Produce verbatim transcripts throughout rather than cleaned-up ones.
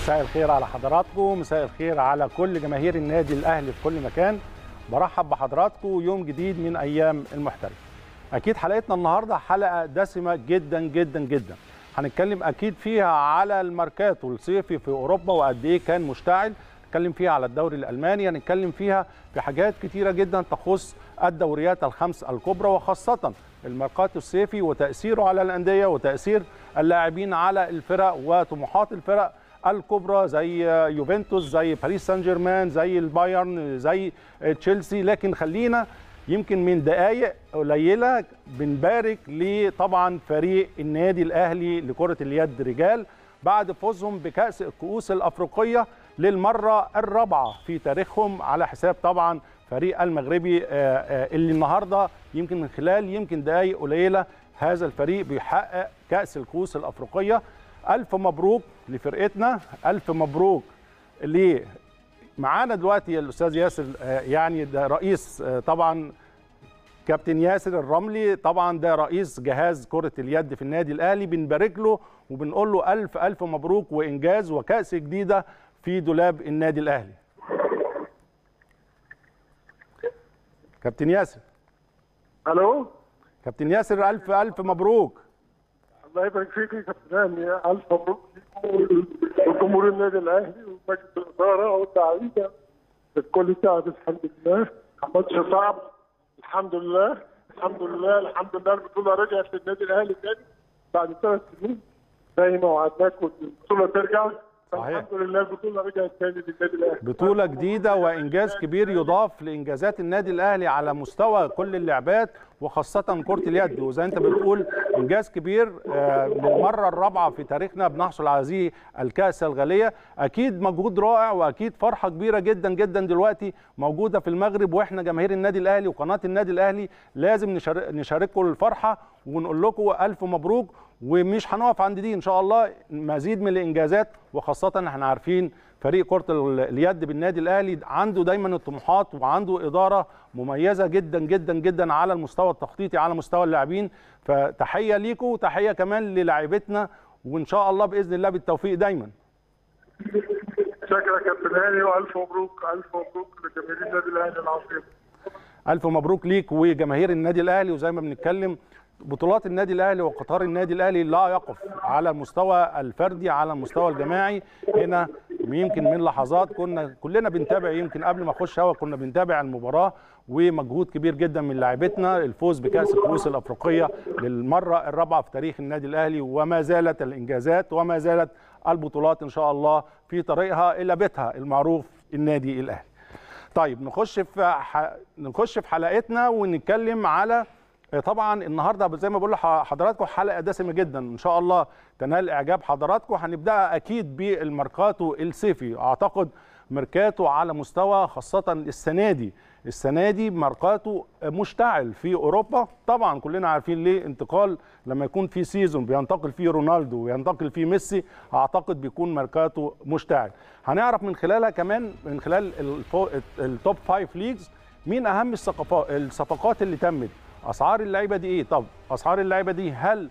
مساء الخير على حضراتكم، مساء الخير على كل جماهير النادي الأهلي في كل مكان. برحب بحضراتكم يوم جديد من أيام المحترف. أكيد حلقتنا النهاردة حلقة دسمة جدا جدا جدا. هنتكلم أكيد فيها على الماركاتو الصيفي في أوروبا وقد إيه كان مشتعل، هنتكلم فيها على الدوري الألماني، هنتكلم فيها في حاجات كتيرة جدا تخص الدوريات الخمس الكبرى وخاصة الماركاتو الصيفي وتأثيره على الأندية وتأثير اللاعبين على الفرق وطموحات الفرق الكبرى زي يوفنتوس، زي باريس سان جيرمان، زي البايرن، زي تشيلسي. لكن خلينا يمكن من دقائق قليله بنبارك لطبعا فريق النادي الاهلي لكره اليد رجال بعد فوزهم بكاس الكؤوس الافريقيه للمره الرابعه في تاريخهم على حساب طبعا فريق المغربي اللي النهارده يمكن من خلال يمكن دقائق قليله هذا الفريق بيحقق كاس الكؤوس الافريقيه. ألف مبروك لفرقتنا، ألف مبروك اللي معانا دلوقتي الأستاذ ياسر، يعني ده رئيس طبعا كابتن ياسر الرملي، طبعا ده رئيس جهاز كرة اليد في النادي الأهلي. بنبارك له وبنقول له ألف ألف مبروك وإنجاز وكأس جديدة في دولاب النادي الأهلي. كابتن ياسر. ألو. كابتن ياسر ألف ألف مبروك. الله يبارك فيك يا كابتن هاني، الف مبروك لكم وجمهور النادي الاهلي ومجلس الاداره واللاعبين. الكل تعب الحمد لله، ماتش صعب الحمد لله الحمد لله الحمد لله. البطوله رجعت للنادي الاهلي تاني بعد ثلاث سنين زي ما وعدناكم البطوله ترجع. صحيح. الحمد لله البطوله رجعت تاني للنادي الاهلي. بطوله جديده وانجاز كبير يضاف لانجازات النادي الاهلي على مستوى كل اللعبات وخاصه كره اليد. وزي انت بتقول انجاز كبير للمره الرابعه في تاريخنا بنحصل على هذه الكاس الغاليه. اكيد مجهود رائع واكيد فرحه كبيره جدا جدا دلوقتي موجوده في المغرب، واحنا جماهير النادي الاهلي وقناه النادي الاهلي لازم نشارككم الفرحه ونقول لكم الف مبروك. ومش هنقف عند دي ان شاء الله، مزيد من الانجازات، وخاصه احنا عارفين فريق كره اليد بالنادي الاهلي عنده دايما الطموحات وعنده اداره مميزه جدا جدا جدا على المستوى التخطيطي على مستوى اللاعبين. فتحيه ليكم وتحيه كمان للاعيبتنا، وان شاء الله باذن الله بالتوفيق دايما. شكرا يا كابتن هاني والف مبروك، الف مبروك لجماهير النادي الاهلي العظيم. الف مبروك ليك وجماهير النادي الاهلي. وزي ما بنتكلم بطولات النادي الاهلي وقطار النادي الاهلي لا يقف على المستوى الفردي، على المستوى الجماعي. هنا يمكن من لحظات كنا كلنا بنتابع، يمكن قبل ما اخش هوا كنا بنتابع المباراه، ومجهود كبير جدا من لاعبتنا الفوز بكاس الكؤوس الافريقيه للمره الرابعه في تاريخ النادي الاهلي، وما زالت الانجازات وما زالت البطولات ان شاء الله في طريقها الى بيتها المعروف النادي الاهلي. طيب نخش في ح... نخش في حلقتنا ونتكلم على طبعا النهارده زي ما بقول لحضراتكم حلقه دسمه جدا ان شاء الله تنال اعجاب حضراتكم. هنبدا اكيد بالماركاتو الصيفي. اعتقد ماركاتو على مستوى خاصه السنه دي السنه دي ماركاتو مشتعل في اوروبا. طبعا كلنا عارفين ليه انتقال لما يكون في سيزون بينتقل فيه رونالدو وينتقل فيه ميسي، اعتقد بيكون ماركاتو مشتعل. هنعرف من خلالها كمان من خلال التوب فايف ليجز مين اهم الصفقات الصفقات اللي تمت، اسعار اللعيبه دي ايه. طب اسعار اللعيبه دي هل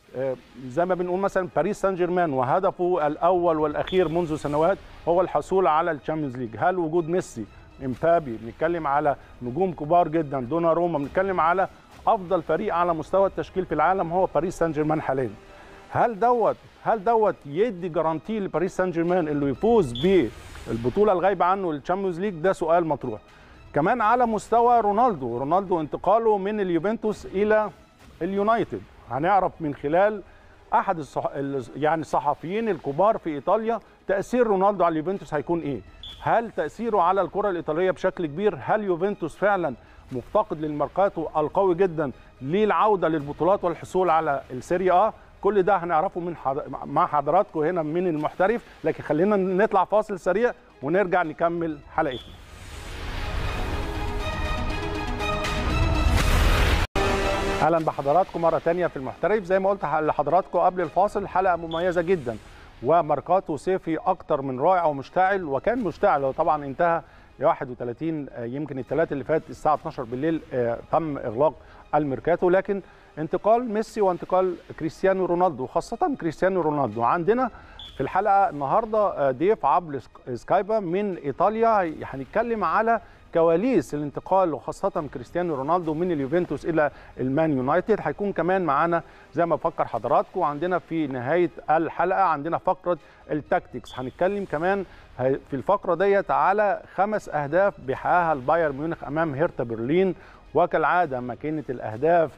زي ما بنقول مثلا باريس سان جيرمان وهدفه الاول والاخير منذ سنوات هو الحصول على الشامبيونز ليج، هل وجود ميسي، امبابي، بنتكلم على نجوم كبار جدا، دونا-روما، بنتكلم على افضل فريق على مستوى التشكيل في العالم هو باريس سان جيرمان حاليا، هل دوت هل دوت يدي جارانتي لباريس سان جيرمان انه يفوز بالبطوله الغايبه عنه الشامبيونز ليج؟ ده سؤال مطروح. كمان على مستوى رونالدو رونالدو انتقاله من اليوفنتوس الى اليونايتد، هنعرف من خلال احد الصح... يعني الصحفيين الكبار في ايطاليا تاثير رونالدو على اليوفنتوس هيكون ايه؟ هل تاثيره على الكره الايطاليه بشكل كبير؟ هل يوفنتوس فعلا مفتقد للماركاتو القوي جدا للعوده للبطولات والحصول على السيريا اه؟ كل ده هنعرفه من حض... مع حضراتكم هنا من المحترف. لكن خلينا نطلع فاصل سريع ونرجع نكمل حلقتنا. اهلا بحضراتكم مره ثانيه في المحترف. زي ما قلت لحضراتكم قبل الفاصل حلقه مميزه جدا وماركاتو صيفي اكتر من رائع ومشتعل، وكان مشتعل وطبعا انتهى واحد وثلاثين يمكن الثلاث اللي فات الساعه اتناشر بالليل تم اغلاق الميركاتو. لكن انتقال ميسي وانتقال كريستيانو رونالدو، خاصه كريستيانو رونالدو. عندنا في الحلقه النهارده ضيف عبر سكايبا من ايطاليا، هنتكلم على كواليس الانتقال وخاصه كريستيانو رونالدو من اليوفنتوس الى المان يونايتد. هيكون كمان معانا زي ما بفكر حضراتكم، عندنا في نهايه الحلقه عندنا فقره التاكتكس، هنتكلم كمان في الفقره ديت على خمس اهداف بيحققها البايرن ميونخ امام هيرتا برلين، وكالعاده ماكينه الاهداف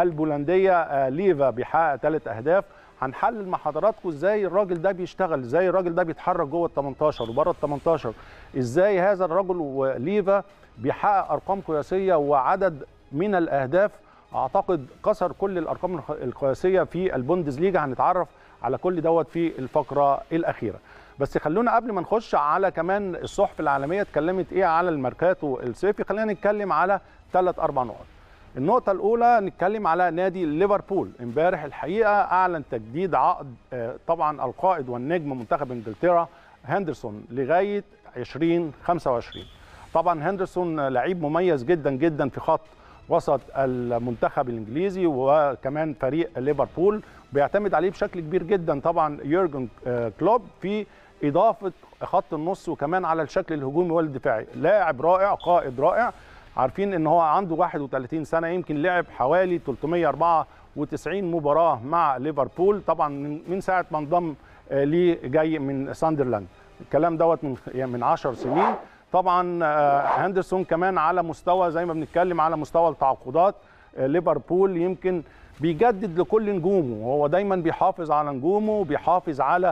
البولنديه ليفا بيحقق ثلاث اهداف. هنحلل مع حضراتكم ازاي الراجل ده بيشتغل، ازاي الراجل ده بيتحرك جوه ال تمنتاشر وبره ال تمنتاشر، ازاي هذا الرجل وليفا بيحقق ارقام قياسيه وعدد من الاهداف اعتقد كسر كل الارقام القياسيه في البوندسليجا. هنتعرف على كل دوت في الفقره الاخيره. بس خلونا قبل ما نخش على كمان الصحف العالميه اتكلمت ايه على الميركاتو الصيفي، خلينا نتكلم على ثلاث اربع نقط. النقطة الأولى نتكلم على نادي ليفربول. امبارح الحقيقة أعلن تجديد عقد طبعا القائد والنجم منتخب إنجلترا هندرسون لغاية ألفين وخمسة وعشرين. طبعا هندرسون لعيب مميز جدا جدا في خط وسط المنتخب الإنجليزي وكمان فريق ليفربول، بيعتمد عليه بشكل كبير جدا طبعا يورجن كلوب في إضافة خط النص وكمان على الشكل الهجومي والدفاعي. لاعب رائع، قائد رائع. عارفين ان هو عنده واحد وثلاثين سنه، يمكن لعب حوالي ثلاثمائة وأربعة وتسعين مباراه مع ليفربول، طبعا من ساعه ما انضم ليه جاي من ساندرلاند، الكلام دوت من من عشر سنين. طبعا هندرسون كمان على مستوى زي ما بنتكلم على مستوى التعاقدات، ليفربول يمكن بيجدد لكل نجومه، هو دايما بيحافظ على نجومه، بيحافظ على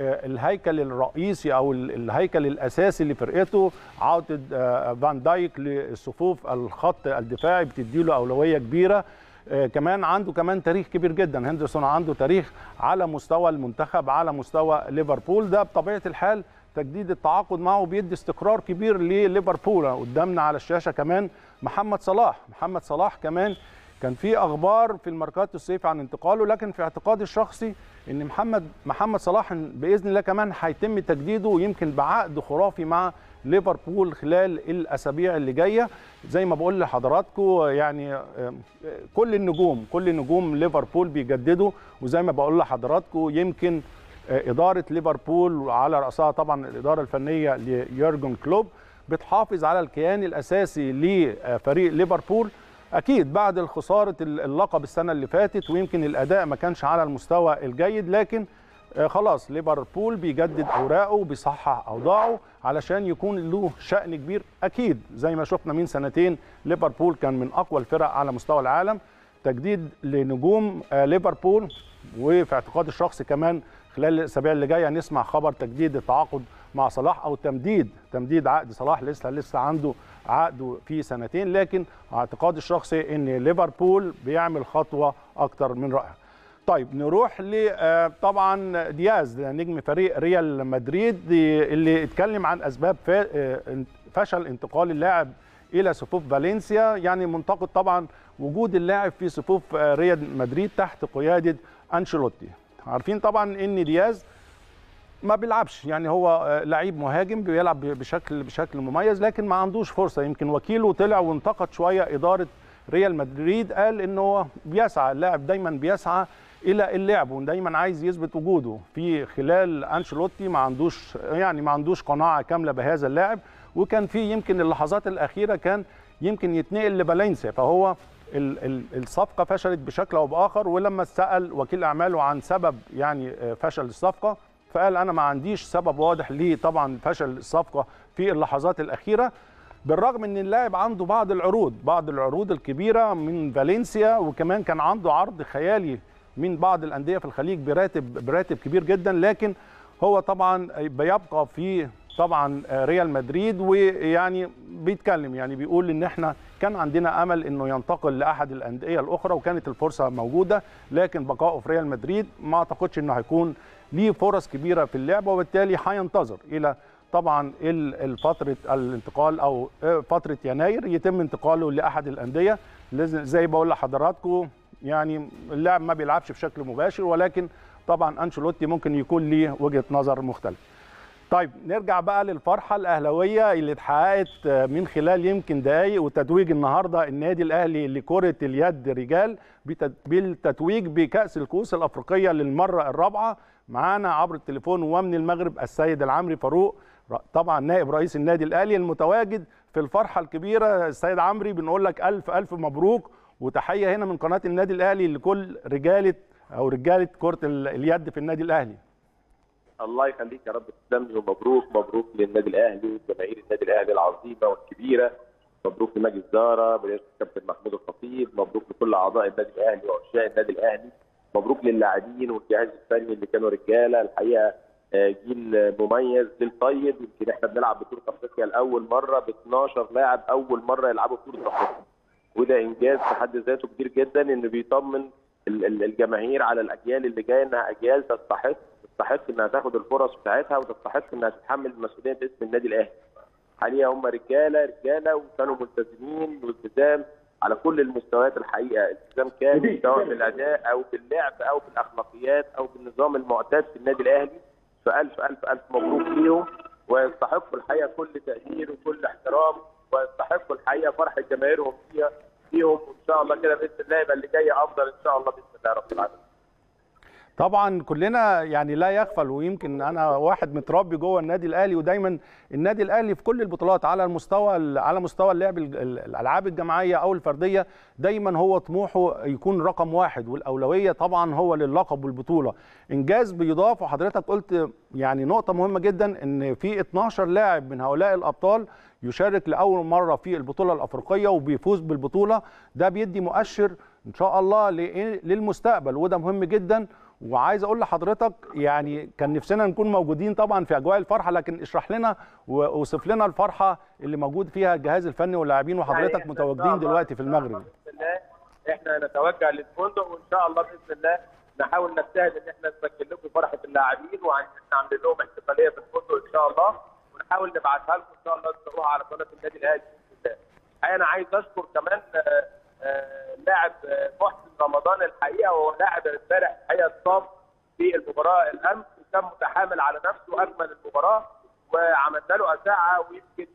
الهيكل الرئيسي او الهيكل الاساسي لفرقته. عوده فان دايك للصفوف الخط الدفاعي بتديله اولويه كبيره. كمان عنده كمان تاريخ كبير جدا، هندرسون عنده تاريخ على مستوى المنتخب على مستوى ليفربول. ده بطبيعه الحال تجديد التعاقد معه بيدي استقرار كبير لليفربول. قدامنا على الشاشه كمان محمد صلاح، محمد صلاح كمان كان في اخبار في الميركاتو الصيفي عن انتقاله، لكن في اعتقادي الشخصي ان محمد محمد صلاح باذن الله كمان هيتم تجديده يمكن بعقد خرافي مع ليفربول خلال الاسابيع اللي جايه. زي ما بقول لحضراتكم يعني كل النجوم كل نجوم ليفربول بيجددوا، وزي ما بقول لحضراتكم يمكن اداره ليفربول على راسها طبعا الاداره الفنيه ليورجن كلوب بتحافظ على الكيان الاساسي لفريق ليفربول. اكيد بعد خساره اللقب السنه اللي فاتت ويمكن الاداء ما كانش على المستوى الجيد، لكن خلاص ليفربول بيجدد اوراقه وبيصحح اوضاعه علشان يكون له شأن كبير. اكيد زي ما شفنا من سنتين ليفربول كان من اقوى الفرق على مستوى العالم. تجديد لنجوم ليفربول، وفي اعتقادي الشخصي كمان خلال الاسابيع اللي جايه نسمع خبر تجديد التعاقد مع صلاح او تمديد تمديد عقد صلاح. لسه لسه عنده عقده في سنتين، لكن اعتقادي الشخصي ان ليفربول بيعمل خطوه اكتر من رائعه. طيب نروح ل طبعا دياز نجم فريق ريال مدريد اللي اتكلم عن اسباب فشل انتقال اللاعب الى صفوف فالنسيا. يعني منتقد طبعا وجود اللاعب في صفوف ريال مدريد تحت قياده انشيلوتي. عارفين طبعا ان دياز ما بيلعبش، يعني هو لعيب مهاجم بيلعب بشكل بشكل مميز لكن ما عندوش فرصه. يمكن وكيله طلع وانتقد شويه اداره ريال مدريد، قال ان هو بيسعى اللاعب دايما بيسعى الى اللعب ودايما عايز يثبت وجوده في خلال انشيلوتي ما عندوش يعني ما عندوش قناعه كامله بهذا اللاعب. وكان في يمكن اللحظات الاخيره كان يمكن يتنقل لفالنسيا، فهو الصفقه فشلت بشكل او باخر. ولما سال وكيل اعماله عن سبب يعني فشل الصفقه فقال انا ما عنديش سبب واضح ليه طبعا فشل الصفقه في اللحظات الاخيره، بالرغم ان اللاعب عنده بعض العروض بعض العروض الكبيره من فالنسيا، وكمان كان عنده عرض خيالي من بعض الانديه في الخليج براتب براتب كبير جدا. لكن هو طبعا بيبقى في طبعا ريال مدريد، ويعني بيتكلم يعني بيقول ان احنا كان عندنا امل انه ينتقل لاحد الانديه الاخرى وكانت الفرصه موجوده، لكن بقائه في ريال مدريد ما اعتقدش انه هيكون ليه فرص كبيره في اللعبه، وبالتالي هينتظر الى طبعا فتره الانتقال او فتره يناير يتم انتقاله لاحد الانديه. زي بقول لحضراتكم يعني اللاعب ما بيلعبش بشكل مباشر، ولكن طبعا انشيلوتي ممكن يكون ليه وجهه نظر مختلفه. طيب نرجع بقى للفرحه الاهلاويه اللي اتحققت من خلال يمكن دقائق وتتويج النهارده النادي الاهلي لكره اليد رجال بالتتويج بكاس الكؤوس الافريقيه للمره الرابعه. معانا عبر التليفون ومن المغرب السيد العمري فاروق، طبعا نائب رئيس النادي الاهلي المتواجد في الفرحه الكبيره. السيد عمري بنقول لك الف الف مبروك وتحيه هنا من قناه النادي الاهلي لكل رجاله او رجاله كره اليد في النادي الاهلي. الله يخليك يا رب تسلم لي، ومبروك مبروك للنادي الاهلي وجماهير النادي الاهلي العظيمه والكبيره. مبروك لمجلس الاداره برئاسه الكابتن محمود الخطيب، مبروك لكل اعضاء النادي الاهلي وعشاق النادي الاهلي، مبروك للاعبين والجهاز الفني اللي كانوا رجاله. الحقيقه جيل مميز، جيل طيب. يمكن احنا بنلعب بطوله افريقيا لاول مره ب اتناشر لاعب اول مره يلعبوا بطوله افريقيا، وده انجاز في حد ذاته كبير جدا، انه بيطمن الجماهير على الاجيال اللي جايه انها اجيال تستحق تستحق انها تاخد الفرص بتاعتها وتستحق انها تتحمل المسؤوليه باسم النادي الاهلي. حقيقه هم رجاله رجاله وكانوا ملتزمين والتزام على كل المستويات. الحقيقه التزام كامل سواء بالاداء او باللعب او بالاخلاقيات او بالنظام المعتاد في النادي الاهلي. فالف الف الف مبروك ليهم، ويستحقوا الحقيقه كل تقدير وكل احترام، ويستحقوا الحقيقه فرحه جماهيرهم فيها فيهم. وان شاء الله كده باذن الله يبقى اللي جاي افضل ان شاء الله باذن الله رب العالمين. طبعا كلنا يعني لا يغفل، ويمكن انا واحد متربي جوه النادي الاهلي، ودايما النادي الاهلي في كل البطولات على المستوى على مستوى اللعب الالعاب الجماعيه او الفرديه دايما هو طموحه يكون رقم واحد، والاولويه طبعا هو للقب والبطوله. انجاز بيضاف، وحضرتك قلت يعني نقطه مهمه جدا ان في اتناشر لاعب من هؤلاء الابطال يشارك لاول مره في البطوله الافريقيه وبيفوز بالبطوله. ده بيدي مؤشر ان شاء الله للمستقبل، وده مهم جدا. وعايز اقول لحضرتك يعني كان نفسنا نكون موجودين طبعا في اجواء الفرحه، لكن اشرح لنا واوصف لنا الفرحه اللي موجود فيها الجهاز الفني واللاعبين وحضرتك يعني متواجدين دلوقتي في المغرب. باذن الله احنا نتوجه للفندق، وان شاء الله باذن الله نحاول نجتهد ان احنا نسجل لكم فرحه اللاعبين، وعاملين لهم احتفاليه في الفندق ان شاء الله، ونحاول نبعتها لكم ان شاء الله تشوفوها على قناه النادي الاهلي باذن الله. انا عايز اشكر كمان لاعب محسن رمضان الحقيقه، وهو لاعب امبارح الحقيقه اتصاب في المباراه الامس، وكان متحامل على نفسه اكمل المباراه، وعملنا له اشعه ويمكن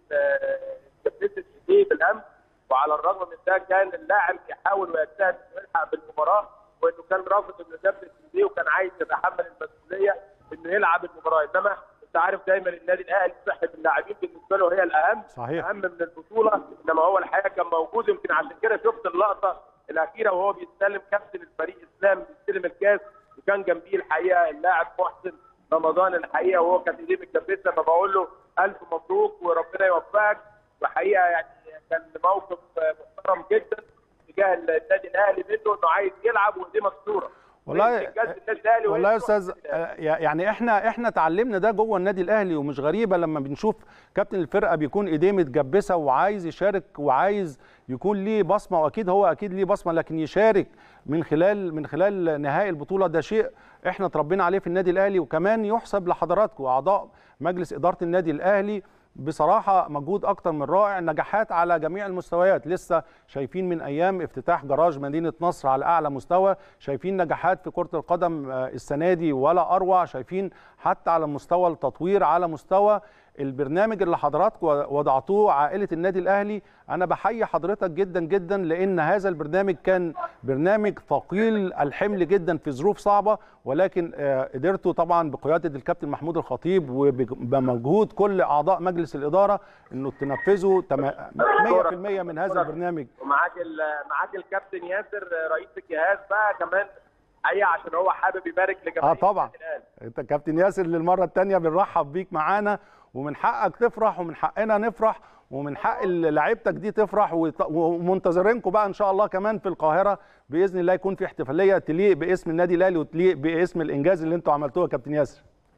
جبست ايديه بالامس، وعلى الرغم من ده كان اللاعب يحاول ويجتهد انه يلحق بالمباراه، وانه كان رافض انه يجبس ايديه وكان عايز يتحمل المسؤوليه انه يلعب المباراه. انما انت عارف دايما النادي الاهلي صحه اللاعبين بالنسبه له هي الاهم، صحيح. اهم من البطوله. انما هو الحقيقه كان موجود، يمكن عشان كده شفت اللقطه الاخيره وهو بيستلم كابتن الفريق اسلام بيستلم الكاس، وكان جنبيه الحقيقه اللاعب محسن رمضان الحقيقه وهو كان ايديه متكبسه، فبقول له الف مبروك وربنا يوفقك. وحقيقه يعني كان موقف محترم جدا تجاه النادي الاهلي منه، انه عايز يلعب وايديه مكسوره. والله والله يا استاذ يعني احنا احنا اتعلمنا ده جوه النادي الاهلي، ومش غريبه لما بنشوف كابتن الفرقه بيكون ايديه متجبسه وعايز يشارك وعايز يكون ليه بصمه، واكيد هو اكيد ليه بصمه، لكن يشارك من خلال من خلال نهائي البطوله ده شيء احنا اتربينا عليه في النادي الاهلي. وكمان يحسب لحضراتكم اعضاء مجلس اداره النادي الاهلي بصراحه مجهود اكتر من رائع، نجاحات على جميع المستويات. لسه شايفين من ايام افتتاح جراج مدينه نصر على اعلى مستوى، شايفين نجاحات في كره القدم السنه دي ولا اروع، شايفين حتى على مستوى التطوير، على مستوى البرنامج اللي حضراتكم وضعتوه عائله النادي الاهلي. انا بحيي حضرتك جدا جدا، لان هذا البرنامج كان برنامج ثقيل الحمل جدا في ظروف صعبه، ولكن قدرتوا طبعا بقياده الكابتن محمود الخطيب وبمجهود كل اعضاء مجلس الاداره انه تنفذوا مية في المية من هذا البرنامج. ومعاك معاك الكابتن ياسر رئيس الجهاز بقى كمان حقيقه عشان هو حابب يبارك لجماهير اه طبعا انت كابتن ياسر للمره الثانيه بنرحب بيك معانا، ومن حقك تفرح ومن حقنا نفرح ومن حق لعيبتك دي تفرح، ومنتظرينكم بقى ان شاء الله كمان في القاهره باذن الله يكون في احتفاليه تليق باسم النادي الاهلي وتليق باسم الانجاز اللي انتم عملتوه يا كابتن ياسر.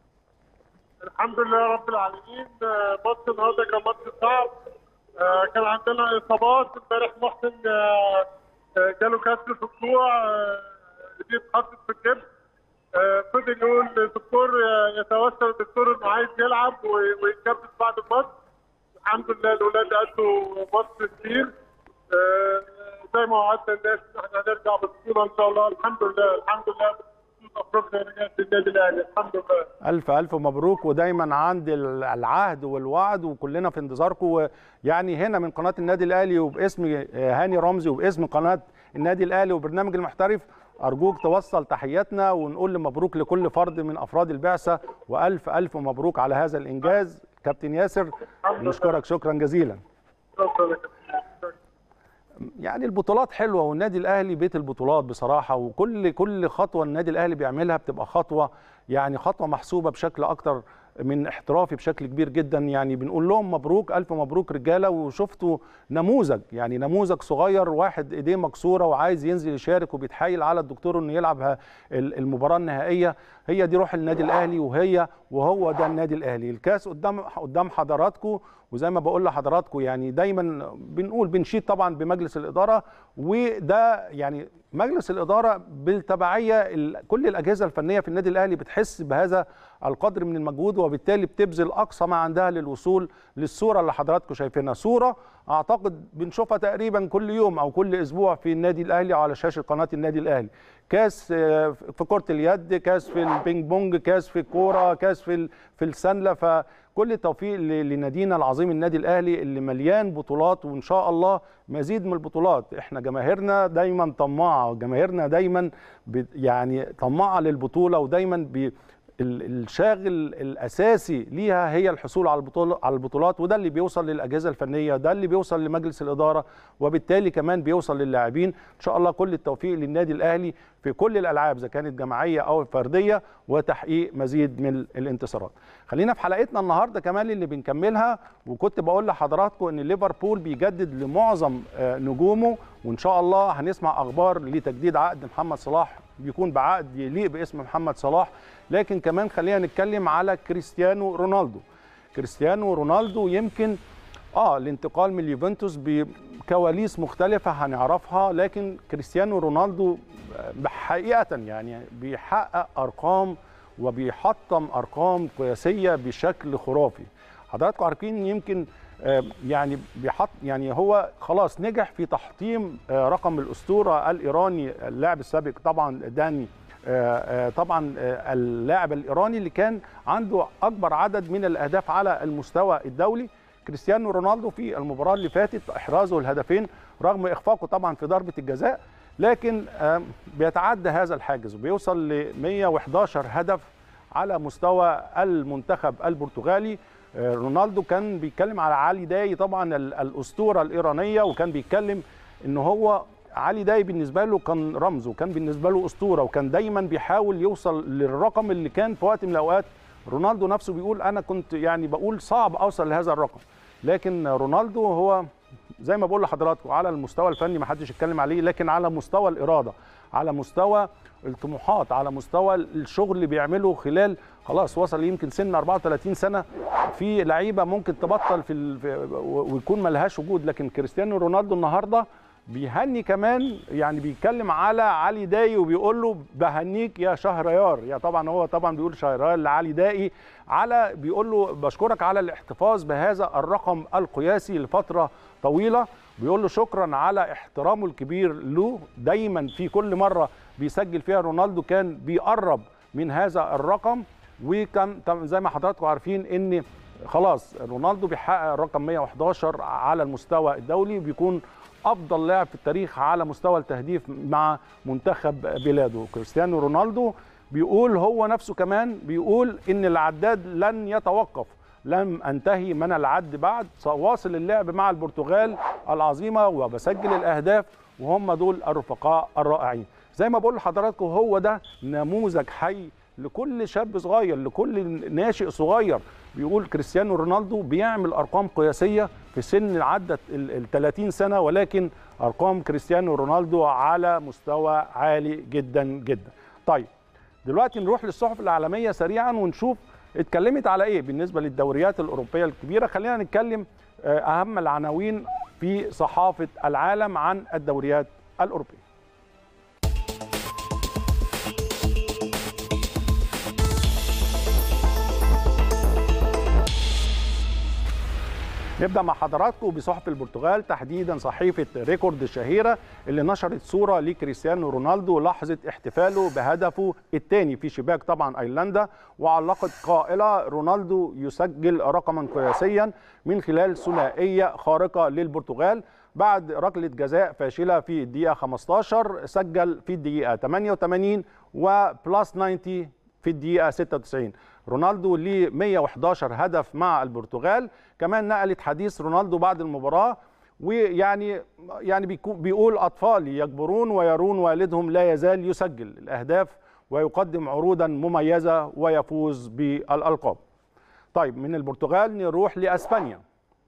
الحمد لله رب العالمين. ماتش النهارده كان ماتش صعب، كان عندنا اصابات. امبارح محسن جاله كسر في الكوع، دي اتحطت في الجبس، فضل يقول للدكتور يتوسل الدكتور انه عايز يلعب ويتكبس بعد الماتش. الحمد لله الاولاد ادوا ماتش كبير، زي ما وعدنا الناس ان احنا هنرجع بالبطوله ان شاء الله. الحمد لله الحمد لله افريقيا رجعت النادي الاهلي الحمد لله. الف الف مبروك، ودايما عند العهد والوعد وكلنا في انتظاركم. يعني هنا من قناه النادي الاهلي وباسم هاني رمزي وباسم قناه النادي الاهلي وبرنامج المحترف، ارجوك توصل تحياتنا ونقول مبروك لكل فرد من افراد البعثه، والف الف مبروك على هذا الانجاز. كابتن ياسر نشكرك شكرا جزيلا. يعني البطولات حلوه، والنادي الاهلي بيت البطولات بصراحه، وكل كل خطوه النادي الاهلي بيعملها بتبقى خطوه يعني خطوه محسوبه بشكل اكتر من احترافي بشكل كبير جدا. يعني بنقول لهم مبروك، الف مبروك رجاله. وشفتوا نموذج، يعني نموذج صغير، واحد ايديه مكسوره وعايز ينزل يشارك وبيتحايل على الدكتور انه يلعب المباراه النهائيه. هي دي روح النادي الاهلي، وهي وهو ده النادي الاهلي. الكاس قدام قدام حضراتكم، وزي ما بقول لحضراتكم يعني دايما بنقول بنشيد طبعا بمجلس الاداره، وده يعني مجلس الاداره بالتبعيه كل الاجهزه الفنيه في النادي الاهلي بتحس بهذا القدر من المجهود، وبالتالي بتبذل اقصى ما عندها للوصول للصوره اللي حضراتكم شايفينها. صوره اعتقد بنشوفها تقريبا كل يوم او كل اسبوع في النادي الاهلي على شاشه قناه النادي الاهلي. كاس في كره اليد، كاس في البينج بونج، كاس في الكوره، كاس في في السله. فكل التوفيق لنادينا العظيم النادي الاهلي اللي مليان بطولات، وان شاء الله مزيد من البطولات. احنا جماهيرنا دايما طماعه، وجماهيرنا دايما يعني طماعه للبطوله، ودايما بي الشاغل الاساسي ليها هي الحصول على البطوله على البطولات، وده اللي بيوصل للاجهزه الفنيه، ده اللي بيوصل لمجلس الاداره، وبالتالي كمان بيوصل للاعبين. ان شاء الله كل التوفيق للنادي الاهلي في كل الالعاب اذا كانت جماعيه او فرديه، وتحقيق مزيد من الانتصارات. خلينا في حلقتنا النهارده كمان اللي بنكملها، وكنت بقول لحضراتكم ان ليفربول بيجدد لمعظم نجومه، وان شاء الله هنسمع اخبار لتجديد عقد محمد صلاح بيكون بعقد يليق باسم محمد صلاح. لكن كمان خلينا نتكلم على كريستيانو رونالدو. كريستيانو رونالدو يمكن اه الانتقال من اليوفنتوس بكواليس مختلفة هنعرفها، لكن كريستيانو رونالدو حقيقة يعني بيحقق أرقام وبيحطم أرقام قياسية بشكل خرافي. حضراتكم عارفين يمكن يعني بيحط يعني هو خلاص نجح في تحطيم رقم الأسطورة الإيراني اللاعب السابق طبعا داني طبعا اللاعب الإيراني اللي كان عنده أكبر عدد من الأهداف على المستوى الدولي. كريستيانو رونالدو في المباراة اللي فاتت إحرازه الهدفين رغم إخفاقه طبعا في ضربة الجزاء، لكن بيتعدى هذا الحاجز وبيوصل ل مئة وأحد عشر هدف على مستوى المنتخب البرتغالي. رونالدو كان بيتكلم على علي داي طبعا الأسطورة الإيرانية، وكان بيتكلم إن هو علي داي بالنسبة له كان رمز، وكان بالنسبة له أسطورة، وكان دايما بيحاول يوصل للرقم اللي كان في وقت من الأوقات رونالدو نفسه بيقول أنا كنت يعني بقول صعب أوصل لهذا الرقم. لكن رونالدو هو زي ما بقول لحضراتكم على المستوى الفني ما حدش يتكلم عليه، لكن على مستوى الإرادة، على مستوى الطموحات، على مستوى الشغل اللي بيعمله خلال خلاص وصل يمكن سن أربعة وثلاثين سنة. في لعيبة ممكن تبطل في ال... ويكون ما لهاش وجود، لكن كريستيانو رونالدو النهارده بيهني كمان، يعني بيتكلم على علي داي وبيقول له بهنيك يا شهريار. يا طبعا هو طبعا بيقول شهريار لعلي داي، على بيقول له بشكرك على الاحتفاظ بهذا الرقم القياسي لفترة طويلة. بيقول له شكرا على احترامه الكبير له، دايما في كل مرة بيسجل فيها رونالدو كان بيقرب من هذا الرقم. وكان زي ما حضراتكم عارفين ان خلاص رونالدو بيحقق الرقم مئة وأحد عشر على المستوى الدولي، بيكون افضل لاعب في التاريخ على مستوى التهديف مع منتخب بلاده. كريستيانو رونالدو بيقول هو نفسه كمان بيقول ان العداد لن يتوقف، لم انتهي من العد بعد، سواصل اللعب مع البرتغال العظيمه وبسجل الاهداف، وهم دول الرفقاء الرائعين. زي ما بقول لحضراتكم هو ده نموذج حي لكل شاب صغير، لكل ناشئ صغير. بيقول كريستيانو رونالدو بيعمل ارقام قياسيه في سن عدت ال ثلاثين سنه، ولكن ارقام كريستيانو رونالدو على مستوى عالي جدا جدا. طيب دلوقتي نروح للصحف العالميه سريعا ونشوف اتكلمت على ايه بالنسبه للدوريات الاوروبيه الكبيره. خلينا نتكلم اهم العناوين في صحافه العالم عن الدوريات الاوروبيه. نبدأ مع حضراتكم بصحف البرتغال، تحديدا صحيفة ريكورد الشهيرة اللي نشرت صورة لكريستيانو رونالدو لحظة احتفاله بهدفه الثاني في شباك طبعا أيرلندا، وعلقت قائلة: رونالدو يسجل رقما قياسيا من خلال ثنائية خارقة للبرتغال. بعد ركلة جزاء فاشلة في الدقيقة خمسة عشر سجل في الدقيقة ثمانية وثمانين وبلس تسعين في الدقيقة ستة وتسعين. رونالدو ليه مئة وأحد عشر هدف مع البرتغال. كمان نقلت حديث رونالدو بعد المباراة، ويعني يعني بيقول: أطفالي يكبرون ويرون والدهم لا يزال يسجل الأهداف ويقدم عروضا مميزة ويفوز بالألقاب. طيب من البرتغال نروح لأسبانيا،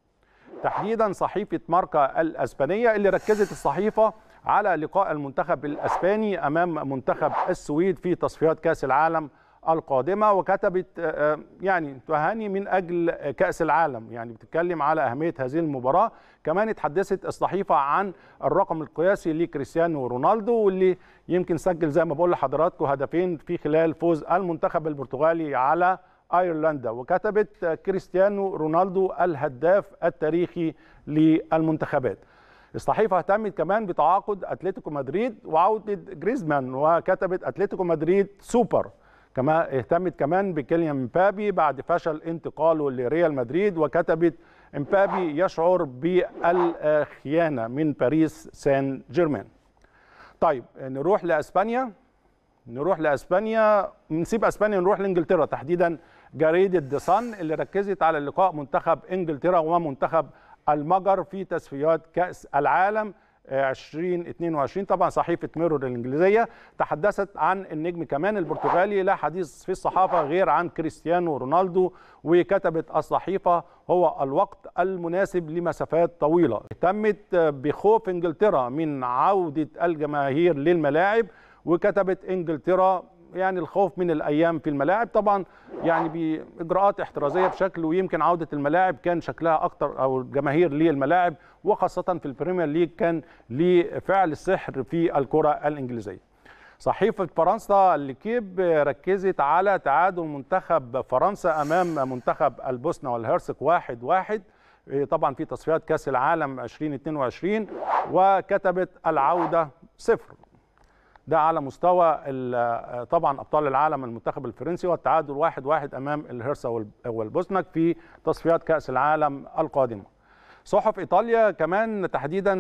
تحديدا صحيفة ماركا الأسبانية اللي ركزت الصحيفة على لقاء المنتخب الأسباني أمام منتخب السويد في تصفيات كأس العالم القادمة، وكتبت يعني تهاني من أجل كأس العالم، يعني بتتكلم على أهمية هذه المباراة. كمان اتحدثت الصحيفة عن الرقم القياسي لكريستيانو رونالدو، واللي يمكن سجل زي ما بقول لحضراتكم هدفين في خلال فوز المنتخب البرتغالي على أيرلندا، وكتبت: كريستيانو رونالدو الهداف التاريخي للمنتخبات. الصحيفة اهتمت كمان بتعاقد أتلتيكو مدريد وعودة جريزمان، وكتبت: أتلتيكو مدريد سوبر. كما اهتمت كمان بكيليان مبابي بعد فشل انتقاله لريال مدريد، وكتبت: مبابي يشعر بالخيانة من باريس سان جيرمان. طيب نروح لأسبانيا نروح لأسبانيا نسيب أسبانيا نروح لإنجلترا، تحديدا جريدة ذا صن اللي ركزت على لقاء منتخب إنجلترا ومنتخب المجر في تصفيات كأس العالم ألفين واثنين وعشرين. طبعا صحيفة ميرور الإنجليزية تحدثت عن النجم كمان البرتغالي لا حديث في الصحافة غير عن كريستيانو رونالدو، وكتبت الصحيفة: هو الوقت المناسب لمسافات طويلة. اهتمت بخوف إنجلترا من عودة الجماهير للملاعب، وكتبت: إنجلترا يعني الخوف من الأيام في الملاعب، طبعا يعني بإجراءات احترازية بشكل، ويمكن عودة الملاعب كان شكلها أكتر أو الجماهير للملاعب، وخاصة في البريمير ليج كان لفعل السحر في الكرة الإنجليزية. صحيفة فرنسا الكيب ركزت على تعادل منتخب فرنسا أمام منتخب البوسنة والهرسك واحد واحد طبعا في تصفيات كأس العالم ألفين واثنين وعشرين، وكتبت: العودة صفر. ده على مستوى طبعا ابطال العالم المنتخب الفرنسي، والتعادل واحد واحد امام الهرسا والبوسنك في تصفيات كأس العالم القادمه. صحف ايطاليا كمان تحديدا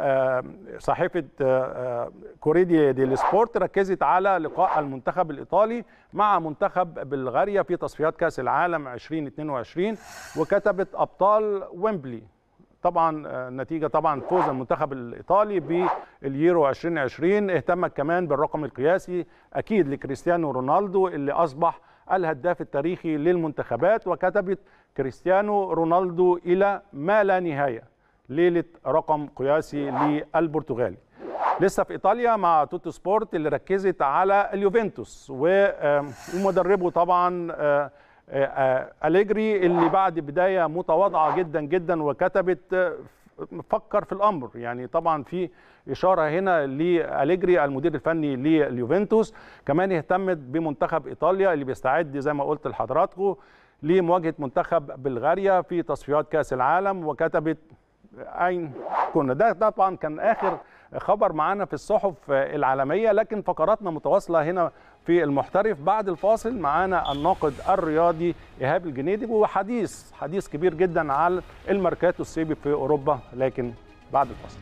صحيفه كوريدي دي سبورت ركزت على لقاء المنتخب الايطالي مع منتخب بلغاريا في تصفيات كأس العالم ألفين واثنين وعشرين، وكتبت: ابطال ويمبلي. طبعا نتيجة طبعا فوز المنتخب الإيطالي باليورو ألفين وعشرين. اهتمت كمان بالرقم القياسي أكيد لكريستيانو رونالدو اللي أصبح الهداف التاريخي للمنتخبات، وكتبت: كريستيانو رونالدو إلى ما لا نهاية، ليلة رقم قياسي للبرتغالي. لسه في إيطاليا مع توتو سبورت اللي ركزت على اليوفنتوس ومدربه طبعا أليجري اللي بعد بداية متواضعة جدا جدا، وكتبت: فكر في الأمر. يعني طبعا في إشارة هنا لأليجري المدير الفني لليوفنتوس. كمان اهتمت بمنتخب إيطاليا اللي بيستعد زي ما قلت لحضراتكم لمواجهة منتخب بلغاريا في تصفيات كأس العالم، وكتبت: أين كنا. ده طبعا كان آخر خبر معانا في الصحف العالمية، لكن فقراتنا متواصلة هنا في المحترف. بعد الفاصل معانا الناقد الرياضي إيهاب الجنيدي، وحديث حديث كبير جدا على الماركات الصيفي في أوروبا، لكن بعد الفاصل.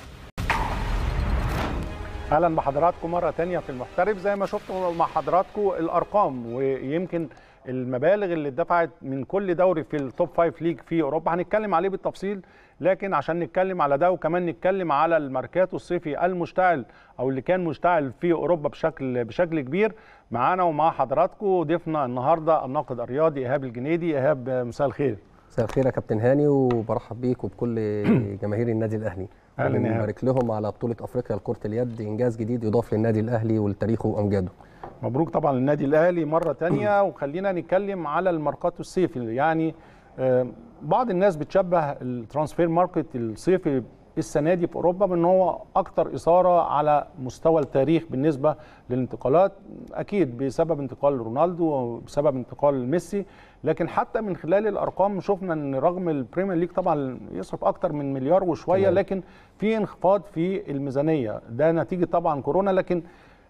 أهلا بحضراتكم مرة تانية في المحترف. زي ما شفتوا مع حضراتكم الأرقام ويمكن المبالغ اللي اتدفعت من كل دوري في التوب فايف ليج في أوروبا، هنتكلم عليه بالتفصيل. لكن عشان نتكلم على ده وكمان نتكلم على الماركات الصيفي المشتعل أو اللي كان مشتعل في أوروبا بشكل بشكل كبير، معانا ومع حضراتكم ضيفنا النهارده الناقد الرياضي إيهاب الجنيدي. إيهاب مساء الخير. مساء الخير يا كابتن هاني، وبرحب بيك وبكل جماهير النادي الأهلي. ونبارك لهم على بطولة أفريقيا لكرة اليد، إنجاز جديد يضاف للنادي الأهلي ولتاريخه وأمجاده. مبروك طبعا للنادي الأهلي مرة تانية. وخلينا نتكلم على الماركات الصيفي. يعني بعض الناس بتشبه الترانسفير ماركت الصيفي السنه دي في اوروبا بان هو اكتر اثاره على مستوى التاريخ بالنسبه للانتقالات، اكيد بسبب انتقال رونالدو وبسبب انتقال ميسي، لكن حتى من خلال الارقام شفنا ان رغم البريمير ليج طبعا يصرف اكتر من مليار وشويه، لكن في انخفاض في الميزانيه، ده نتيجه طبعا كورونا. لكن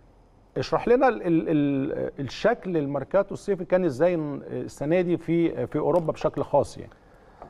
اشرح لنا ال ال ال الشكل الميركاتو الصيفي كان ازاي السنه دي في في اوروبا بشكل خاص يعني.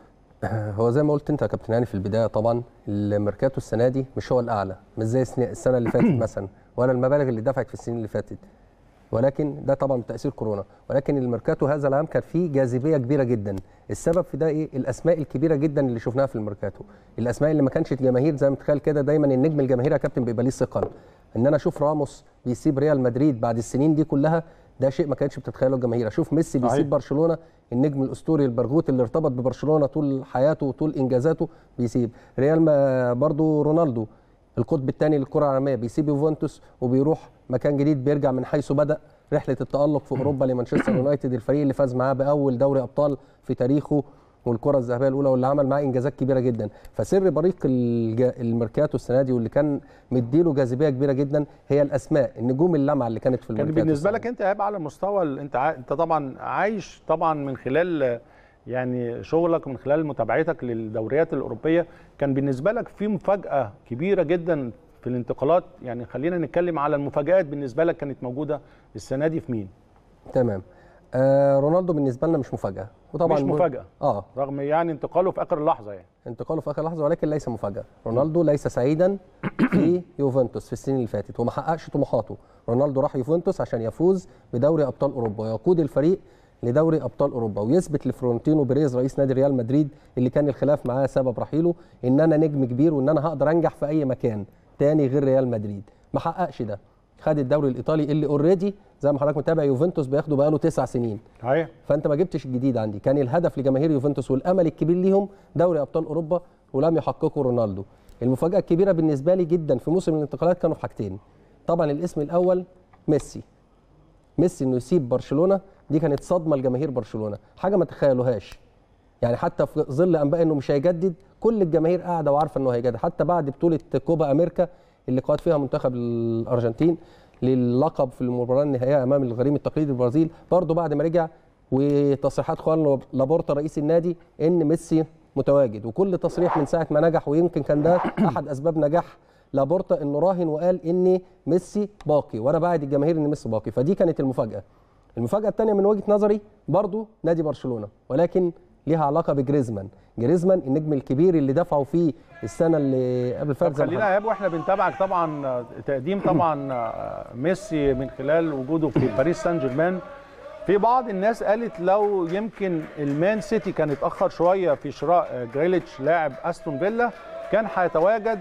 هو زي ما قلت انت يا كابتن هاني في البدايه، طبعا الميركاتو السنه دي مش هو الاعلى، مش زي السنه اللي فاتت مثلا، ولا المبالغ اللي دفعت في السنين اللي فاتت، ولكن ده طبعا بتاثير كورونا. ولكن الميركاتو هذا العام كان فيه جاذبيه كبيره جدا. السبب في ده ايه؟ الاسماء الكبيره جدا اللي شفناها في الميركاتو، الاسماء اللي ما كانش جماهير زي ما تخيل كده. دايما النجم الجماهيري يا كابتن بيبقى ليه ثقل، ان انا اشوف راموس بيسيب ريال مدريد بعد السنين دي كلها، ده شيء ما كانش بتتخيله الجماهير. اشوف ميسي بيسيب صحيح. برشلونه، النجم الاسطوري البرغوث اللي ارتبط ببرشلونه طول حياته وطول انجازاته بيسيب ريال. ما برضو رونالدو القطب الثاني للكره العالميه بيسيب يوفنتوس وبيروح مكان جديد، بيرجع من حيث بدا رحله التالق في اوروبا لمانشستر يونايتد، الفريق اللي فاز معاه باول دوري ابطال في تاريخه والكره الذهبيه الاولى، واللي عمل معاه انجازات كبيره جدا. فسر بريق الميركاتو السنه دي واللي كان مديله جاذبيه كبيره جدا هي الاسماء، النجوم اللمعه اللي كانت في الميركاتو. كان بالنسبه لك انت هيبقى على مستوى انت ع... انت طبعا عايش طبعا من خلال يعني شغلك ومن خلال متابعتك للدوريات الاوروبيه، كان بالنسبه لك في مفاجاه كبيره جدا في الانتقالات، يعني خلينا نتكلم على المفاجآت بالنسبه لك كانت موجوده السنه دي في مين؟ تمام. آه رونالدو بالنسبه لنا مش مفاجاه، وطبعا مش مفاجاه اه رغم يعني انتقاله في اخر لحظه يعني انتقاله في اخر لحظه، ولكن ليس مفاجاه. رونالدو ليس سعيدا في يوفنتوس في السنين اللي فاتت وما حققش طموحاته. رونالدو راح يوفنتوس عشان يفوز بدوري ابطال اوروبا ويقود الفريق لدوري ابطال اوروبا، ويثبت لفلورنتينو بيريز رئيس نادي ريال مدريد اللي كان الخلاف معاه سبب رحيله ان انا نجم كبير وان انا هقدر انجح في اي مكان تاني غير ريال مدريد. ما حققش ده، خد الدوري الايطالي اللي اوريدي زي ما حضرتك متابع يوفنتوس بياخده بقاله تسع سنين. صحيح. فانت ما جبتش الجديد عندي، كان الهدف لجماهير يوفنتوس والامل الكبير ليهم دوري ابطال اوروبا ولم يحققوا رونالدو. المفاجاه الكبيره بالنسبه لي جدا في موسم الانتقالات كانوا في حاجتين. طبعا الاسم الاول ميسي. ميسي انه يسيب برشلونه دي كانت صدمه لجماهير برشلونه، حاجه ما تخيلوهاش. يعني حتى في ظل انباء انه مش هيجدد، كل الجماهير قاعده وعارفه انه هيجدد، حتى بعد بطوله كوبا امريكا اللي قاد فيها منتخب الارجنتين للقب في المباراه النهائيه امام الغريم التقليدي البرازيل، برضه بعد ما رجع وتصريحات خوان لابورتا رئيس النادي ان ميسي متواجد، وكل تصريح من ساعه ما نجح، ويمكن كان ده احد اسباب نجاح لابورتا انه راهن وقال ان ميسي باقي، وانا بعد الجماهير ان ميسي باقي. فدي كانت المفاجاه. المفاجاه الثانيه من وجهه نظري برضه نادي برشلونه، ولكن ليها علاقه بجريزمان. جريزمان النجم الكبير اللي دفعوا فيه السنه اللي قبل فاتت. خلينا يا ابو احنا بنتابعك طبعا تقديم طبعا ميسي من خلال وجوده في باريس سان جيرمان. في بعض الناس قالت لو يمكن المان سيتي كان اتاخر شويه في شراء جريليتش لاعب استون فيلا كان هيتواجد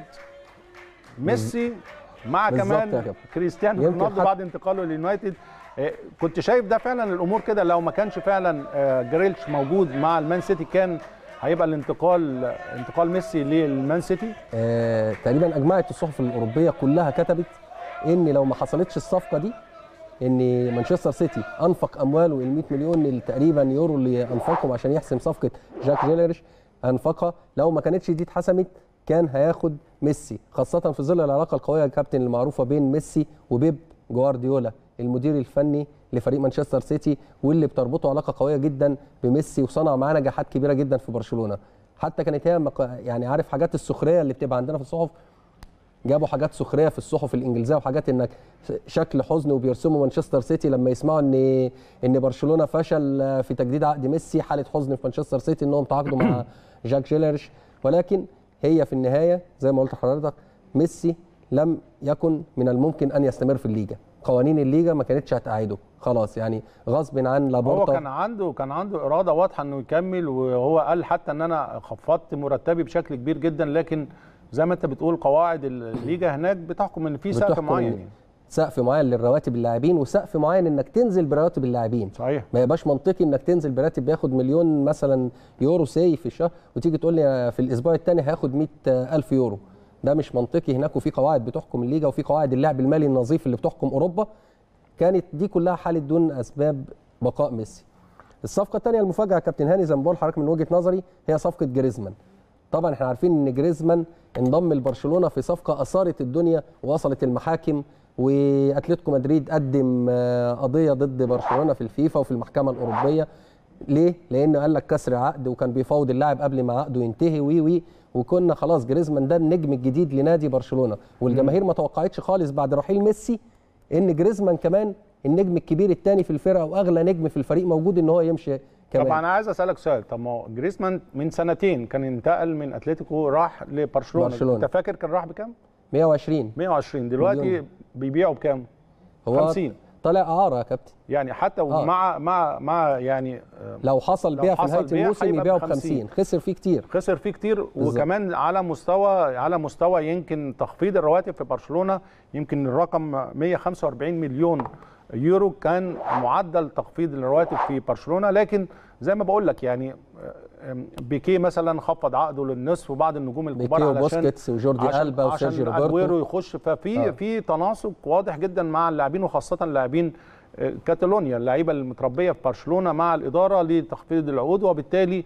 ميسي مع كمان كريستيانو رونالدو بعد انتقاله لليونايتد. كنت شايف ده فعلا الامور كده، لو ما كانش فعلا جريليتش موجود مع المان سيتي كان هيبقى الانتقال انتقال ميسي للمان سيتي؟ آه، تقريبا اجمعت الصحف الاوروبيه كلها كتبت ان لو ما حصلتش الصفقه دي، ان مانشستر سيتي انفق امواله ال مئة مليون تقريبا يورو اللي انفقهم عشان يحسم صفقه جاك جيليرش انفقها، لو ما كانتش دي اتحسمت كان هياخد ميسي، خاصه في ظل العلاقه القويه يا كابتن المعروفه بين ميسي وبيب جوارديولا المدير الفني لفريق مانشستر سيتي، واللي بتربطه علاقه قويه جدا بميسي، وصنع معاه نجاحات كبيره جدا في برشلونه. حتى كانت هي يعني عارف حاجات السخريه اللي بتبقى عندنا في الصحف، جابوا حاجات سخريه في الصحف الانجليزيه وحاجات انك شكل حزن وبيرسموا مانشستر سيتي لما يسمعوا ان ان برشلونه فشل في تجديد عقد ميسي، حاله حزن في مانشستر سيتي انهم تعاقدوا مع جاك جيليرش. ولكن هي في النهايه زي ما قلت لحضرتك ميسي لم يكن من الممكن ان يستمر في الليجا، قوانين الليجا ما كانتش هتقعده خلاص، يعني غصب عن لابورتا. هو كان عنده كان عنده اراده واضحه انه يكمل، وهو قال حتى ان انا خفضت مرتبي بشكل كبير جدا، لكن زي ما انت بتقول قواعد الليجا هناك بتحكم ان في سقف معين، يعني سقف معين للرواتب اللاعبين وسقف معين انك تنزل برواتب اللاعبين. صحيح. ما يبقاش منطقي انك تنزل براتب بياخد مليون مثلا يورو سي في الشهر وتيجي تقول لي في الاسبوع الثاني هياخد مئة ألف يورو، ده مش منطقي هناك، وفي قواعد بتحكم الليجا وفي قواعد اللعب المالي النظيف اللي بتحكم اوروبا. كانت دي كلها حاله دون اسباب بقاء ميسي. الصفقه الثانيه المفاجاه يا كابتن هاني زي ما بقول لحضرتك من وجهه نظري هي صفقه جريزمان. طبعا احنا عارفين ان جريزمان انضم لبرشلونه في صفقه اثارت الدنيا ووصلت المحاكم، واتلتيكو مدريد قدم قضيه ضد برشلونه في الفيفا وفي المحكمه الاوروبيه. ليه؟ لانه قال لك كسر عقد وكان بيفاوض اللاعب قبل ما عقده ينتهي وي وي وكنا خلاص جريزمان ده النجم الجديد لنادي برشلونه، والجماهير ما توقعتش خالص بعد رحيل ميسي ان جريزمان كمان النجم الكبير الثاني في الفرقه واغلى نجم في الفريق موجود ان هو يمشي كمان. طبعا انا عايز اسالك سؤال، طب ما جريزمان من سنتين كان انتقل من اتلتيكو راح لبرشلونه، برشلونة. انت فاكر كان راح بكام؟ مية وعشرين مية وعشرين، دلوقتي مليون. بيبيعوا بكام؟ هو خمسين. طالع اعاره يا كابتن، يعني حتى آه. مع مع مع يعني لو حصل لو بيع في حصل نهايه بيع الموسم هيبقى يبيعوا ب بخمسين. خمسين، خسر فيه كتير. خسر فيه كتير، بالزبط. وكمان على مستوى على مستوى يمكن تخفيض الرواتب في برشلونه، يمكن الرقم مية وخمسة وأربعين مليون يورو كان معدل تخفيض الرواتب في برشلونه، لكن زي ما بقول لك يعني بيكيه مثلا خفض عقده للنصف، وبعض النجوم الكبار بيكيه علشان وبوسكيتس وجوردي ألبا وسيرجي عشان روبرتو اجويرو يخش، ففي آه. في تناسق واضح جدا مع اللاعبين، وخاصه لاعبين كاتالونيا، اللعيبه المتربيه في برشلونه مع الاداره لتخفيض العقود، وبالتالي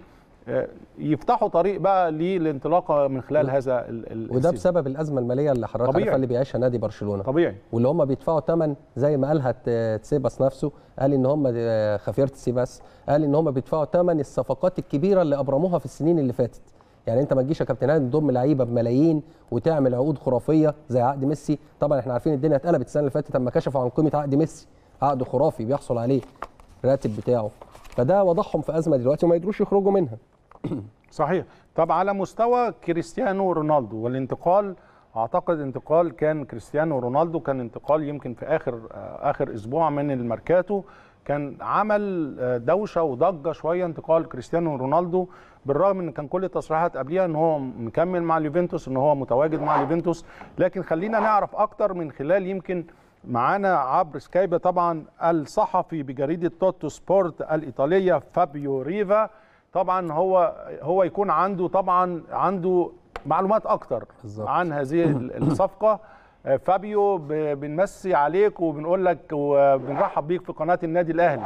يفتحوا طريق بقى للانطلاقه من خلال هذا ال وده بسبب الازمه الماليه اللي حضرتك عارفها اللي بيعيشها نادي برشلونه. طبيعي. واللي هم بيدفعوا ثمن زي ما قالها تسيباس نفسه، قال ان هم خافير تسيباس قال ان هم بيدفعوا ثمن الصفقات الكبيره اللي ابرموها في السنين اللي فاتت. يعني انت ما تجيش يا كابتن هاني تضم لعيبه بملايين وتعمل عقود خرافيه زي عقد ميسي. طبعا احنا عارفين الدنيا اتقلبت السنه اللي فاتت لما كشفوا عن قيمه عقد ميسي، عقد خرافي بيحصل عليه الراتب بتاعه، فده وضعهم في ازمه دلوقتي وما يقدروش يخرجوا منها. صحيح. طب على مستوى كريستيانو رونالدو والانتقال، اعتقد انتقال كان كريستيانو رونالدو كان انتقال يمكن في اخر اخر اسبوع من الميركاتو، كان عمل دوشه وضجه شويه انتقال كريستيانو رونالدو، بالرغم ان كان كل التصريحات قبليها ان هو مكمل مع اليوفنتوس، ان هو متواجد مع اليوفنتوس، لكن خلينا نعرف اكتر من خلال يمكن معانا عبر سكايب طبعا الصحفي بجريده توتو سبورت الايطاليه فابيو ريفا. طبعا هو هو يكون عنده طبعا عنده معلومات اكتر بالزبط. عن هذه الصفقه. فابيو بنمسي عليك وبنقول لك وبنرحب بيك في قناه النادي الاهلي.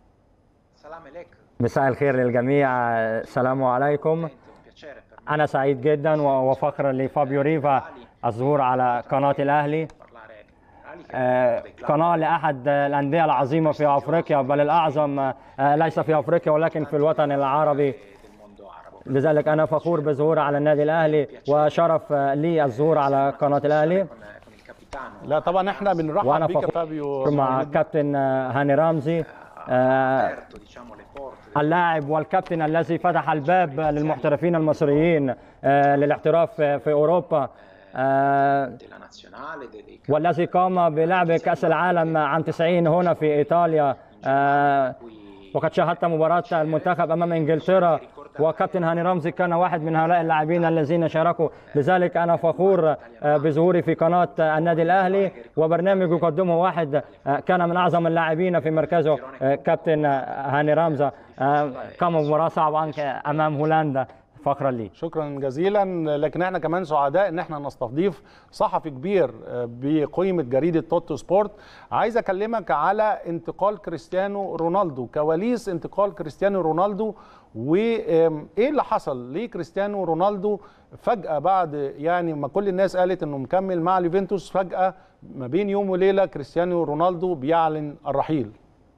سلام عليك. مساء الخير للجميع، السلام عليكم. انا سعيد جدا وفخر لفابيو ريفا الظهور على قناه الاهلي، قناه لاحد الانديه العظيمه في افريقيا، بل الاعظم ليس في افريقيا ولكن في الوطن العربي. لذلك انا فخور بالظهور على النادي الاهلي وشرف لي الظهور على قناه الاهلي. لا طبعا احنا بنرحب بيك يا فابيو مع كابتن هاني رمزي، اللاعب والكابتن الذي فتح الباب للمحترفين المصريين للاحتراف في اوروبا، آه والذي قام بلعب كأس العالم عام تسعين هنا في إيطاليا، آه وقد شاهدت مباراة المنتخب أمام إنجلترا، وكابتن هاني رمزي كان واحد من هؤلاء اللاعبين الذين شاركوا. لذلك أنا فخور آه بظهوري في قناة النادي الأهلي، وبرنامج يقدمه واحد آه كان من أعظم اللاعبين في مركزه، آه كابتن هاني رمزي، آه قام بمباراة صعبة أمام هولندا. فخرا لي. شكرا جزيلا. لكن احنا كمان سعداء ان احنا نستضيف صحفي كبير بقيمه جريده توتو سبورت. عايز اكلمك على انتقال كريستيانو رونالدو، كواليس انتقال كريستيانو رونالدو، وايه اللي حصل ليه كريستيانو رونالدو فجاه بعد يعني ما كل الناس قالت انه مكمل مع اليوفنتوس، فجاه ما بين يوم وليله كريستيانو رونالدو بيعلن الرحيل.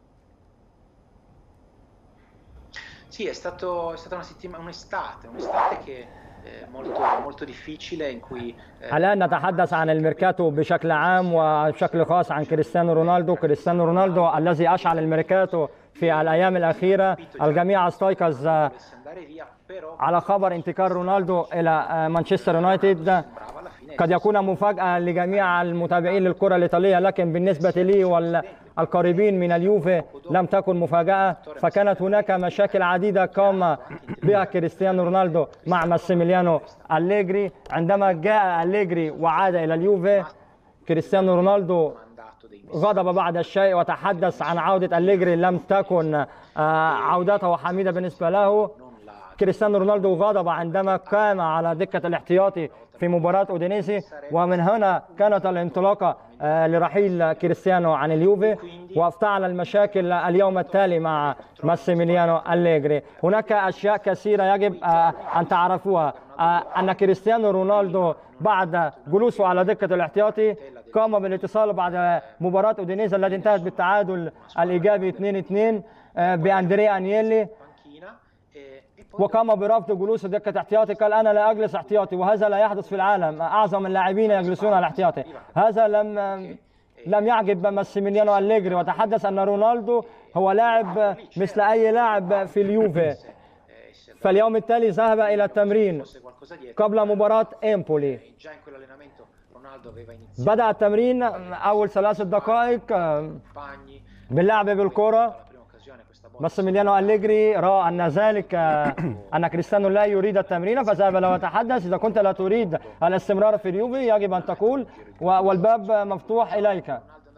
Sì, è stato è stata una settimana, un'estate, un'estate che è molto molto difficile in cui الآن نتحدث عن الميركاتو بشكل عام وبشكل خاص عن كريستيانو رونالدو. كريستيانو رونالدو الذي أشعل الميركاتو في الأيام الأخيرة. الجميع استيقظ على خبر انتقال رونالدو إلى مانشستر يونايتد. قد يكون مفاجأة لجميع المتابعين للكرة الإيطالية، لكن بالنسبة لي والقريبين من اليوفي لم تكن مفاجأة، فكانت هناك مشاكل عديدة قام بها كريستيانو رونالدو مع ماسيميليانو أليجري. عندما جاء أليجري وعاد إلى اليوفي، كريستيانو رونالدو غضب بعد الشيء وتحدث عن عودة أليجري لم تكن عودته حميدة بالنسبة له. كريستيانو رونالدو غضب عندما قام على دكة الاحتياطي في مباراة أودينيسي، ومن هنا كانت الانطلاقة لرحيل كريستيانو عن اليوفي، وافتعل المشاكل اليوم التالي مع ماسيميليانو أليجري. هناك أشياء كثيرة يجب أن تعرفوها. أن كريستيانو رونالدو بعد جلوسه على دكة الاحتياطي قام بالاتصال بعد مباراة أودينيزا التي انتهت بالتعادل الإيجابي اثنين اثنين بأندريا أنييلي، وقام برفض جلوس دكة احتياطي. قال أنا لا أجلس احتياطي، وهذا لا يحدث في العالم، أعظم اللاعبين يجلسون على احتياطي. هذا لم لم يعجب ماسيميليانو أليجري، وتحدث أن رونالدو هو لاعب مثل أي لاعب في اليوفي. فاليوم التالي ذهب إلى التمرين قبل مباراة إمبولي. بدأ التمرين أول ثلاث دقائق باللعب بالكرة. ماسيميليانو أليجري رأى أن ذلك أن كريستيانو لا يريد التمرين، فذهب له وتحدث: إذا كنت لا تريد الاستمرار في اليوفي يجب أن تقول، والباب مفتوح إليك.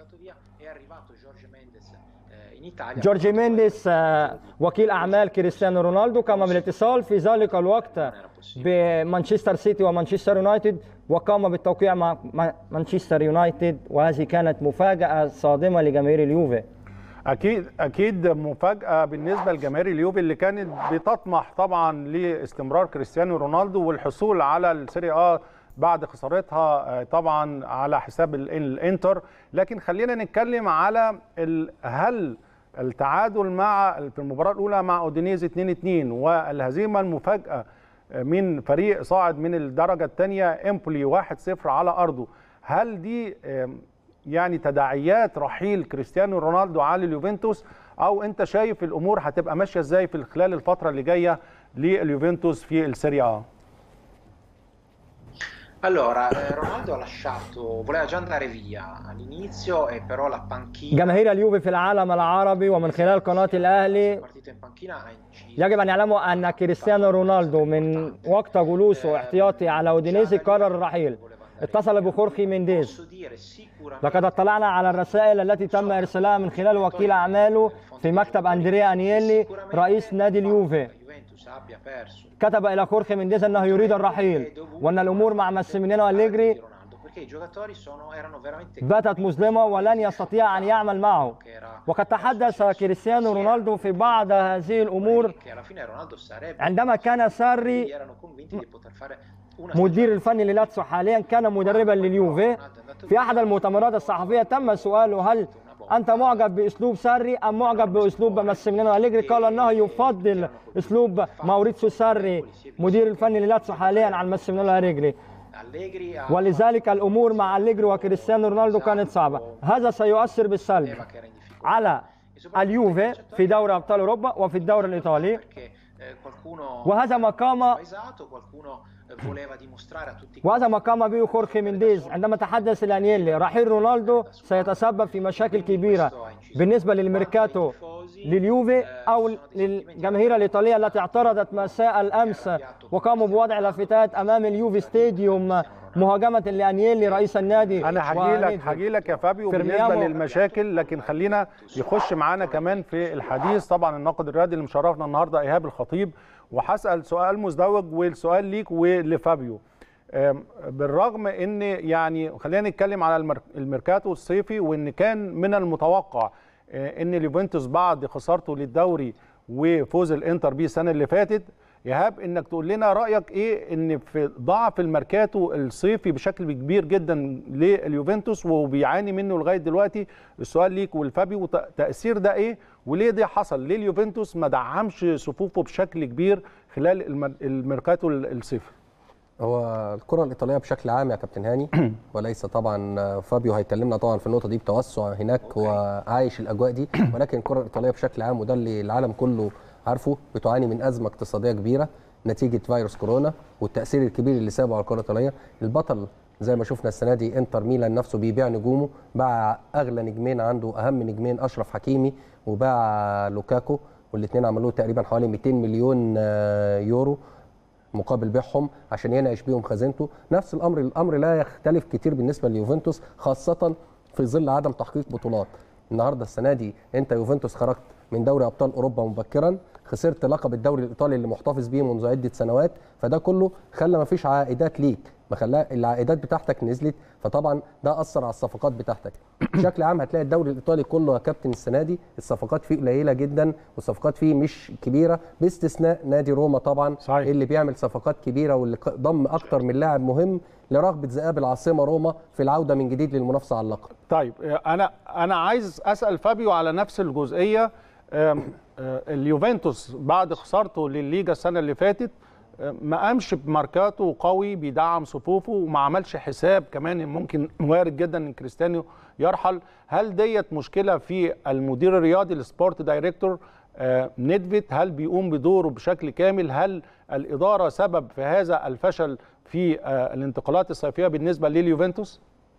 جورجي مينديس وكيل أعمال كريستيانو رونالدو قام بالاتصال في ذلك الوقت بمانشستر سيتي ومانشستر يونايتد، وقام بالتوقيع مع مانشستر يونايتد، وهذه كانت مفاجأة صادمة لجماهير اليوفي. اكيد اكيد مفاجاه بالنسبه لجماهير اليوفي اللي كانت بتطمح طبعا لاستمرار كريستيانو رونالدو والحصول على السيري آ بعد خسارتها طبعا على حساب الانتر. لكن خلينا نتكلم على هل التعادل مع في المباراه الاولى مع اودينيزي اثنين اثنين والهزيمه المفاجاه من فريق صاعد من الدرجه الثانيه امبولي واحد صفر على ارضه، هل دي يعني تداعيات رحيل كريستيانو رونالدو على اليوفنتوس، او انت شايف الامور هتبقى ماشيه ازاي في خلال الفتره اللي جايه لليوفنتوس في السيري آ؟ Allora, Ronaldo ha lasciato, voleva già andare via all'inizio e però la panchina. جماهير اليوفي في العالم العربي ومن خلال قناة الأهلي يجب أن يعلموا أن كريستيانو رونالدو من وقت جلوسه احتياطي على أودينيزي قرر الرحيل. اتصل بخورخي مينديز. لقد اطلعنا على الرسائل التي تم إرسالها من خلال وكيل أعماله في مكتب أندريا أنييلي رئيس نادي اليوفي. كتب إلى خورخي مينديز أنه يريد الرحيل، وأن الأمور مع ماسيميليانو أليجري باتت مظلمة ولن يستطيع أن يعمل معه. وقد تحدث كريستيانو رونالدو في بعض هذه الأمور عندما كان ساري مدير الفني للاتسو حاليا كان مدربا لليوفي. في أحد المؤتمرات الصحفية تم سؤاله: هل أنت معجب بأسلوب ساري أم معجب بأسلوب ماسيميليانو أليجري؟ قال أنه يفضل أسلوب ماوريتسيو ساري مدير الفني للاتسو حاليا عن ماسيميليانو أليجري، ولذلك الأمور مع أليجري وكريستيانو رونالدو كانت صعبة. هذا سيؤثر بالسلب على اليوفي في دوري أبطال أوروبا وفي الدوري الإيطالي، وهذا ما قام وهذا ما قام به خورخي مينديز عندما تحدث لأنييلي. رحيل رونالدو سيتسبب في مشاكل كبيرة بالنسبة للميركاتو لليوفي أو للجماهير الإيطالية التي اعترضت مساء الأمس وقاموا بوضع لافتات أمام اليوفي ستاديوم مهاجمة لأنييلي رئيس النادي. أنا هجي لك هجي لك يا فابيو بالنسبة للمشاكل، لكن خلينا يخش معانا كمان في الحديث طبعا الناقد الرياضي اللي مشرفنا النهارده إيهاب الخطيب، وهسأل سؤال مزدوج والسؤال ليك ولفابيو. بالرغم ان يعني خلينا نتكلم على الميركاتو الصيفي، وان كان من المتوقع ان اليوفنتوس بعد خسارته للدوري وفوز الانتر بيه السنه اللي فاتت، ايهاب انك تقول لنا رايك ايه ان في ضعف الميركاتو الصيفي بشكل كبير جدا لليوفنتوس وبيعاني منه لغايه دلوقتي. السؤال ليك والفابيو، تاثير ده ايه وليه ده حصل؟ ليه اليوفنتوس ما دعمش صفوفه بشكل كبير خلال الميركاتو الصيفي؟ هو الكرة الإيطالية بشكل عام يا كابتن هاني وليس طبعا فابيو هيكلمنا طبعا في النقطة دي بتوسع هناك وعايش الأجواء دي، ولكن الكرة الإيطالية بشكل عام وده اللي العالم كله عارفه بتعاني من أزمة اقتصادية كبيرة نتيجة فيروس كورونا والتأثير الكبير اللي سابه على الكرة الإيطالية. البطل زي ما شفنا السنة دي انتر ميلان نفسه بيبيع نجومه، باع أغلى نجمين عنده، أهم نجمين أشرف حكيمي وباع لوكاكو، والاثنين عملوا تقريبا حوالي مئتين مليون يورو مقابل بيعهم عشان ينعش بيهم خزينته. نفس الامر الامر لا يختلف كتير بالنسبه لليوفنتوس، خاصه في ظل عدم تحقيق بطولات. النهارده السنه دي انت يوفنتوس خرجت من دوري ابطال اوروبا مبكرا خسرت لقب الدوري الايطالي اللي محتفظ بيه منذ عده سنوات، فده كله خلى ما فيش عائدات ليك، ما خلى العائدات بتاعتك نزلت، فطبعا ده اثر على الصفقات بتاعتك. بشكل عام هتلاقي الدوري الايطالي كله يا كابتن السنه دي الصفقات فيه قليله جدا، والصفقات فيه مش كبيره باستثناء نادي روما طبعا صحيح. اللي بيعمل صفقات كبيره واللي ضم اكتر من لاعب مهم لرغبه ذئاب العاصمه روما في العوده من جديد للمنافسه على اللقب. طيب انا انا عايز اسال فابيو على نفس الجزئيه. اليوفنتوس بعد خسارته للليجا السنه اللي فاتت ما قامش بماركاته قوي بيدعم صفوفه، وما عملش حساب كمان ممكن وارد جدا ان كريستيانو يرحل. هل ديت مشكله في المدير الرياضي السبورت دايركتور نيدفيد؟ هل بيقوم بدوره بشكل كامل؟ هل الاداره سبب في هذا الفشل في الانتقالات الصيفيه بالنسبه لليوفنتوس؟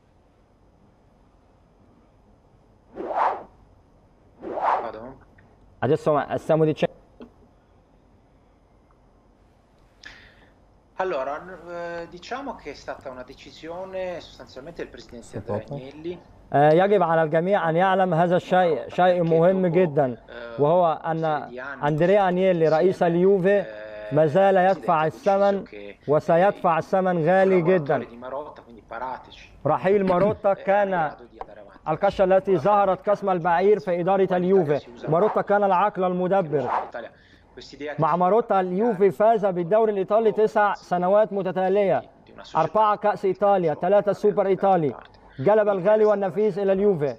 Adesso stiamo dicendo. Allora, eh, diciamo che è stata una decisione sostanzialmente del presidente Andrea Agnelli. يجب على الجميع أن يعلم هذا الشيء، شيء مهم جدا، وهو أن أندريا أنيلي رئيس اليوفي ما زال يدفع الثمن وسيدفع الثمن غالي جدا. رحيل ماروتا كان القشة التي ظهرت كاسم البعير في إدارة اليوفي. ماروتا كان العقل المدبر. مع ماروتا اليوفي فاز بالدوري الإيطالي تسع سنوات متتالية، أربعة كأس إيطاليا، ثلاثة سوبر إيطالي، جلب الغالي والنفيس إلى اليوفي.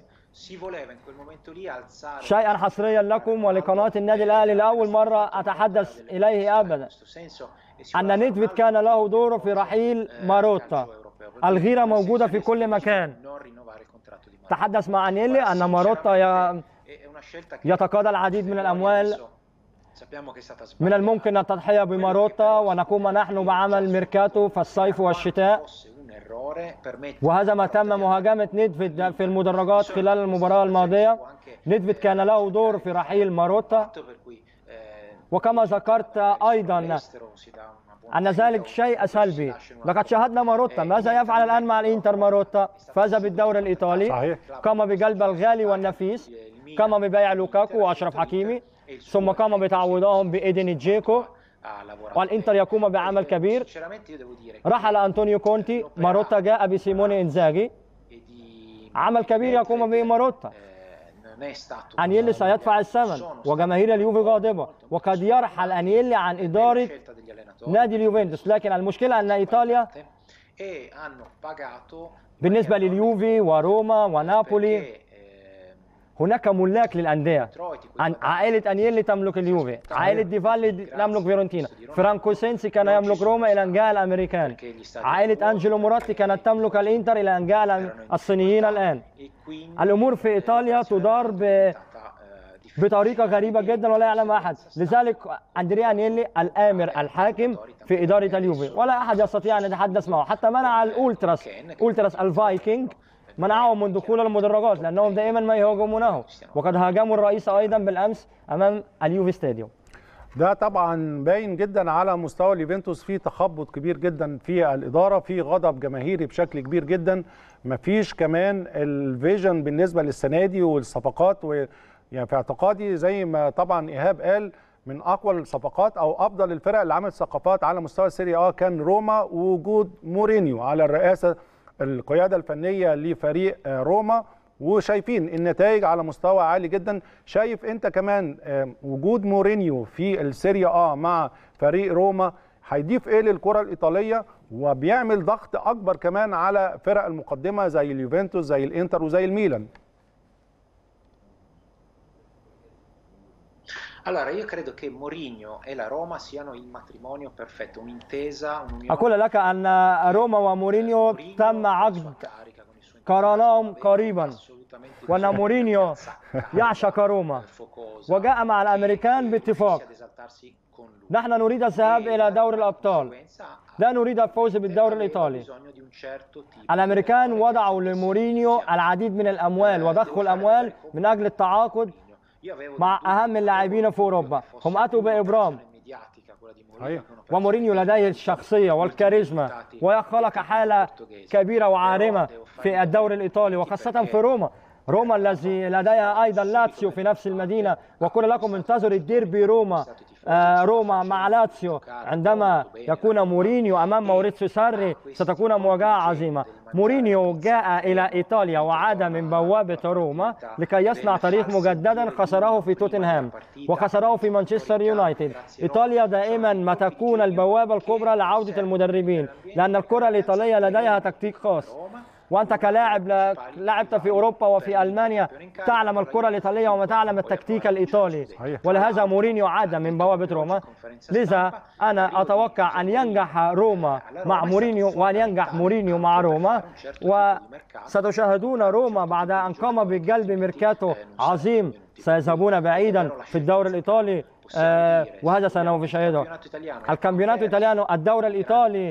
شيئا حصريا لكم ولقناة النادي الأهلي لأول مرة أتحدث إليه أبدا، أن نيدفيد كان له دور في رحيل ماروتا. الغيرة موجودة في كل مكان. تحدث مع أنيلي أن ماروتا يتقاضى العديد من الأموال، من الممكن التضحية بماروتا ونقوم نحن بعمل ميركاتو في الصيف والشتاء، وهذا ما تم مهاجمة نيدفيد في المدرجات خلال المباراة الماضية. نيدفيد كان له دور في رحيل ماروتا، وكما ذكرت أيضا أن ذلك شيء سلبي. لقد شاهدنا ماروتا ماذا يفعل الآن مع الإنتر. ماروتا فاز بالدوري الإيطالي، قام بجلب الغالي والنفيس، قام ببيع لوكاكو وأشرف حكيمي، ثم قام بتعويضهم بإيدين جيكو، والإنتر يقوم بعمل كبير. رحل أنطونيو كونتي، ماروتا جاء بسيموني إنزاغي، عمل كبير يقوم به ماروتا. أنيلي سيدفع الثمن وجماهير اليوفي غاضبة، وقد يرحل أنيلي عن إدارة نادي اليوفنتوس. لكن المشكلة أن إيطاليا بالنسبة لليوفي وروما ونابولي هناك ملاك للأندية. عائلة أنيلي تملك اليوفي، عائلة ديفالي تملك فيورنتينا، فرانكو سينسي كان يملك روما إلى أن جاء الأمريكان، عائلة أنجلو موراتي كانت تملك الإنتر إلى أن جاء الصينيين الآن. الأمور في إيطاليا تدار ب... بطريقة غريبة جدا ولا يعلم أحد. لذلك أندريا أنيلي الآمر الحاكم في إدارة اليوفي، ولا أحد يستطيع أن يتحدث معه. حتى منع الأولتراس، أولتراس الفايكنج، منعهم من دخول المدرجات لأنهم دائما ما يهاجمونه، وقد هاجموا الرئيس أيضا بالأمس أمام اليوفي ستاديوم. ده طبعا باين جدا على مستوى اليوفنتوس، في تخبط كبير جدا في الإدارة، في غضب جماهيري بشكل كبير جدا، مفيش كمان الفيجن بالنسبة للسنة دي والصفقات. و يعني في اعتقادي زي ما طبعا إيهاب قال، من أقوى الصفقات أو أفضل الفرق اللي عملت صفقات على مستوى السيريا آ كان روما، ووجود مورينيو على الرئاسة القيادة الفنية لفريق روما، وشايفين النتائج على مستوى عالي جدا. شايف انت كمان وجود مورينيو في السيريا آ مع فريق روما هيضيف ايه للكرة الإيطالية، وبيعمل ضغط أكبر كمان على فرق المقدمة زي اليوفنتوس زي الإنتر وزي الميلان؟ Allora, io credo che Mourinho e la Roma siano il matrimonio perfetto, un'intesa, un'unione. أقول لك أن روما ومورينيو تم عقد قرانهم قريبا، وأن مورينيو يعشق روما وجاء مع الأمريكان باتفاق. نحن نريد الذهاب إلى دوري الأبطال، لا نريد الفوز بالدوري الإيطالي. الأمريكان وضعوا لمورينيو العديد من الأموال وضخوا الأموال من أجل التعاقد مع أهم اللاعبين في أوروبا. هم أتوا بإبرام، ومورينيو لديه الشخصية والكاريزما، ويخلق حالة كبيرة وعارمة في الدوري الإيطالي وخاصة في روما. روما الذي لديها أيضا لاتسيو في نفس المدينة، وأقول لكم انتظروا الديربي روما آه روما مع لاتسيو عندما يكون مورينيو أمام موريتسيو ساري، ستكون مواجهة عظيمة. مورينيو جاء إلى إيطاليا وعاد من بوابة روما لكي يصنع تاريخ مجددا خسره في توتنهام وخسره في مانشستر يونايتد. إيطاليا دائما ما تكون البوابة الكبرى لعودة المدربين، لأن الكرة الإيطالية لديها تكتيك خاص، وأنت كلاعب لعبت في أوروبا وفي ألمانيا تعلم الكرة الإيطالية وما تعلم التكتيك الإيطالي، ولهذا مورينيو عاد من بوابة روما. لذا أنا أتوقع أن ينجح روما مع مورينيو وأن ينجح مورينيو مع روما، وستشاهدون روما بعد أن قام بجلب ميركاتو عظيم سيذهبون بعيدا في الدوري الإيطالي، آه وهذا سنشاهده. الكامبيوناتو إيطاليانو، الدوري الإيطالي،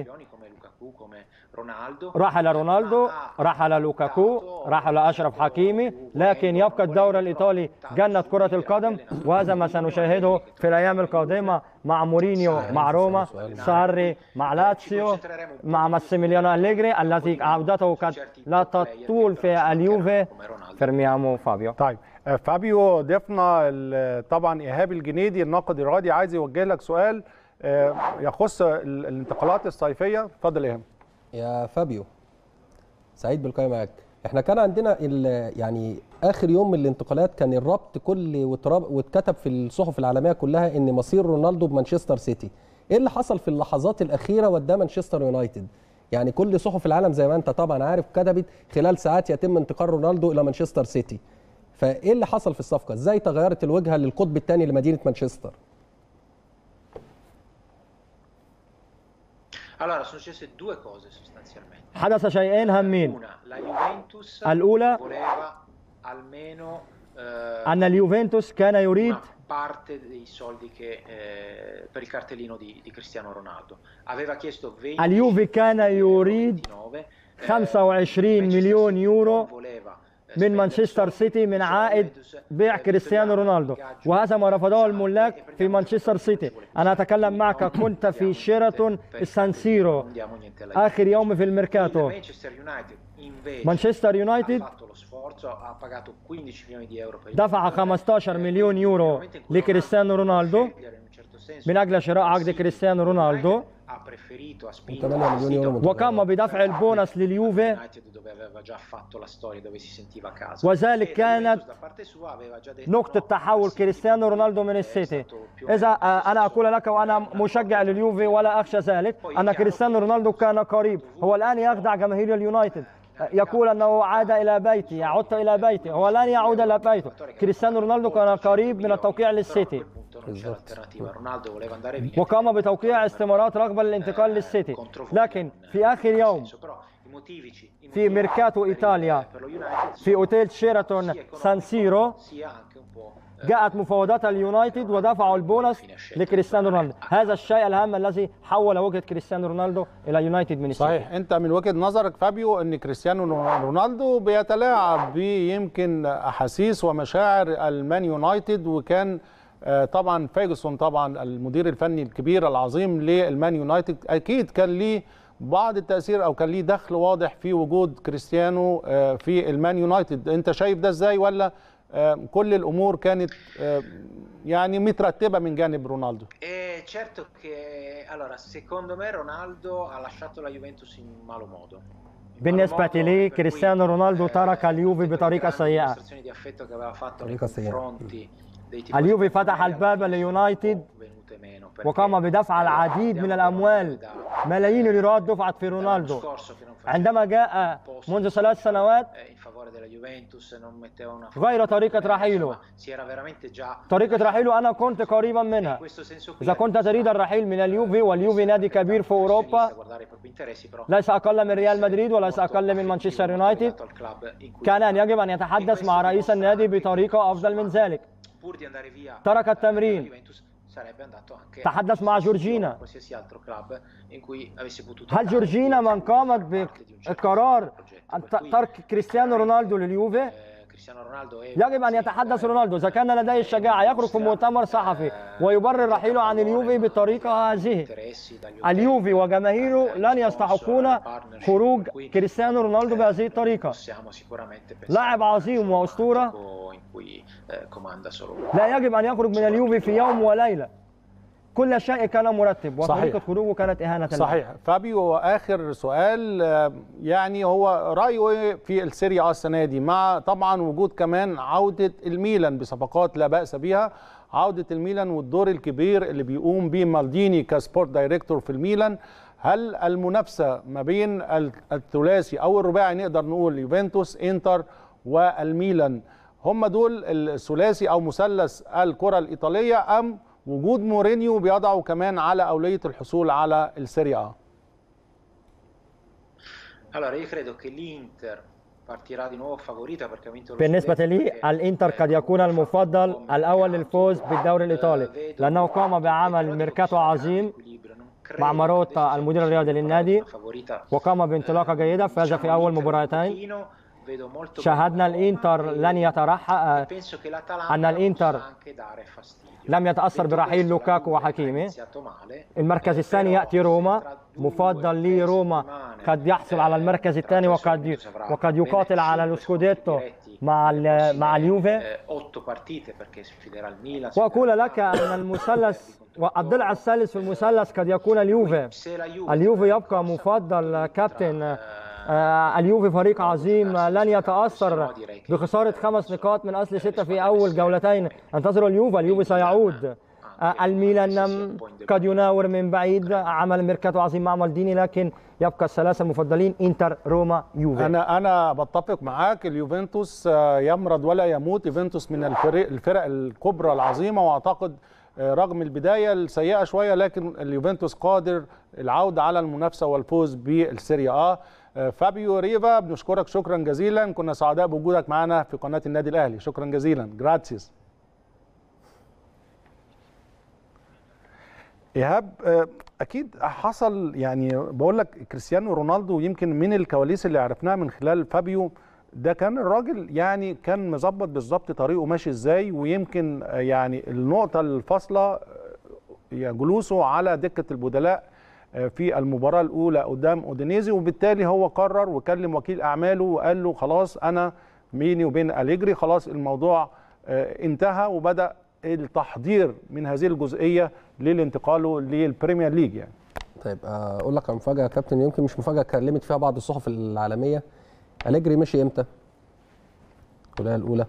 رحل رونالدو، رحل لوكاكو، رحل أشرف حكيمي، لكن يبقى الدوري الإيطالي جنة كرة القدم، وهذا ما سنشاهده في الأيام القادمة مع مورينيو مع روما، ساري مع لاتسيو، مع ماسيميليانو أليجري الذي عودته قد لا تطول في اليوفي. فرميامو فابيو. طيب فابيو ضيفنا طبعا إيهاب الجنيدي الناقد الرياضي عايز يوجه لك سؤال يخص الانتقالات الصيفية. اتفضل يا إيهاب. يا فابيو، سعيد باللقاء معاك. احنا كان عندنا يعني اخر يوم من الانتقالات كان الربط كل واتكتب في الصحف العالميه كلها ان مصير رونالدو بمانشستر سيتي. ايه اللي حصل في اللحظات الاخيره وداه مانشستر يونايتد؟ يعني كل صحف العالم زي ما انت طبعا عارف كتبت خلال ساعات يتم انتقال رونالدو الى مانشستر سيتي. فايه اللي حصل في الصفقه؟ ازاي تغيرت الوجهه للقطب الثاني لمدينه مانشستر؟ Allora, sono successe due cose sostanzialmente. حدث شيئين هامين. الأولى أن اليوفنتوس كان يريد parte dei soldi che eh, per il cartellino di, di Cristiano Ronaldo. Aveva chiesto venti اليوفي كان يريد خمسة وعشرين مليون يورو من مانشستر سيتي من عائد بيع كريستيانو رونالدو، وهذا ما رفضه الملاك في مانشستر سيتي. أنا أتكلم معك، كنت في شيراتون سانسيرو آخر يوم في الميركاتو. مانشستر يونايتد دفع خمسة عشر مليون يورو لكريستيانو رونالدو من أجل شراء عقد كريستيانو رونالدو، وقام بدفع البونص لليوفي، وذلك كانت نقطة تحول كريستيانو رونالدو من السيتي. إذا أنا أقول لك وأنا مشجع لليوفي ولا أخشى ذلك أن كريستيانو رونالدو كان قريب. هو الآن يخدع جماهير اليونايتد، يقول أنه عاد إلى بيتي، عدت إلى بيتي، هو لن يعود إلى بيته. كريستيانو رونالدو كان قريب من التوقيع للسيتي، وقام بتوقيع استمارات رغبة للانتقال للسيتي. لكن في آخر يوم في ميركاتو إيطاليا في أوتيل شيراتون سانسيرو جاءت مفاوضات اليونايتد ودفعوا البونص لكريستيانو رونالدو. هذا الشيء الهام الذي حول وجهة كريستيانو رونالدو إلى يونايتد من السيتي. صحيح. أنت من وجهة نظرك فابيو أن كريستيانو رونالدو بيتلاعب بيمكن أحاسيس ومشاعر المان يونايتد، وكان طبعا فيرجسون طبعا المدير الفني الكبير العظيم للمان يونايتد اكيد كان ليه بعض التاثير او كان ليه دخل واضح في وجود كريستيانو في المان يونايتد. انت شايف ده ازاي، ولا كل الامور كانت يعني مترتبه من جانب رونالدو؟ Eh, certo che allora secondo me Ronaldo ha lasciato la Juventus in malo modo. بالنسبة لي كريستيانو رونالدو ترك اليوفي بطريقة سيئة. اليوفي فتح الباب ليونايتد وقام بدفع العديد من الأموال، ملايين اليوروات دفعت في رونالدو. عندما جاء منذ ثلاث سنوات غير طريقة رحيله، طريقة رحيله أنا كنت قريبا منها. إذا كنت تريد الرحيل من اليوفي، واليوفي نادي كبير في أوروبا ليس أقل من ريال مدريد وليس أقل من مانشستر يونايتد، كان أن يجب أن يتحدث مع رئيس النادي بطريقة أفضل من ذلك. ترك التمرين، تحدث مع جورجينا. هل جورجينا من قامت بقرار ترك كريستيانو رونالدو لليوفي؟ يجب أن يتحدث رونالدو إذا كان لديه الشجاعة يخرج في مؤتمر صحفي ويبرر رحيله عن اليوفي بالطريقة هذه. اليوفي وجماهيره لن يستحقون خروج كريستيانو رونالدو بهذه الطريقة. لاعب عظيم وأسطورة لا يجب أن يخرج من اليوفي في يوم وليلة. كل شيء كان مرتب وطريقة خروجه كانت إهانة. صحيح. فابيو، آخر سؤال، يعني هو رأيه في السيريا آ السنة دي مع طبعا وجود كمان عودة الميلان بصفقات لا بأس بها، عودة الميلان والدور الكبير اللي بيقوم به مالديني كسبورت دايركتور في الميلان. هل المنافسة ما بين الثلاثي أو الرباعي نقدر نقول يوفنتوس انتر والميلان هم دول الثلاثي أو مثلث الكرة الإيطالية، أم وجود مورينيو بيضعه كمان على أولية الحصول على السيريا آ؟ بالنسبة لي الإنتر قد يكون المفضل الأول للفوز بالدوري الإيطالي، لأنه قام بعمل ميركاتو عظيم مع ماروتا المدير الرياضي للنادي، وقام بانطلاقة جيدة، فاز في أول مباراتين. شاهدنا الإنتر لن يترحل، أن الإنتر لم يتأثر برحيل لوكاكو وحكيمي. المركز الثاني يأتي روما، مفضل لي روما قد يحصل على المركز الثاني وقد وقد يقاتل على السكوديتو مع مع اليوفي. وأقول لك أن المثلث والضلع الثالث في المثلث قد يكون اليوفي. اليوفي يبقى مفضل كابتن. آه اليوفي فريق عظيم لن يتأثر بخسارة خمس نقاط من أصل ستة في أول جولتين. انتظروا اليوفي، اليوفي سيعود. آه الميلان قد يناور من بعيد، عمل ميركاتو عظيم مع مالديني، لكن يبقى الثلاثة المفضلين انتر روما يوفي. أنا أنا بتفق معاك. اليوفنتوس يمرض ولا يموت. يوفنتوس من الفرق الفرق الكبرى العظيمة، وأعتقد رغم البداية السيئة شوية لكن اليوفنتوس قادر العودة على المنافسة والفوز بالسيريا آ. فابيو ريفا، بنشكرك شكرا جزيلا، كنا سعداء بوجودك معنا في قناة النادي الأهلي. شكرا جزيلا. جراتسيس. إيهاب، أكيد حصل، يعني بقول لك كريستيانو رونالدو يمكن من الكواليس اللي عرفناها من خلال فابيو ده، كان الراجل يعني كان مظبط بالظبط طريقه ماشي ازاي، ويمكن يعني النقطة الفاصلة جلوسه على دكة البدلاء في المباراة الأولى قدام أودينيزي، وبالتالي هو قرر وكلم وكيل أعماله وقال له خلاص أنا بيني وبين أليجري خلاص الموضوع انتهى، وبدأ التحضير من هذه الجزئية للانتقاله للبريمير ليج. يعني طيب أقول لك مفاجأة يا كابتن، يمكن مش مفاجأة، كلمت فيها بعض الصحف العالمية. أليجري مشي إمتى؟ الولاية الأولى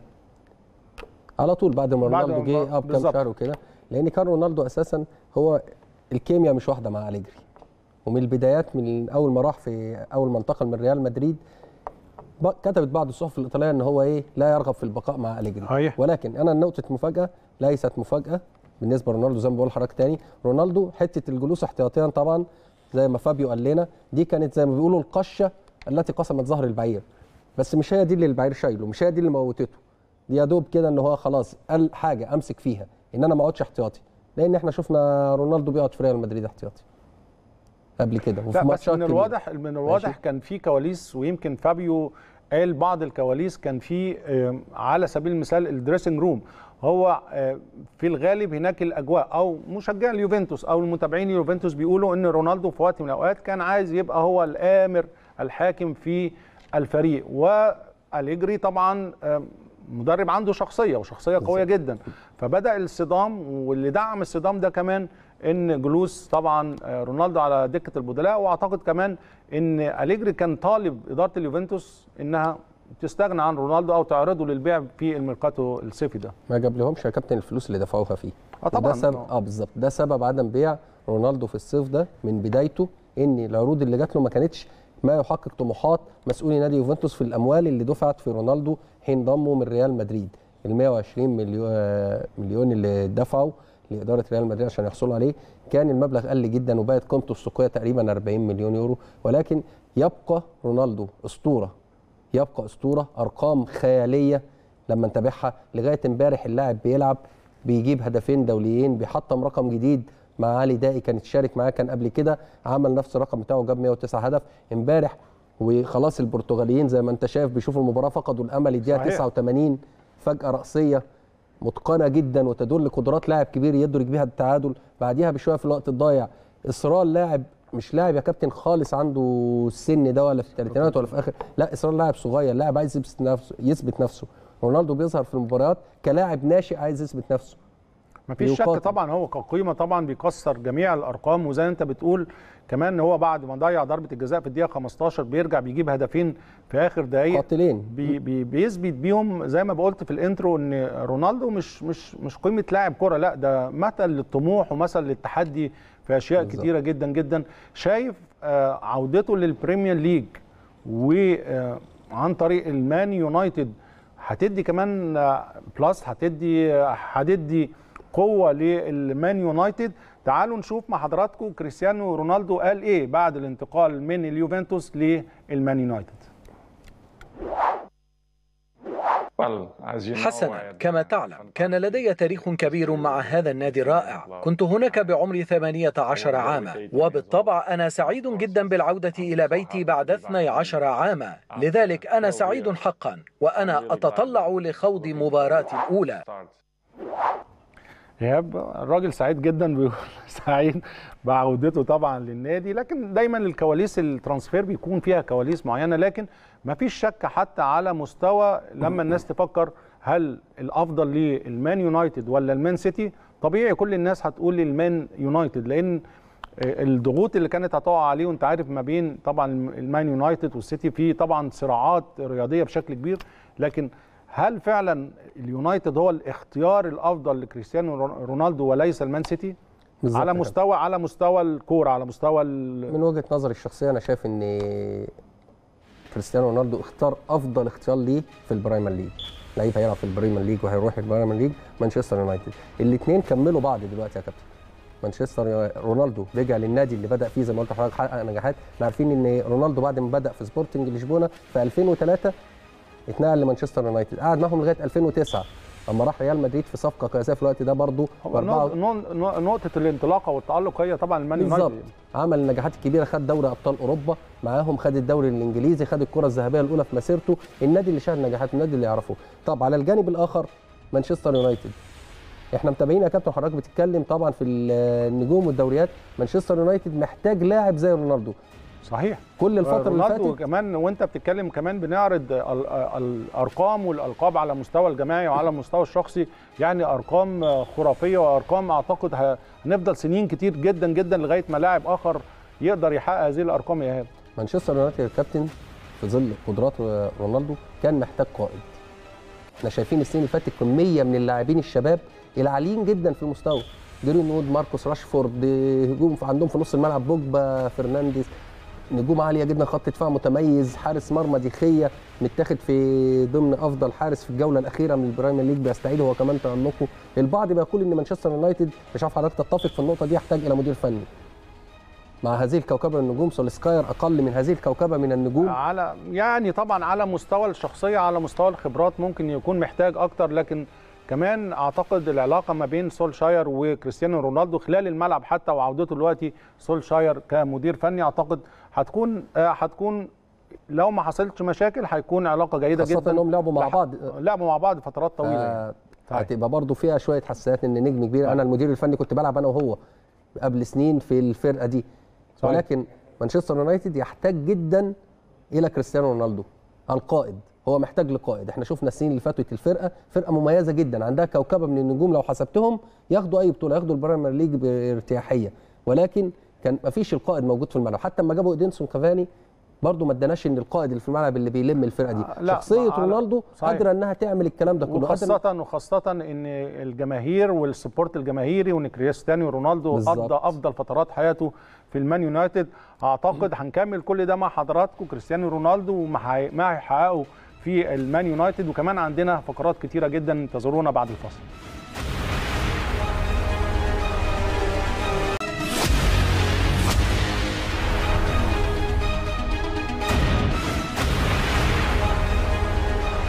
على طول بعد ما رونالدو جه اه بكام شهر وكده، لأن كان رونالدو أساسا هو الكيمياء مش واحدة مع أليجري، ومن البدايات من أول ما راح في أول ما انتقل من ريال مدريد كتبت بعض الصحف الإيطالية إن هو إيه لا يرغب في البقاء مع أليجري. ولكن أنا نقطة مفاجأة ليست مفاجأة بالنسبة لرونالدو، زي ما بقول لحضرتك تاني، رونالدو حتة الجلوس احتياطيا طبعا زي ما فابيو قال لنا، دي كانت زي ما بيقولوا القشة التي قسمت ظهر البعير، بس مش هي دي اللي البعير شايله، مش هي دي اللي موتته، دي يا دوب كده ان هو خلاص قال حاجه امسك فيها ان انا ما اقعدش احتياطي، لان احنا شفنا رونالدو بيقعد في ريال مدريد احتياطي قبل كده وفي ماتشات من الواضح من الواضح كان في كواليس، ويمكن فابيو قال بعض الكواليس كان في على سبيل المثال الدريسنج روم، هو في الغالب هناك الاجواء او مشجعي اليوفنتوس او المتابعين اليوفنتوس بيقولوا ان رونالدو في وقت من الاوقات كان عايز يبقى هو الامر الحاكم في الفريق، وأليجري طبعا مدرب عنده شخصيه وشخصيه قويه جدا، فبدا الصدام، واللي دعم الصدام ده كمان ان جلوس طبعا رونالدو على دكه البدلاء، واعتقد كمان ان أليجري كان طالب اداره اليوفنتوس انها تستغنى عن رونالدو او تعرضه للبيع في الميركاتو الصيفي ده. ما جاب لهمش يا كابتن الفلوس اللي دفعوها فيه. اه طبعا. ده سبب اه بالظبط ده سبب عدم بيع رونالدو في الصيف ده من بدايته، ان العروض اللي جات له ما كانتش ما يحقق طموحات مسؤولي نادي يوفنتوس في الاموال اللي دفعت في رونالدو حين ضمه من ريال مدريد. ال مئة وعشرين مليون اللي دفعوا لاداره ريال مدريد عشان يحصلوا عليه كان المبلغ قل جدا، وبقت قيمته السوقيه تقريبا أربعين مليون يورو، ولكن يبقى رونالدو اسطوره، يبقى اسطوره، ارقام خياليه لما نتابعها لغايه امبارح. اللاعب بيلعب بيجيب هدفين دوليين، بيحطم رقم جديد مع علي دائي كان اتشارك معاه، كان قبل كده عمل نفس الرقم بتاعه جاب مئة وتسعة هدف. امبارح وخلاص البرتغاليين زي ما انت شايف بيشوفوا المباراه فقدوا الامل. الدقيقه تسعة وثمانين فجاه راسيه متقنه جدا وتدل قدرات لاعب كبير يدرك بيها التعادل. بعديها بشويه في الوقت الضايع اصرار لاعب مش لاعب يا كابتن خالص عنده السن ده ولا في الثلاثينات ولا في اخر، لا اصرار لاعب صغير، لاعب عايز يثبت نفسه يثبت نفسه. رونالدو بيظهر في المباريات كلاعب ناشئ عايز يثبت نفسه. مفيش شك طبعا هو كقيمه طبعا بيكسر جميع الارقام، وزي انت بتقول كمان هو بعد ما ضيع ضربه الجزاء في الدقيقه خمستاشر بيرجع بيجيب هدفين في اخر دقائق قاتلين بي بي بيثبت بيهم زي ما قلت في الانترو ان رونالدو مش مش مش قيمه لاعب كره، لا ده مثل للطموح ومثل للتحدي في اشياء بالزبط. كتيره جدا جدا. شايف آه عودته للبريمير ليج وعن طريق المان يونايتد هتدي كمان آه بلس، هتدي هتدي قوه للمان يونايتد. تعالوا نشوف مع حضراتكم كريستيانو رونالدو قال ايه بعد الانتقال من اليوفنتوس للمان يونايتد. حسنا، كما تعلم كان لدي تاريخ كبير مع هذا النادي الرائع. كنت هناك بعمر ثمانية عشر عاما، وبالطبع أنا سعيد جدا بالعودة إلى بيتي بعد اثني عشر عاما. لذلك أنا سعيد حقا، وأنا أتطلع لخوض مباراتي الأولى. ايهاب الراجل سعيد جدا، بيقول سعيد بعودته طبعا للنادي، لكن دايما الكواليس الترانسفير بيكون فيها كواليس معينه، لكن ما فيش شك حتى على مستوى لما الناس تفكر هل الافضل للمان يونايتد ولا المان سيتي، طبيعي كل الناس هتقول للمان يونايتد، لان الضغوط اللي كانت هتقع عليه وانت عارف ما بين طبعا المان يونايتد والسيتي في طبعا صراعات رياضيه بشكل كبير، لكن هل فعلا اليونايتد هو الاختيار الافضل لكريستيانو رونالدو وليس المان سيتي؟ على مستوى على مستوى الكوره، على مستوى من وجهه نظري الشخصيه انا شايف ان كريستيانو رونالدو اختار افضل اختيار ليه في البريمير ليج. لعيب هيلعب في البريمير ليج وهيروح البريمير ليج مانشستر يونايتد. الاثنين كملوا بعض دلوقتي يا كابتن. مانشستر رونالدو رجع للنادي اللي بدا فيه زي ما قلت لحضرتك حقق نجاحات. احنا عارفين ان رونالدو بعد ما بدا في سبورتنج لشبونه في ألفين وثلاثة اتنقل لمانشستر يونايتد، قعد معهم لغايه ألفين وتسعة اما راح ريال مدريد في صفقه قياسيه في الوقت ده برضه. نقطه الانطلاقه والتالق هي طبعا المان يونايتد. عمل النجاحات الكبيره، خد دوري ابطال اوروبا معاهم، خد الدوري الانجليزي، خد الكره الذهبيه الاولى في مسيرته. النادي اللي شهد نجاحات، النادي اللي يعرفه. طب على الجانب الاخر مانشستر يونايتد، احنا متابعين يا كابتن، حضرتك بتتكلم طبعا في النجوم والدوريات. مانشستر يونايتد محتاج لاعب زي رونالدو. صحيح. كل الفتره اللي فاتت كمان وانت بتتكلم كمان بنعرض الارقام والالقاب على المستوى الجماعي وعلى المستوى الشخصي، يعني ارقام خرافيه وارقام اعتقد هنفضل سنين كتير جدا جدا لغايه ما لاعب اخر يقدر يحقق هذه الارقام. يا ايهاب مانشستر يونايتد يا كابتن في ظل قدرات رونالدو كان محتاج قائد. احنا شايفين السنين اللي فاتت كميه من اللاعبين الشباب العاليين جدا في المستوى، جرينوود، ماركوس راشفورد، هجوم عندهم في نص الملعب بوجبا، فرنانديز، نجوم عاليه جدا، خط دفاع متميز، حارس مرمى ديخيه متاخد في ضمن افضل حارس في الجوله الاخيره من البريمير ليج بيستعيد هو كمان تالقه. البعض بيقول ان مانشستر يونايتد، مش عارف حضرتك تتفق في النقطه دي، يحتاج الى مدير فني مع هذه الكوكبه من النجوم. سولسكاير اقل من هذه الكوكبه من النجوم، على يعني طبعا على مستوى الشخصيه على مستوى الخبرات ممكن يكون محتاج اكتر، لكن كمان اعتقد العلاقه ما بين سولشاير وكريستيانو رونالدو خلال الملعب حتى وعودته دلوقتي سولشاير كمدير فني اعتقد هتكون هتكون لو ما حصلتش مشاكل هيكون علاقه جيده جدا، خاصه انهم لعبوا مع بعض لعبوا مع بعض فترات طويله. آه هتبقى برضه فيها شويه حساسيات ان نجم كبير. انا المدير الفني كنت بلعب انا وهو قبل سنين في الفرقه دي. صحيح. ولكن مانشستر يونايتد يحتاج جدا الى كريستيانو رونالدو القائد. هو محتاج لقائد. احنا شفنا السنين اللي فاتت الفرقه فرقه مميزه جدا، عندها كوكبه من النجوم لو حسبتهم ياخدوا اي بطوله، ياخدوا البريمير ليج بارتياحيه، ولكن كان ما فيش القائد موجود في الملعب. حتى لما جابوا ايدنسون كافاني برضه ما اداناش ان القائد اللي في الملعب اللي بيلم الفرقه دي. آه شخصيه رونالدو قادره انها تعمل الكلام ده كله، وخاصه وخاصه ان الجماهير والسبورت الجماهيري وان كريستيانو رونالدو قضى افضل فترات حياته في المان يونايتد. اعتقد هنكمل كل ده مع حضراتكم، كريستيانو رونالدو وما ما هيحققه في المان يونايتد، وكمان عندنا فقرات كتيره جدا، انتظرونا بعد الفاصل.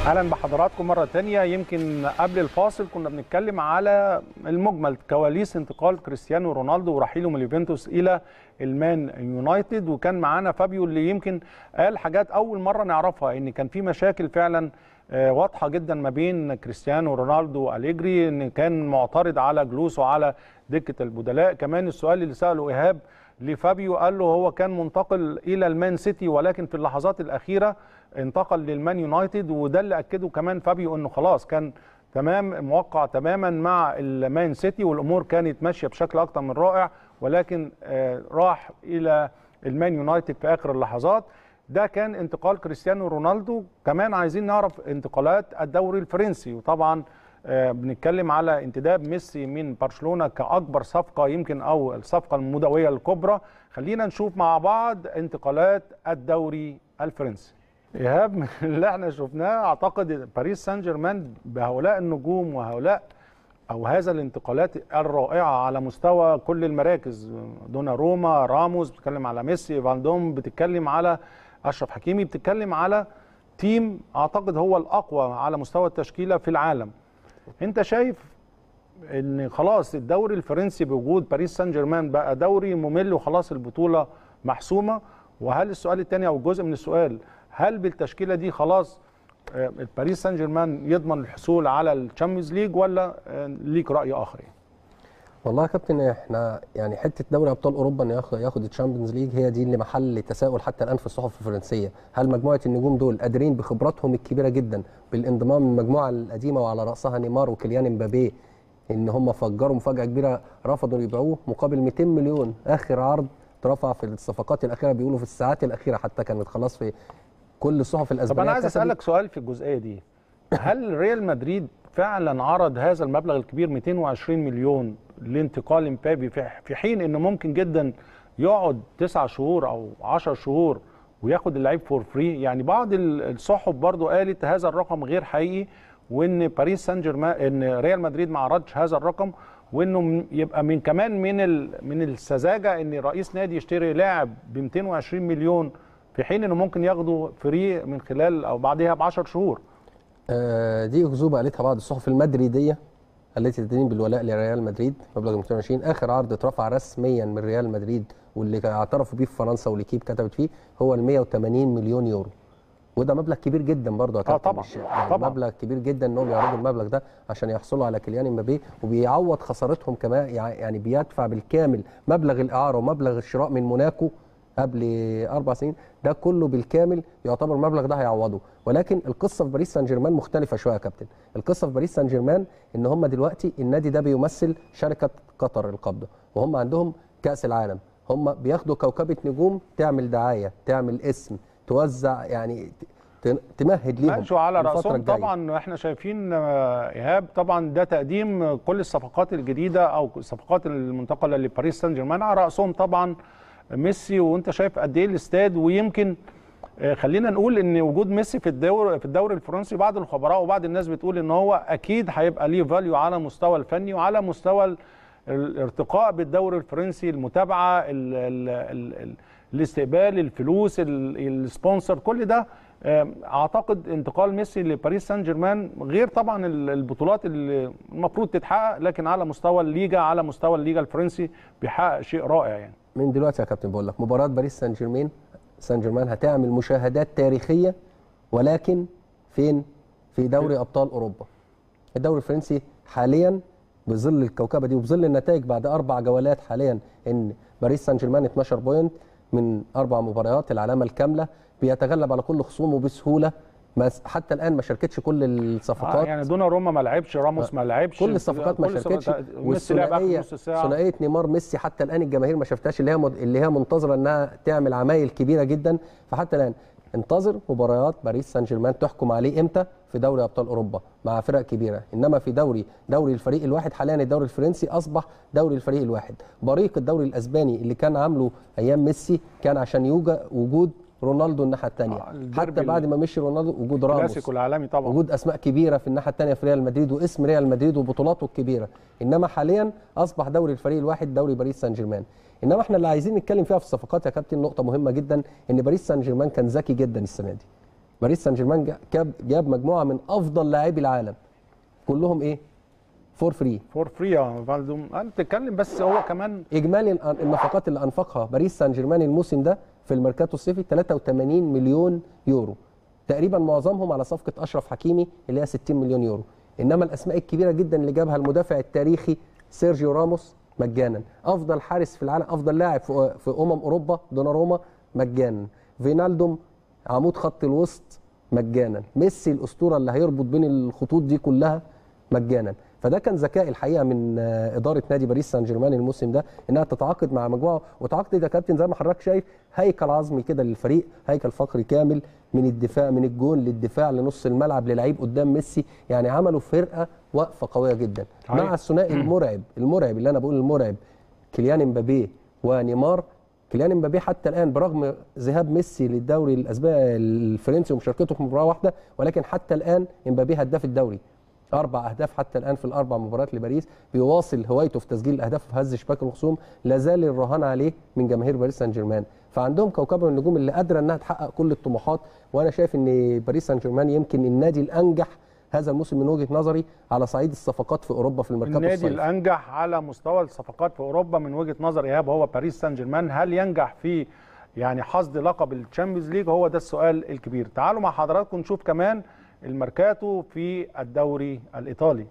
اهلا بحضراتكم مره ثانيه. يمكن قبل الفاصل كنا بنتكلم على المجمل كواليس انتقال كريستيانو رونالدو ورحيله من اليوفنتوس الى المان يونايتد، وكان معانا فابيو اللي يمكن قال حاجات اول مره نعرفها، ان كان في مشاكل فعلا واضحه جدا ما بين كريستيانو رونالدو واليجري، ان كان معترض على جلوسه على دكه البدلاء. كمان السؤال اللي ساله ايهاب لفابيو قال له هو كان منتقل الى المان سيتي ولكن في اللحظات الاخيره انتقل للمان يونايتد، وده اللي اكده كمان فابيو انه خلاص كان تمام موقع تماما مع المان سيتي والامور كانت ماشيه بشكل اكتر من رائع، ولكن آه راح الى المان يونايتد في اخر اللحظات. ده كان انتقال كريستيانو رونالدو. كمان عايزين نعرف انتقالات الدوري الفرنسي، وطبعا آه بنتكلم على انتداب ميسي من برشلونه كاكبر صفقه يمكن او الصفقه المدويه الكبرى. خلينا نشوف مع بعض انتقالات الدوري الفرنسي. ايهاب، من اللي احنا شفناه اعتقد باريس سان جيرمان بهؤلاء النجوم وهؤلاء او هذا الانتقالات الرائعه على مستوى كل المراكز، دوناروما، راموس، بتتكلم على ميسي، فالدوم، بتتكلم على اشرف حكيمي، بتتكلم على تيم اعتقد هو الاقوى على مستوى التشكيله في العالم. انت شايف ان خلاص الدوري الفرنسي بوجود باريس سان جيرمان بقى دوري ممل وخلاص البطوله محسومه؟ وهل السؤال الثاني او جزء من السؤال، هل بالتشكيله دي خلاص باريس سان جيرمان يضمن الحصول على الشامبيونز ليج، ولا ليك راي اخر؟ والله يا كابتن، احنا يعني حته دوري ابطال اوروبا انه ياخد ياخد الشامبيونز ليج هي دي اللي محل تساؤل حتى الان في الصحف الفرنسيه. هل مجموعه النجوم دول قادرين بخبراتهم الكبيره جدا بالانضمام من المجموعه القديمه وعلى راسها نيمار وكيليان امبابي ان هم فجروا مفاجاه كبيره رفضوا يبيعوه مقابل مئتين مليون؟ اخر عرض اترفع في الصفقات الاخيره بيقولوا في الساعات الاخيره حتى كانت خلاص في كل الصحف الاسبانيه. طب انا عايز اسالك سؤال في الجزئيه دي، هل ريال مدريد فعلا عرض هذا المبلغ الكبير مئتين وعشرين مليون لانتقال امبابي في حين انه ممكن جدا يقعد تسعة شهور او عشر شهور وياخد اللعيب فور فري؟ يعني بعض الصحف برضو قالت هذا الرقم غير حقيقي، وان باريس سان جيرمان ان ريال مدريد ما عرضش هذا الرقم، وانه يبقى من كمان من من السذاجه ان رئيس نادي يشتري لاعب ب مئتين وعشرين مليون في حين انه ممكن ياخده فري من خلال او بعدها ب عشر شهور. آه دي اكذوبه قالتها بعض الصحف المدريديه التي تدين بالولاء لريال مدريد. مبلغ مئتين وعشرين اخر عرض اترفع رسميا من ريال مدريد واللي اعترفوا بيه في فرنسا والليكيب كتبت فيه هو ال مئة وثمانين مليون يورو، وده مبلغ كبير جدا برضه يا كابتن. اه طبعا يعني طبعا مبلغ كبير جدا انهم يعرضوا المبلغ ده عشان يحصلوا على كيليان امبابي، وبيعوض خسارتهم كمان، يعني بيدفع بالكامل مبلغ الاعاره ومبلغ الشراء من موناكو قبل اربع سنين، ده كله بالكامل يعتبر المبلغ ده هيعوضه. ولكن القصه في باريس سان جيرمان مختلفه شويه يا كابتن. القصه في باريس سان جيرمان ان هم دلوقتي النادي ده بيمثل شركه قطر القابضه، وهم عندهم كاس العالم، هم بياخدوا كوكبه نجوم تعمل دعايه، تعمل اسم، توزع، يعني تمهد ليهم ماشوا على راسهم. طبعا احنا شايفين ايهاب طبعا ده تقديم كل الصفقات الجديده او الصفقات المنتقله لباريس سان جيرمان، على راسهم طبعا ميسي. وانت شايف قد ايه الاستاد، ويمكن خلينا نقول ان وجود ميسي في الدوري في الدوري الفرنسي بعض الخبراء وبعض الناس بتقول ان هو اكيد هيبقى ليه فاليو على المستوى الفني وعلى مستوى الارتقاء بالدوري الفرنسي، المتابعه، ال ال ال ال الاستقبال، الفلوس، السبونسر، كل ده. اعتقد انتقال ميسي لباريس سان جيرمان غير طبعا البطولات اللي المفروض تتحقق، لكن على مستوى الليجا على مستوى الليجا الفرنسي بيحقق شيء رائع. يعني من دلوقتي يا كابتن بقول لك مباراه باريس سان جيرمان سان جيرمان هتعمل مشاهدات تاريخيه، ولكن فين؟ في دوري ابطال اوروبا. الدوري الفرنسي حاليا بظل الكوكبه دي وبظل النتائج بعد اربع جولات حاليا ان باريس سان جيرمان اثناشر بوينت من اربع مباريات، العلامه الكامله، بيتغلب على كل خصومه بسهوله. حتى الان ما شاركتش كل الصفقات، آه يعني دوناروما ما لعبش، راموس ما لعبش، كل الصفقات ما شاركتش. والثنائيه ثنائيه نيمار ميسي حتى الان الجماهير ما شافتهاش، اللي هي اللي هي منتظره انها تعمل عمايل كبيره جدا. فحتى الان انتظر مباريات باريس سان جيرمان تحكم عليه امتى في دوري ابطال اوروبا مع فرق كبيره، انما في دوري دوري الفريق الواحد حاليا الدوري الفرنسي اصبح دوري الفريق الواحد. بريق الدوري الاسباني اللي كان عامله ايام ميسي كان عشان يوجد وجود رونالدو الناحيه الثانيه، آه حتى بعد ما مشي رونالدو وجود راموس، العالمي طبعا، وجود اسماء كبيره في الناحيه الثانيه في ريال مدريد واسم ريال مدريد وبطولاته الكبيره. انما حاليا اصبح دوري الفريق الواحد دوري باريس سان جيرمان. انما احنا اللي عايزين نتكلم فيها في الصفقات يا كابتن نقطه مهمه جدا، ان باريس سان جيرمان كان ذكي جدا السنه دي. باريس سان جيرمان جاب جاب مجموعه من افضل لاعبي العالم، كلهم ايه؟ فور فري. فور فري يا فالدوم. انت بتتكلم بس هو كمان اجمالي النفقات اللي انفقها باريس سان جيرمان الموسم ده في الميركاتو الصيفي ثلاثة وثمانين مليون يورو، تقريبا معظمهم على صفقه اشرف حكيمي اللي هي ستين مليون يورو. انما الاسماء الكبيره جدا اللي جابها المدافع التاريخي سيرجيو راموس مجانا، افضل حارس في العالم، افضل لاعب في في امم اوروبا دوناروما مجانا، فينالدوم عمود خط الوسط مجانا، ميسي الاسطوره اللي هيربط بين الخطوط دي كلها مجانا. فده كان ذكاء الحقيقه من اداره نادي باريس سان جيرمان الموسم ده انها تتعاقد مع مجموعه، وتعاقد يا كابتن زي ما حضرتك شايف هيكل عظمي كده للفريق، هيكل فقري كامل من الدفاع، من الجون للدفاع لنص الملعب للعيب قدام ميسي، يعني عملوا فرقه واقفه قويه جدا صحيح. مع الثنائي المرعب المرعب اللي انا بقول المرعب كيليان امبابي ونيمار. كيليان امبابي حتى الان برغم ذهاب ميسي للدوري الاسباني الفرنسي ومشاركته في مباراه واحده، ولكن حتى الان امبابي هداف الدوري، اربع اهداف حتى الان في الاربع مباريات لباريس، بيواصل هوايته في تسجيل الاهداف في هز شباك الخصوم، لا زال الرهان عليه من جماهير باريس سان جيرمان. فعندهم كوكبه من النجوم اللي قادره انها تحقق كل الطموحات، وانا شايف ان باريس سان جيرمان يمكن النادي الانجح هذا الموسم من وجهه نظري على صعيد الصفقات في اوروبا في الميركاتو النادي الصيفي. الانجح على مستوى الصفقات في اوروبا من وجهه نظر ايهاب هو باريس سان جيرمان. هل ينجح في يعني حصد لقب الشامبيونز ليج؟ هو ده السؤال الكبير. تعالوا مع حضراتكم نشوف كمان الميركاتو في الدوري الايطالي.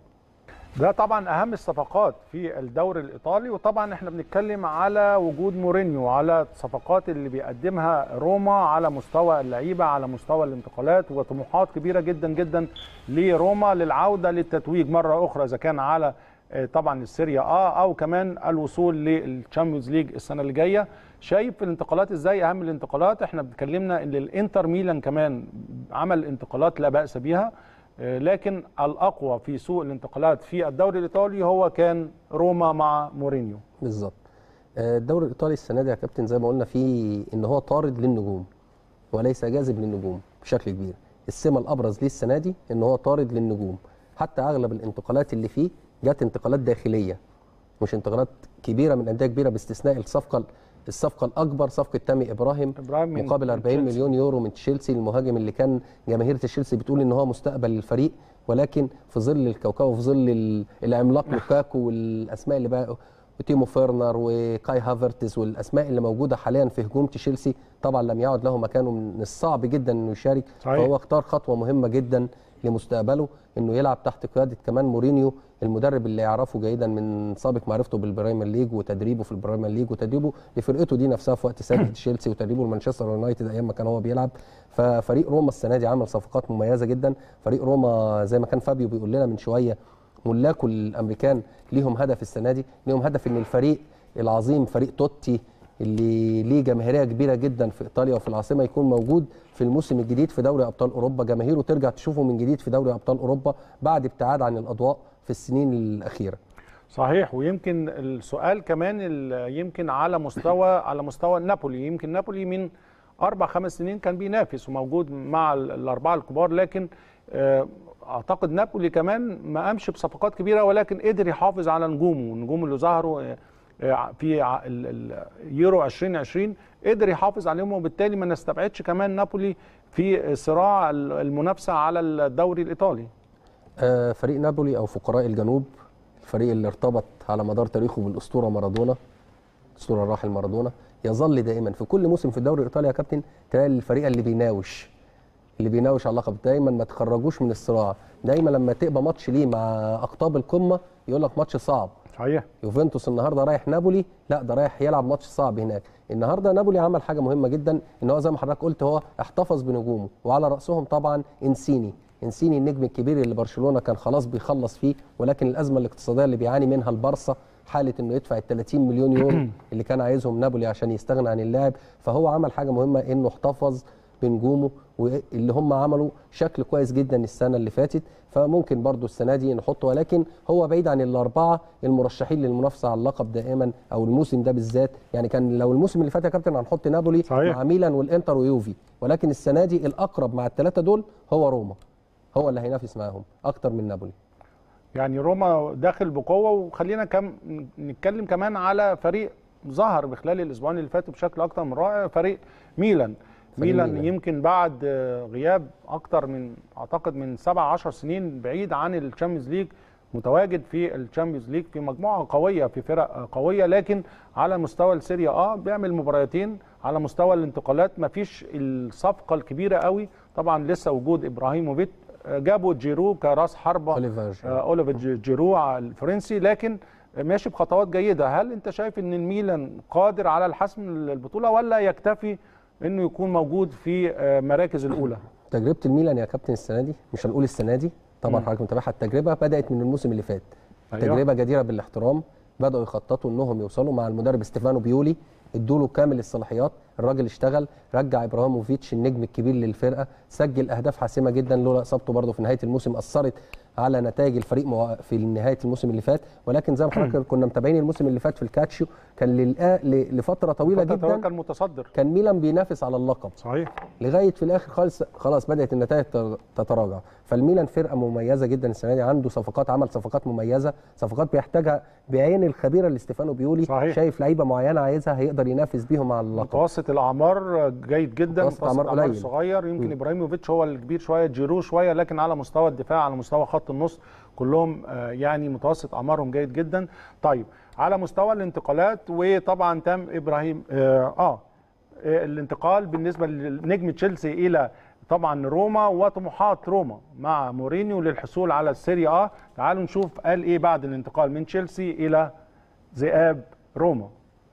ده طبعا اهم الصفقات في الدوري الايطالي، وطبعا احنا بنتكلم على وجود مورينيو، على الصفقات اللي بيقدمها روما على مستوى اللعيبه، على مستوى الانتقالات، وطموحات كبيره جدا جدا لروما للعوده للتتويج مره اخرى، اذا كان على طبعا السيريا اه او كمان الوصول للتشامبيونز ليج السنه اللي جايه. شايف الانتقالات ازاي؟ اهم الانتقالات احنا بنتكلمنا ان الانتر ميلان كمان عمل انتقالات لا باس بها، لكن الاقوى في سوق الانتقالات في الدوري الايطالي هو كان روما مع مورينيو. بالظبط. الدوري الايطالي السنه دي يا كابتن زي ما قلنا فيه ان هو طارد للنجوم وليس جاذب للنجوم بشكل كبير. السمه الابرز ليه السنه دي ان هو طارد للنجوم، حتى اغلب الانتقالات اللي فيه جت انتقالات داخليه مش انتقالات كبيره من انديه كبيره، باستثناء الصفقه الصفقه الاكبر صفقه تامي ابراهيم, إبراهيم مقابل أربعين مليون يورو من تشيلسي، المهاجم اللي كان جماهير تشيلسي بتقول ان هو مستقبل للفريق، ولكن في ظل الكوكب وفي ظل العملاق لوكاكو والاسماء اللي بقى وتيمو فيرنر وكاي هافرتز والاسماء اللي موجوده حاليا في هجوم تشيلسي، طبعا لم يعد له مكانه، من الصعب جدا انه يشارك. صحيح. فهو اختار خطوه مهمه جدا لمستقبله انه يلعب تحت قياده كمان مورينيو، المدرب اللي يعرفه جيدا من سابق معرفته بالبريمير ليج وتدريبه في البريمير ليج وتدريبه لفرقته دي نفسها في وقت سابق تشيلسي وتدريبه لمانشستر يونايتد ايام ما كان هو بيلعب. ففريق روما السنه دي عمل صفقات مميزه جدا. فريق روما زي ما كان فابيو بيقول لنا من شويه ملاكه الامريكان ليهم هدف السنه دي، ليهم هدف ان الفريق العظيم فريق توتي اللي ليه جماهيريه كبيره جدا في ايطاليا وفي العاصمه يكون موجود في الموسم الجديد في دوري ابطال اوروبا، جماهيره ترجع تشوفه من جديد في دوري ابطال اوروبا بعد ابتعاد عن الاضواء في السنين الاخيره. صحيح. ويمكن السؤال كمان يمكن على مستوى على مستوى نابولي، يمكن نابولي من اربع خمس سنين كان بينافس وموجود مع الاربعه الكبار، لكن اعتقد نابولي كمان ما قامش بصفقات كبيره، ولكن قدر يحافظ على نجومه، النجوم اللي ظهروا في اليورو ألفين وعشرين قدر يحافظ عليهم، وبالتالي ما نستبعدش كمان نابولي في صراع المنافسه على الدوري الايطالي. فريق نابولي او فقراء الجنوب، الفريق اللي ارتبط على مدار تاريخه بالاسطوره مارادونا، الاسطوره الراحل مارادونا، يظل دائما في كل موسم في الدوري الايطالي يا كابتن تلاقي الفريق اللي بيناوش اللي بيناوش على اللقب، دايما ما تخرجوش من الصراع، دايما لما تبقى ماتش ليه مع اقطاب القمه يقول لك ماتش صعب. صحيح. يوفنتوس النهارده رايح نابولي، لا ده رايح يلعب ماتش صعب هناك. النهارده نابولي عمل حاجه مهمه جدا، ان هو زي ما حضرتك قلت هو احتفظ بنجومه، وعلى راسهم طبعا انسيني، انسيني النجم الكبير اللي برشلونه كان خلاص بيخلص فيه، ولكن الازمه الاقتصاديه اللي بيعاني منها البارسا، حاله انه يدفع ال ثلاثين مليون يورو اللي كان عايزهم نابولي عشان يستغنى عن اللاعب، فهو عمل حاجه مهمه انه احتفظ بنجومه، واللي هم عملوا شكل كويس جدا السنه اللي فاتت، فممكن برضو السنه دي نحطه، ولكن هو بعيد عن الاربعه المرشحين للمنافسه على اللقب دائما، او الموسم ده بالذات. يعني كان لو الموسم اللي فات يا كابتن هنحط نابولي صحيح. مع ميلان والانتر ويوفي، ولكن السنه دي الاقرب مع الثلاثه دول هو روما، هو اللي هينافس معاهم اكتر من نابولي. يعني روما داخل بقوه. وخلينا كم نتكلم كمان على فريق ظهر بخلال الاسبوعين اللي فاتوا بشكل اكتر من رائع، فريق ميلان. ميلان يمكن بعد غياب اكتر من اعتقد من سبع عشر سنين بعيد عن الشامبيونز ليج، متواجد في الشامبيونز ليج في مجموعه قويه، في فرق قويه، لكن على مستوى السيريا اه بيعمل مباراتين. على مستوى الانتقالات ما فيش الصفقه الكبيره قوي، طبعا لسه وجود ابراهيموفيتش، جابوا جيرو كراس حربه، اوليفر جيرو الفرنسي، لكن ماشي بخطوات جيده. هل انت شايف ان الميلان قادر على الحسم البطوله ولا يكتفي انه يكون موجود في مراكز الاولى؟ تجربه الميلان يا كابتن السنه دي، مش هنقول السنه دي طبعا، حضرتك متابعها، التجربه بدات من الموسم اللي فات. أيوة. تجربه جديره بالاحترام، بداوا يخططوا انهم يوصلوا مع المدرب ستيفانو بيولي، ادوا له كامل الصلاحيات، الراجل اشتغل، رجع ابراهيموفيتش النجم الكبير للفرقه، سجل اهداف حاسمه جدا، لولا اصابته برضه في نهايه الموسم اثرت على نتائج الفريق في نهايه الموسم اللي فات. ولكن زي ما حضرتك كنا متابعين الموسم اللي فات في الكاتشيو، كان لفتره طويله جدا كان متصدر، كان ميلان بينافس على اللقب صحيح، لغايه في الاخر خالص خلاص بدات النتائج تتراجع. فالميلان فرقه مميزه جدا السنه دي، عنده صفقات، عمل صفقات مميزه، صفقات بيحتاجها بعين الخبيره لاستيفانو بيولي. صحيح. شايف لعيبه معينه عايزها هيقدر ينافس بيهم على اللقب. متوسط الاعمار جيد جدا، متوسط الاعمار قليل صغير، يمكن ابراهيموفيتش هو الكبير شويه، جيرو شويه، لكن على مستوى الدفاع، على مستوى خط النص كلهم يعني متوسط اعمارهم جيد جدا. طيب على مستوى الانتقالات، وطبعا تم ابراهيم اه, آه الانتقال بالنسبه لنجم تشيلسي الى طبعا روما، وطموحات روما مع مورينيو للحصول على السيريا اه. تعالوا نشوف قال ايه بعد الانتقال من تشيلسي الى ذئاب روما.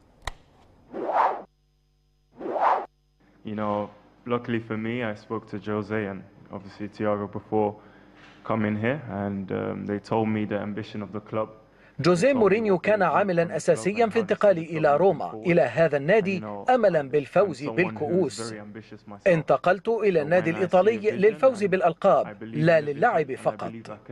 You know, luckily for me, I spoke to Jose and obviously Thiago before coming here, and um, they told me the ambition of the club. جوزيه مورينيو كان عاملا أساسيا في انتقالي إلى روما، إلى هذا النادي أملا بالفوز بالكؤوس. انتقلت إلى النادي الإيطالي للفوز بالألقاب، لا للعب فقط.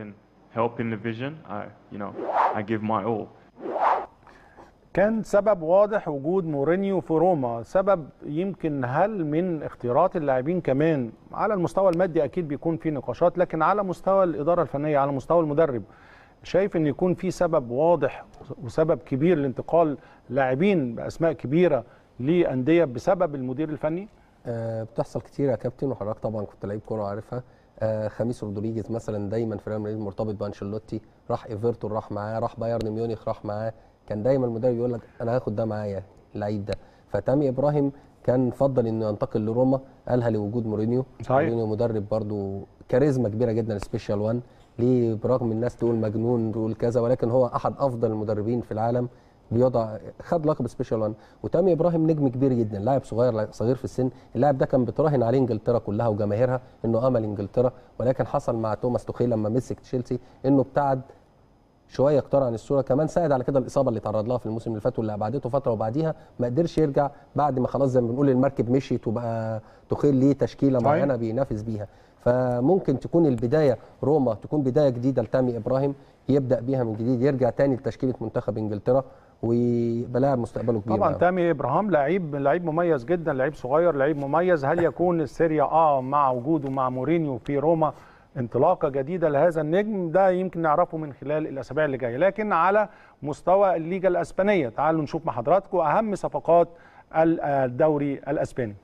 كان سبب واضح وجود مورينيو في روما، سبب يمكن هل من اختيارات اللاعبين كمان على المستوى المادي أكيد بيكون في نقاشات، لكن على مستوى الإدارة الفنية، على مستوى المدرب، شايف ان يكون في سبب واضح وسبب كبير لانتقال لاعبين باسماء كبيره لانديه بسبب المدير الفني؟ أه بتحصل كتير يا كابتن، وحضرتك طبعا كنت لعيب كوره عارفها. أه خميس رودريجيز مثلا دايما في ريال مدريد مرتبط بانشيلوتي، راح ايفرتون راح معاه، راح بايرن ميونخ راح معاه، كان دايما المدرب يقول لك انا هاخد ده معايا اللعيب ده. فتامي ابراهيم كان فضل انه ينتقل لروما، قالها لوجود مورينيو. صحيح. مورينيو مدرب برضو كاريزما كبيره جدا، سبيشال وان، ليه برغم الناس تقول مجنون تقول كذا، ولكن هو احد افضل المدربين في العالم، بيضع خد لقب سبيشال وان. وتامي ابراهيم نجم كبير جدا، لاعب صغير صغير في السن، اللاعب ده كان بتراهن عليه انجلترا كلها وجماهيرها انه امل انجلترا، ولكن حصل مع توماس توخيل لما مسك تشيلسي انه ابتعد شويه اكتر عن الصوره، كمان ساعد على كده الاصابه اللي تعرض لها في الموسم اللي فات واللي ابعدته فتره، وبعديها ما قدرش يرجع بعد ما خلاص زي ما بنقول المركب مشيت وبقى توخيل ليه تشكيله معينه بينافس بيها. فممكن تكون البدايه روما تكون بدايه جديده لتامي ابراهيم، يبدا بيها من جديد، يرجع تاني لتشكيله منتخب انجلترا ويبقى لاعب مستقبله كبير. طبعا تامي ابراهيم لعيب لعيب مميز جدا، لعيب صغير، لعيب مميز. هل يكون السيريا اه مع وجوده مع مورينيو في روما انطلاقه جديده لهذا النجم؟ ده يمكن نعرفه من خلال الاسابيع اللي جايه. لكن على مستوى الليجا الاسبانيه، تعالوا نشوف مع حضراتكم اهم صفقات الدوري الاسباني.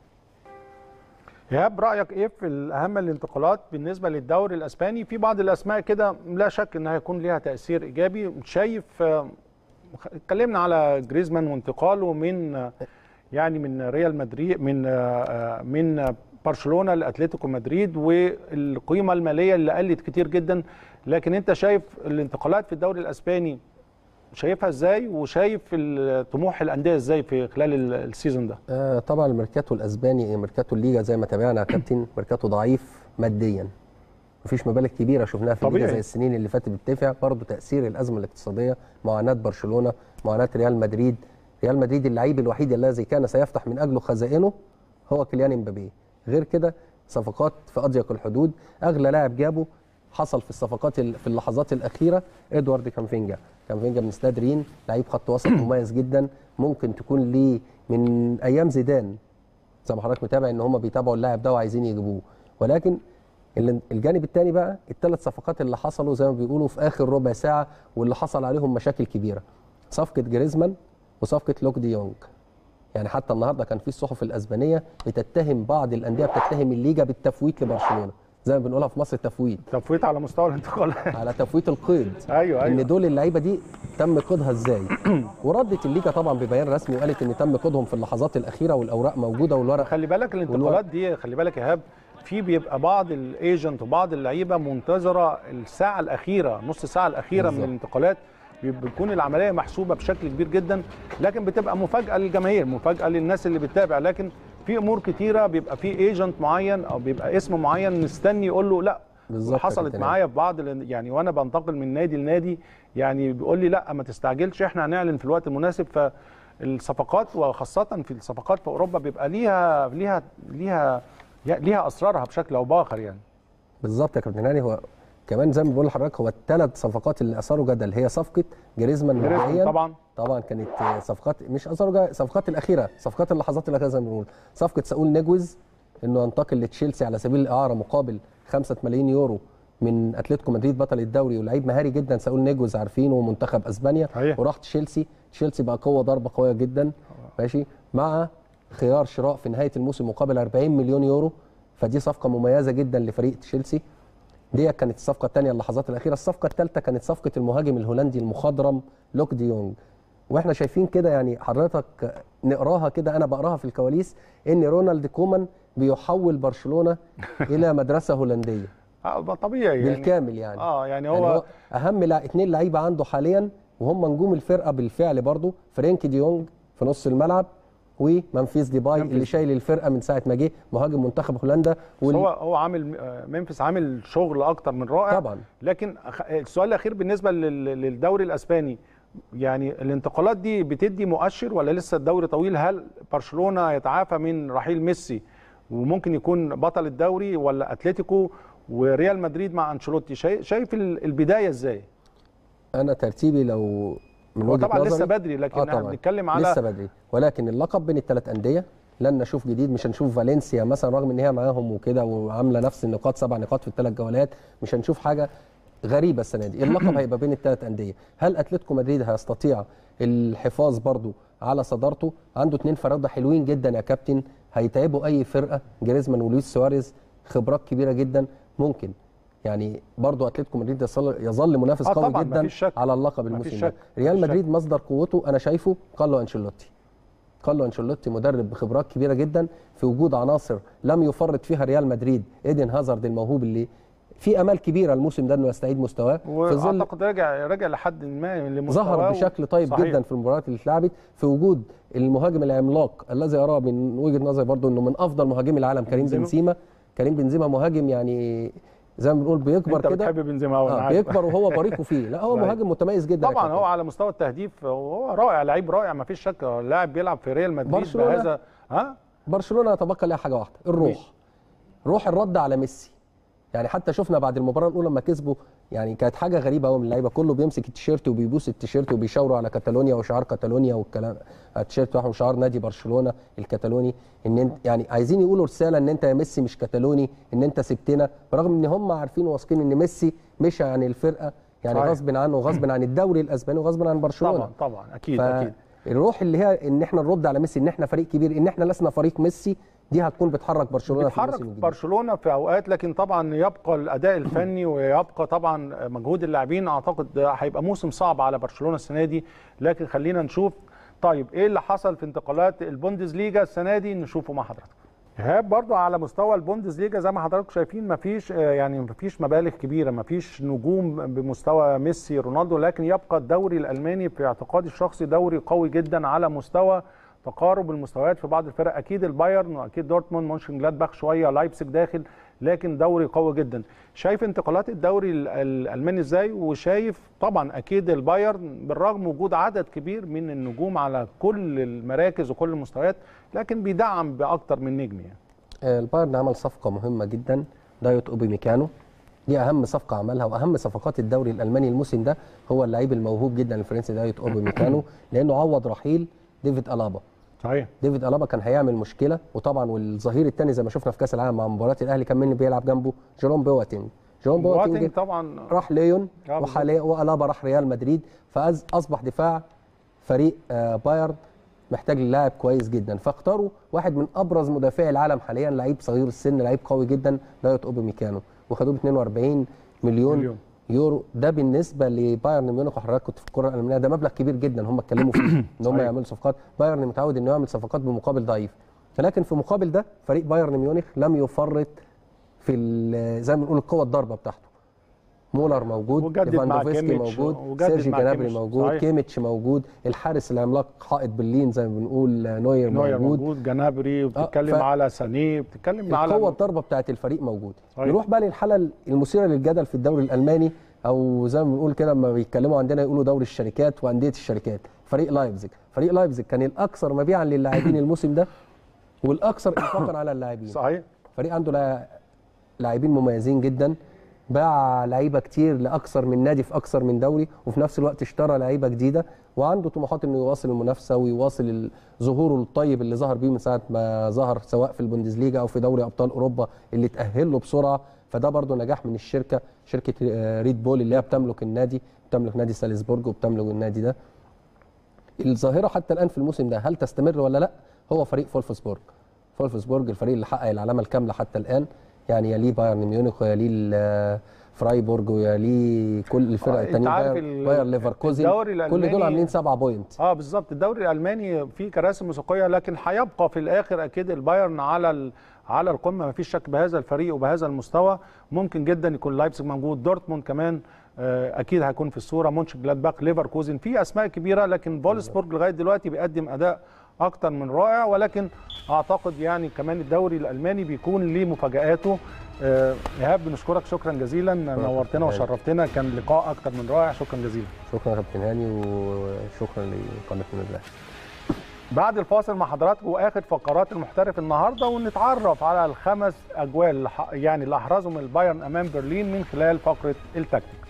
إيهاب، رأيك إيه في أهم الانتقالات بالنسبة للدوري الأسباني؟ في بعض الأسماء كده لا شك إنها هيكون ليها تأثير إيجابي. شايف، اتكلمنا على جريزمان وانتقاله من يعني من ريال مدريد، من من برشلونة لأتلتيكو مدريد، والقيمة المالية اللي قلت كتير جدا. لكن أنت شايف الانتقالات في الدوري الأسباني شايفها ازاي، وشايف طموح الانديه ازاي في خلال السيزون ده؟ آه طبعا الميركاتو الاسباني، ميركاتو الليجا زي ما تابعنا يا كابتن، ميركاتو ضعيف ماديا، مفيش مبالغ كبيره شفناها في الليجا زي السنين اللي فاتت بتدفع. برضه تاثير الازمه الاقتصاديه، معاناه برشلونه، معاناه ريال مدريد. ريال مدريد اللعيب الوحيد الذي كان سيفتح من اجله خزائنه هو كيليان امبابي، غير كده صفقات في اضيق الحدود. اغلى لاعب جابه حصل في الصفقات في اللحظات الاخيره ادوارد كامفينجا. كامفينجا من استاد رين، لعيب خط وسط مميز جدا، ممكن تكون ليه من ايام زيدان، زي ما حضرتك متابع ان هم بيتابعوا اللاعب ده وعايزين يجيبوه. ولكن الجانب الثاني بقى الثلاث صفقات اللي حصلوا زي ما بيقولوا في اخر ربع ساعه واللي حصل عليهم مشاكل كبيره، صفقه جريزمان وصفقه لوك دي يونج. يعني حتى النهارده كان في الصحف الاسبانيه بتتهم بعض الانديه بتتهم الليجا بالتفويت لبرشلونه، زي ما بنقولها في مصر تفويت تفويت على مستوى الانتقالات على تفويت القيد. ايوه ايوه ان دول اللعيبه دي تم قيدها ازاي. وردت الليجا طبعا ببيان رسمي وقالت ان تم قيدهم في اللحظات الاخيره والاوراق موجوده والورق. خلي بالك الانتقالات دي، خلي بالك يا ايهاب، في بيبقى بعض الايجنت وبعض اللعيبه منتظره الساعه الاخيره، نص الساعه الاخيره بالزبط. من الانتقالات بتكون العمليه محسوبه بشكل كبير جدا، لكن بتبقى مفاجاه للجماهير، مفاجاه للناس اللي بتتابع. لكن في امور كتيره بيبقى في ايجنت معين او بيبقى اسم معين مستني يقول له لا. حصلت معايا في بعض يعني وانا بنتقل من نادي لنادي، يعني بيقول لي لا ما تستعجلش، احنا هنعلن في الوقت المناسب. فالصفقات وخاصه في الصفقات في اوروبا بيبقى ليها ليها ليها ليها اسرارها بشكل او باخر يعني. بالظبط يا كابتن هاني. هو كمان زي ما بقول لحضرتك، هو الثلاث صفقات اللي اثاروا جدل هي صفقه جريزمان مبدئيا طبعا طبعا كانت صفقات مش اثاروا صفقات الاخيره، صفقات اللحظات الاخيره زي ما بنقول. صفقه ساول نيجويز انه ينتقل لتشيلسي على سبيل الاعاره مقابل خمسة ملايين يورو من اتلتيكو مدريد بطل الدوري، ولاعيب مهاري جدا ساول نيجويز عارفينه ومنتخب اسبانيا، وراح تشيلسي. تشيلسي بقى قوه ضربه قويه جدا ماشي، مع خيار شراء في نهايه الموسم مقابل أربعين مليون يورو. فدي صفقه مميزه جدا لفريق تشيلسي. دي كانت الصفقه الثانيه اللحظات الاخيره. الصفقه الثالثه كانت صفقه المهاجم الهولندي المخضرم لوك دي يونج. واحنا شايفين كده يعني حضرتك نقراها كده، انا بقراها في الكواليس، ان رونالد كومان بيحول برشلونه الى مدرسه هولنديه. اه طبيعي يعني بالكامل يعني. اه يعني هو, يعني هو اهم لا اثنين لعيبه عنده حاليا وهم نجوم الفرقه بالفعل برضو، فرينكي دي يونج في نص الملعب ومنفيس ديباي اللي شايل الفرقه من ساعه ما جه مهاجم منتخب هولندا. وال... هو هو عامل منفس عامل شغل اكتر من رائع طبعا. لكن السؤال الاخير بالنسبه للدوري الاسباني، يعني الانتقالات دي بتدي مؤشر ولا لسه الدوري طويل؟ هل برشلونه يتعافى من رحيل ميسي وممكن يكون بطل الدوري، ولا اتلتيكو وريال مدريد مع انشيلوتي؟ شايف البدايه ازاي؟ انا ترتيبي لو من وجهه طبعا نظري لسه بدري، لكن احنا بنتكلم على لسه بدري، ولكن اللقب بين الثلاث انديه لن نشوف جديد. مش هنشوف فالنسيا مثلا رغم ان هي معاهم وكده وعامله نفس النقاط، سبع نقاط في الثلاث جولات، مش هنشوف حاجه غريبه السنه دي. اللقب هيبقى بين الثلاث انديه. هل اتلتيكو مدريد هيستطيع الحفاظ برضو على صدارته؟ عنده اثنين فراوده حلوين جدا يا كابتن، هيتعبوا اي فرقه، جريزمان ولويس سواريز، خبرات كبيره جدا. ممكن يعني برضو اتلتيكو مدريد يظل منافس آه قوي جدا على اللقب الموسم ده. ريال مدريد مصدر قوته انا شايفه كارلو انشيلوتي. كارلو انشيلوتي مدرب بخبرات كبيره جدا، في وجود عناصر لم يفرط فيها ريال مدريد. ايدن هازارد الموهوب اللي في امال كبيره الموسم ده انه يستعيد مستواه، في ظل اعتقد رجع رجع لحد ما لمستواه، ظهر بشكل طيب صحيح. جدا في المباريات اللي اتلعبت، في وجود المهاجم العملاق الذي اراه من وجهه نظري برضو انه من افضل مهاجمي العالم كريم بنزيما. كريم بنزيما مهاجم يعني زي ما بنقول بيكبر كده. انت بتحب بنزيما قوي. آه بيكبر وهو بريقه فيه. لا هو مهاجم متميز جدا طبعا. هو على مستوى التهديف هو رائع، لعيب رائع ما فيش شك. لاعب بيلعب في ريال مدريد بهذا. ها برشلونه يتبقى لها حاجه واحده، الروح. مش. روح الرد على ميسي. يعني حتى شفنا بعد المباراه الاولى لما كسبوا، يعني كانت حاجه غريبه قوي من اللعيبه، كله بيمسك التيشيرت وبيبوس التيشيرت وبيشاوروا على كاتالونيا وشعار كاتالونيا والكلام، التيشيرت بتاعهم شعار نادي برشلونه الكتالوني، ان انت يعني عايزين يقولوا رساله ان انت يا ميسي مش كتالوني، ان انت سبتنا، برغم ان هم عارفين وواثقين ان ميسي مشى عن الفرقه يعني صحيح. غصب عنه وغصب عن الدوري الاسباني وغصب عن برشلونه. طبعا طبعا اكيد اكيد. الروح اللي هي ان احنا نرد على ميسي، ان احنا فريق كبير، ان احنا لسنا فريق ميسي، دي هتكون بتحرك برشلونه بتحرك في برشلونه في اوقات، لكن طبعا يبقى الاداء الفني ويبقى طبعا مجهود اللاعبين. اعتقد هيبقى موسم صعب على برشلونه السنه دي، لكن خلينا نشوف طيب ايه اللي حصل في انتقالات البوندسليجا السنه دي، نشوفه مع حضراتكم. ايهاب برضو على مستوى البوندسليجا زي ما حضراتكم شايفين مفيش يعني مفيش مبالغ كبيره، مفيش نجوم بمستوى ميسي رونالدو، لكن يبقى الدوري الالماني في اعتقادي الشخصي دوري قوي جدا على مستوى تقارب المستويات في بعض الفرق. اكيد البايرن واكيد دورتموند، مونشن جلادباخ شويه، لايبزيج داخل، لكن دوري قوي جدا. شايف انتقالات الدوري الالماني ازاي؟ وشايف طبعا اكيد البايرن بالرغم وجود عدد كبير من النجوم على كل المراكز وكل المستويات، لكن بيدعم باكتر من نجم يعني. البايرن عمل صفقه مهمه جدا، دايوت اوباميكانو. دي اهم صفقه عملها، واهم صفقات الدوري الالماني الموسم ده هو اللعيب الموهوب جدا الفرنسي دايوت اوباميكانو، لانه عوض رحيل ديفيد ألابا. صحيح. ديفيد ألابا كان هيعمل مشكله، وطبعا والظهير الثاني زي ما شفنا في كاس العالم مع مباراه الاهلي كان مين بيلعب جنبه؟ جيروم بواتينج. جيروم بواتينج طبعا راح ليون، وحاليا وألابا راح ريال مدريد، فاصبح دفاع فريق بايرن محتاج لاعب كويس جدا، فاختاروا واحد من ابرز مدافعي العالم حاليا، لعيب صغير السن، لعيب قوي جدا، دايوت اوباميكانو، وخدوه ب اتنين واربعين مليون, مليون يورو. ده بالنسبه لبايرن ميونخ، وحضرتك كنت في الكره الالمانيه، ده مبلغ كبير جدا هم اتكلموا فيه ان هم يعملوا صفقات. بايرن متعود انه يعمل صفقات بمقابل ضعيف، ولكن في مقابل ده فريق بايرن ميونخ لم يفرط في زي ما بنقول القوه الضربه بتاعته. مولر موجود، ليفاندوفسكي موجود، سيرجي جنابري موجود، صحيح. كيميتش موجود، الحارس العملاق حائط برلين زي ما بنقول نوير, نوير موجود, موجود جنابري، وبتتكلم آه ف... على سانيه، بتتكلم على القوه الضربه بتاعت الفريق موجود. صحيح. نروح بقى للحاله المثيره للجدل في الدوري الالماني، او زي ما بنقول كده لما بيتكلموا عندنا يقولوا دوري الشركات وانديه الشركات. فريق لايبزيج، فريق لايبزيج كان الاكثر مبيعا للاعبين الموسم ده، والاكثر انفاقا على اللاعبين. صحيح. فريق عنده لاعبين مميزين جدا، باع لعيبه كتير لاكثر من نادي في اكثر من دوري، وفي نفس الوقت اشترى لعيبه جديده، وعنده طموحات انه يواصل المنافسه ويواصل ظهوره الطيب اللي ظهر بيه من ساعه ما ظهر، سواء في البوندسليجا او في دوري ابطال اوروبا اللي تاهل له بسرعه. فده برضه نجاح من الشركه، شركه ريد بول اللي هي بتملك النادي، بتملك نادي سالزبورج وبتملك النادي ده. الظاهره حتى الان في الموسم ده هل تستمر ولا لا؟ هو فريق فولفسبورج. فولفسبورج الفريق اللي حقق العلامه الكامله حتى الان، يعني يليه بايرن ميونخ ويليه فرايبورج ويليه كل الفرق الثانيه، باير ليفركوزن، كل دول عاملين سبعة بوينت. اه بالظبط. الدوري الالماني فيه كراسي موسيقيه، لكن هيبقى في الاخر اكيد البايرن على على القمه، ما فيش شك بهذا الفريق وبهذا المستوى. ممكن جدا يكون لايبزيج موجود، دورتموند كمان اكيد هيكون في الصوره، مونشن جلادباخ، ليفركوزن، في اسماء كبيره، لكن فولسبورج لغايه دلوقتي بيقدم اداء اكتر من رائع. ولكن اعتقد يعني كمان الدوري الالماني بيكون ليه مفاجآته. ايهاب بنشكرك شكرا جزيلا، نورتنا وشرفتنا، كان لقاء اكتر من رائع، شكرا جزيلا. شكرا يا كابتن هاني، وشكرا لقناه النادي الاهلي. بعد الفاصل مع حضراتكم اخر فقرات المحترف النهارده، ونتعرف على الخمس اجوال يعني اللي احرزهم البايرن امام برلين من خلال فقره التكتيك.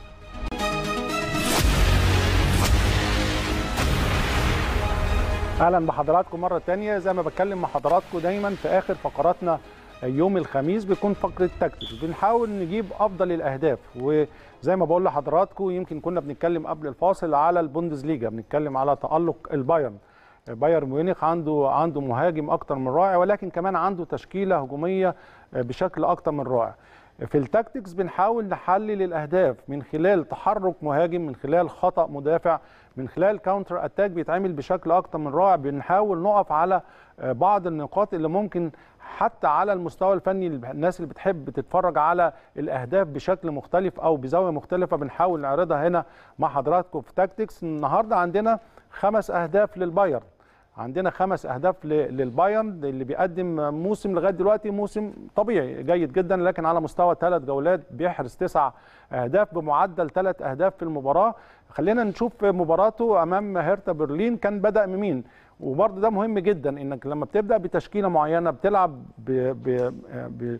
اهلا بحضراتكم مره ثانيه. زي ما بتكلم مع حضراتكم دايما في اخر فقراتنا يوم الخميس بيكون فقره تكتيك، بنحاول نجيب افضل الاهداف. وزي ما بقول لحضراتكم يمكن كنا بنتكلم قبل الفاصل على البوندسليجا، بنتكلم على تألق البايرن. بايرن ميونخ عنده عنده مهاجم اكتر من رائع، ولكن كمان عنده تشكيله هجوميه بشكل اكتر من رائع. في التاكتكس بنحاول نحلل الاهداف من خلال تحرك مهاجم، من خلال خطأ مدافع، من خلال كاونتر اتاك بيتعمل بشكل اكتر من رائع. بنحاول نقف على بعض النقاط اللي ممكن حتى على المستوى الفني، الناس اللي بتحب تتفرج على الاهداف بشكل مختلف او بزاويه مختلفه بنحاول نعرضها هنا مع حضراتكم في تاكتكس. النهارده عندنا خمس اهداف للبايرن، عندنا خمس اهداف للبايرن اللي بيقدم موسم لغايه دلوقتي موسم طبيعي جيد جدا، لكن على مستوى ثلاث جولات بيحرز تسع اهداف بمعدل ثلاث اهداف في المباراه. خلينا نشوف مباراته امام هيرتا برلين كان بدا بمين، وبرضه ده مهم جدا انك لما بتبدا بتشكيله معينه بتلعب ب ب ب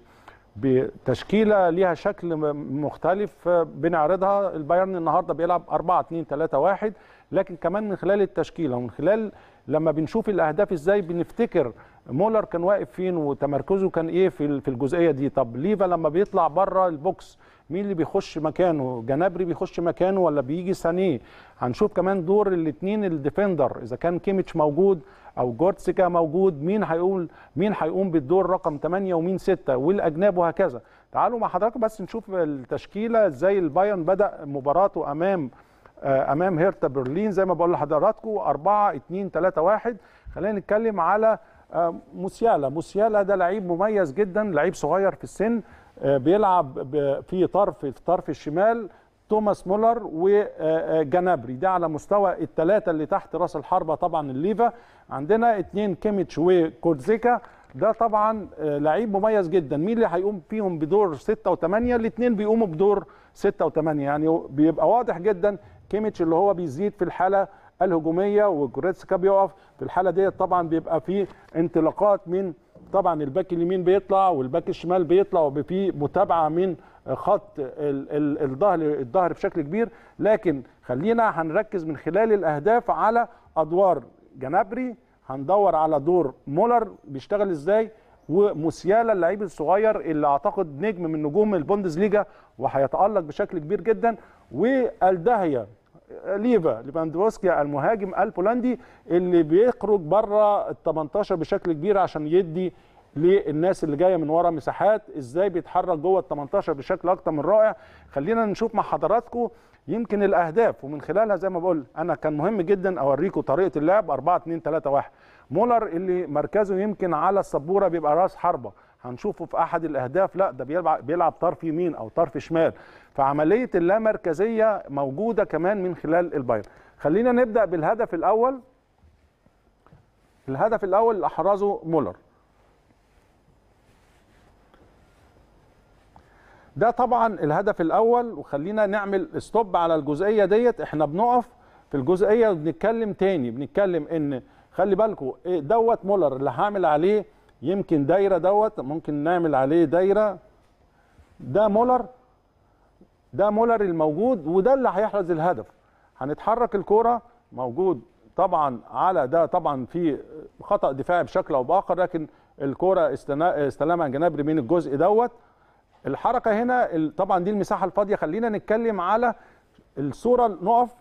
بتشكيله ليها شكل مختلف بنعرضها. البايرن النهارده بيلعب أربعة اتنين تلاتة واحد، لكن كمان من خلال التشكيله ومن خلال لما بنشوف الاهداف ازاي بنفتكر مولر كان واقف فين وتمركزه كان ايه في في الجزئيه دي. طب ليفا لما بيطلع بره البوكس مين اللي بيخش مكانه؟ جنابري بيخش مكانه ولا بيجي سانيه؟ هنشوف كمان دور الاثنين الديفندر، اذا كان كيميتش موجود او جورتسيكا موجود، مين هيقول مين هيقوم بالدور رقم ثمانية ومين ستة، والاجناب وهكذا. تعالوا مع حضراتكم بس نشوف التشكيله ازاي البايرن بدا مباراته امام امام هيرتا برلين. زي ما بقول لحضراتكم أربعة اتنين تلاتة واحد. خلينا نتكلم على موسيالا. موسيالا ده لعيب مميز جدا، لعيب صغير في السن، بيلعب في طرف في طرف الشمال توماس مولر وجنابري، ده على مستوى الثلاثه اللي تحت راس الحربه. طبعا الليفا عندنا اثنين كيميتش وكورزيكا، ده طبعا لعيب مميز جدا. مين اللي هيقوم فيهم بدور ستة وثمانية؟ الاثنين بيقوموا بدور ستة وثمانية، يعني بيبقى واضح جدا كيميتش اللي هو بيزيد في الحاله الهجوميه وجوريتسكا بيقف في الحاله ديت. طبعا بيبقى في انطلاقات من طبعا الباك اليمين بيطلع والباك الشمال بيطلع، وفي متابعه من خط الظهر الظهر بشكل كبير. لكن خلينا هنركز من خلال الاهداف على ادوار جنابري، هندور على دور مولر بيشتغل ازاي، وموسيالا اللعيب الصغير اللي اعتقد نجم من نجوم البوندسليجا وهيتالق بشكل كبير جدا، والدهيا ليفا ليفاندوفسكي المهاجم البولندي اللي بيخرج بره ال تمنتاشر بشكل كبير عشان يدي للناس اللي جايه من ورا مساحات، ازاي بيتحرك جوه ال تمنتاشر بشكل اكتر من رائع. خلينا نشوف مع حضراتكم يمكن الاهداف، ومن خلالها زي ما بقول انا كان مهم جدا اوريكم طريقه اللعب أربعة اتنين تلاتة واحد. مولر اللي مركزه يمكن على السبوره بيبقى راس حربه، هنشوفه في احد الاهداف لا ده بيلعب بيلعب طرف يمين او طرف شمال، فعمليه اللامركزيه موجوده كمان من خلال البايرن. خلينا نبدا بالهدف الاول. الهدف الاول اللي احرزه مولر ده طبعا الهدف الاول، وخلينا نعمل ستوب على الجزئيه ديت. احنا بنقف في الجزئيه وبنتكلم تاني، بنتكلم ان خلي بالكم دوت مولر اللي هعمل عليه يمكن دايره، دوت ممكن نعمل عليه دايره، ده مولر، ده مولر الموجود وده اللي هيحرز الهدف. هنتحرك الكوره موجود طبعا على ده، طبعا في خطا دفاعي بشكل او باخر، لكن الكوره استلمها جناب يمين الجزء دوت. الحركه هنا طبعا دي المساحه الفاضيه. خلينا نتكلم على الصوره، نقف.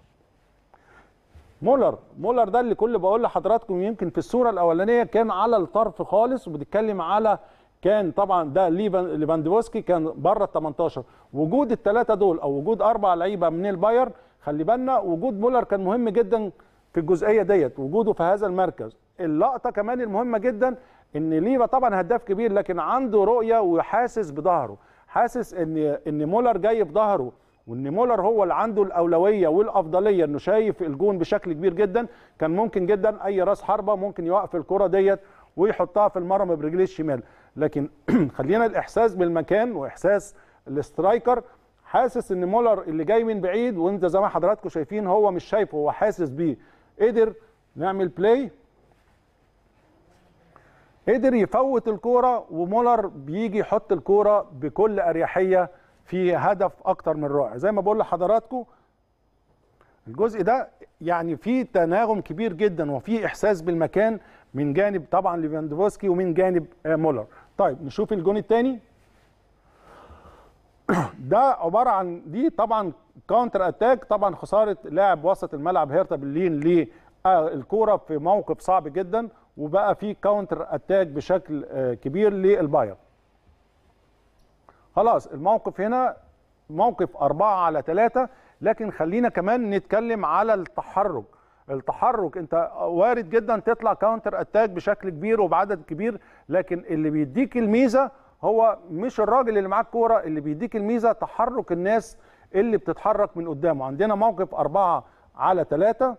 مولر مولر ده اللي كل بقول لحضراتكم يمكن في الصوره الاولانيه كان على الطرف خالص، وبنتكلم على كان طبعا ده ليفاندوفسكي كان بره ال تمنتاشر. وجود الثلاثه دول او وجود اربع لعيبه من البايرن، خلي بالنا وجود مولر كان مهم جدا في الجزئيه ديت، وجوده في هذا المركز. اللقطه كمان المهمه جدا ان ليفا طبعا هداف كبير لكن عنده رؤيه وحاسس بظهره، حاسس ان ان مولر جاي في ظهره، وان مولر هو اللي عنده الاولويه والافضليه، انه شايف الجون بشكل كبير جدا. كان ممكن جدا اي راس حربه ممكن يوقف الكره ديت ويحطها في المرمى برجليه الشمال، لكن خلينا الاحساس بالمكان واحساس الاسترايكر، حاسس ان مولر اللي جاي من بعيد، وانت زي ما حضراتكم شايفين هو مش شايفه، هو حاسس بيه. قدر نعمل بلاي، قدر يفوت الكوره، ومولر بيجي يحط الكوره بكل اريحيه في هدف اكتر من رائع. زي ما بقول لحضراتكم الجزء ده يعني فيه تناغم كبير جدا وفيه احساس بالمكان من جانب طبعا ليفاندوفسكي ومن جانب مولر. طيب نشوف الجون الثاني. ده عباره عن دي طبعا كاونتر اتاك، طبعا خساره لاعب وسط الملعب هيرتا برلين للكوره في موقف صعب جدا، وبقى في كاونتر اتاك بشكل كبير للبايرن. خلاص الموقف هنا موقف أربعة على ثلاثة، لكن خلينا كمان نتكلم على التحرك. التحرك انت وارد جدا تطلع كاونتر اتاك بشكل كبير وبعدد كبير، لكن اللي بيديك الميزه هو مش الراجل اللي معاك كوره، اللي بيديك الميزه تحرك الناس اللي بتتحرك من قدامه. عندنا موقف أربعة على ثلاثة.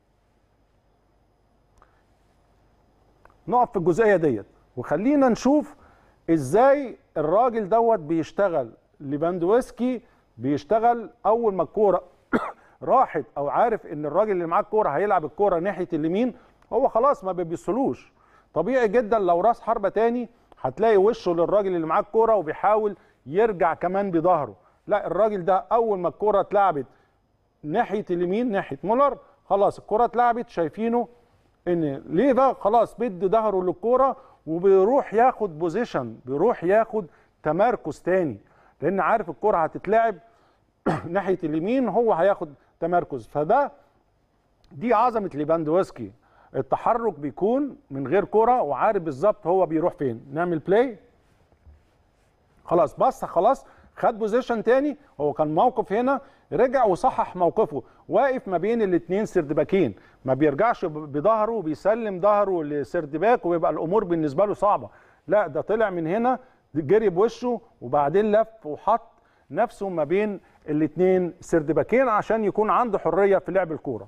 نقف في الجزئيه ديت وخلينا نشوف ازاي الراجل دوت بيشتغل. ليفاندوفسكي بيشتغل اول ما الكوره راحت او عارف ان الراجل اللي معاه الكوره هيلعب الكوره ناحيه اليمين، هو خلاص ما بيبصلوش. طبيعي جدا لو راس حربه تاني هتلاقي وشه للراجل اللي معاه الكوره وبيحاول يرجع كمان بظهره. لا، الراجل ده اول ما الكوره اتلعبت ناحيه اليمين ناحيه مولر، خلاص الكوره اتلعبت، شايفينه ان ليفا خلاص بيدي ظهره للكوره وبيروح ياخد بوزيشن، بيروح ياخد تمركز تاني، لان عارف الكوره هتتلعب ناحيه اليمين، هو هياخد تمركز. فده دي عظمه ليفاندوفسكي، التحرك بيكون من غير كوره وعارف بالظبط هو بيروح فين. نعمل بلاي، خلاص بص، خلاص خد بوزيشن تاني. هو كان موقف هنا، رجع وصحح موقفه، واقف ما بين الاثنين سردباكين، ما بيرجعش بظهره وبيسلم ظهره لسردباك ويبقى الامور بالنسبه له صعبه. لا، ده طلع من هنا جري بوشه وبعدين لف وحط نفسه ما بين الاثنين سردباكين عشان يكون عنده حريه في لعب الكوره.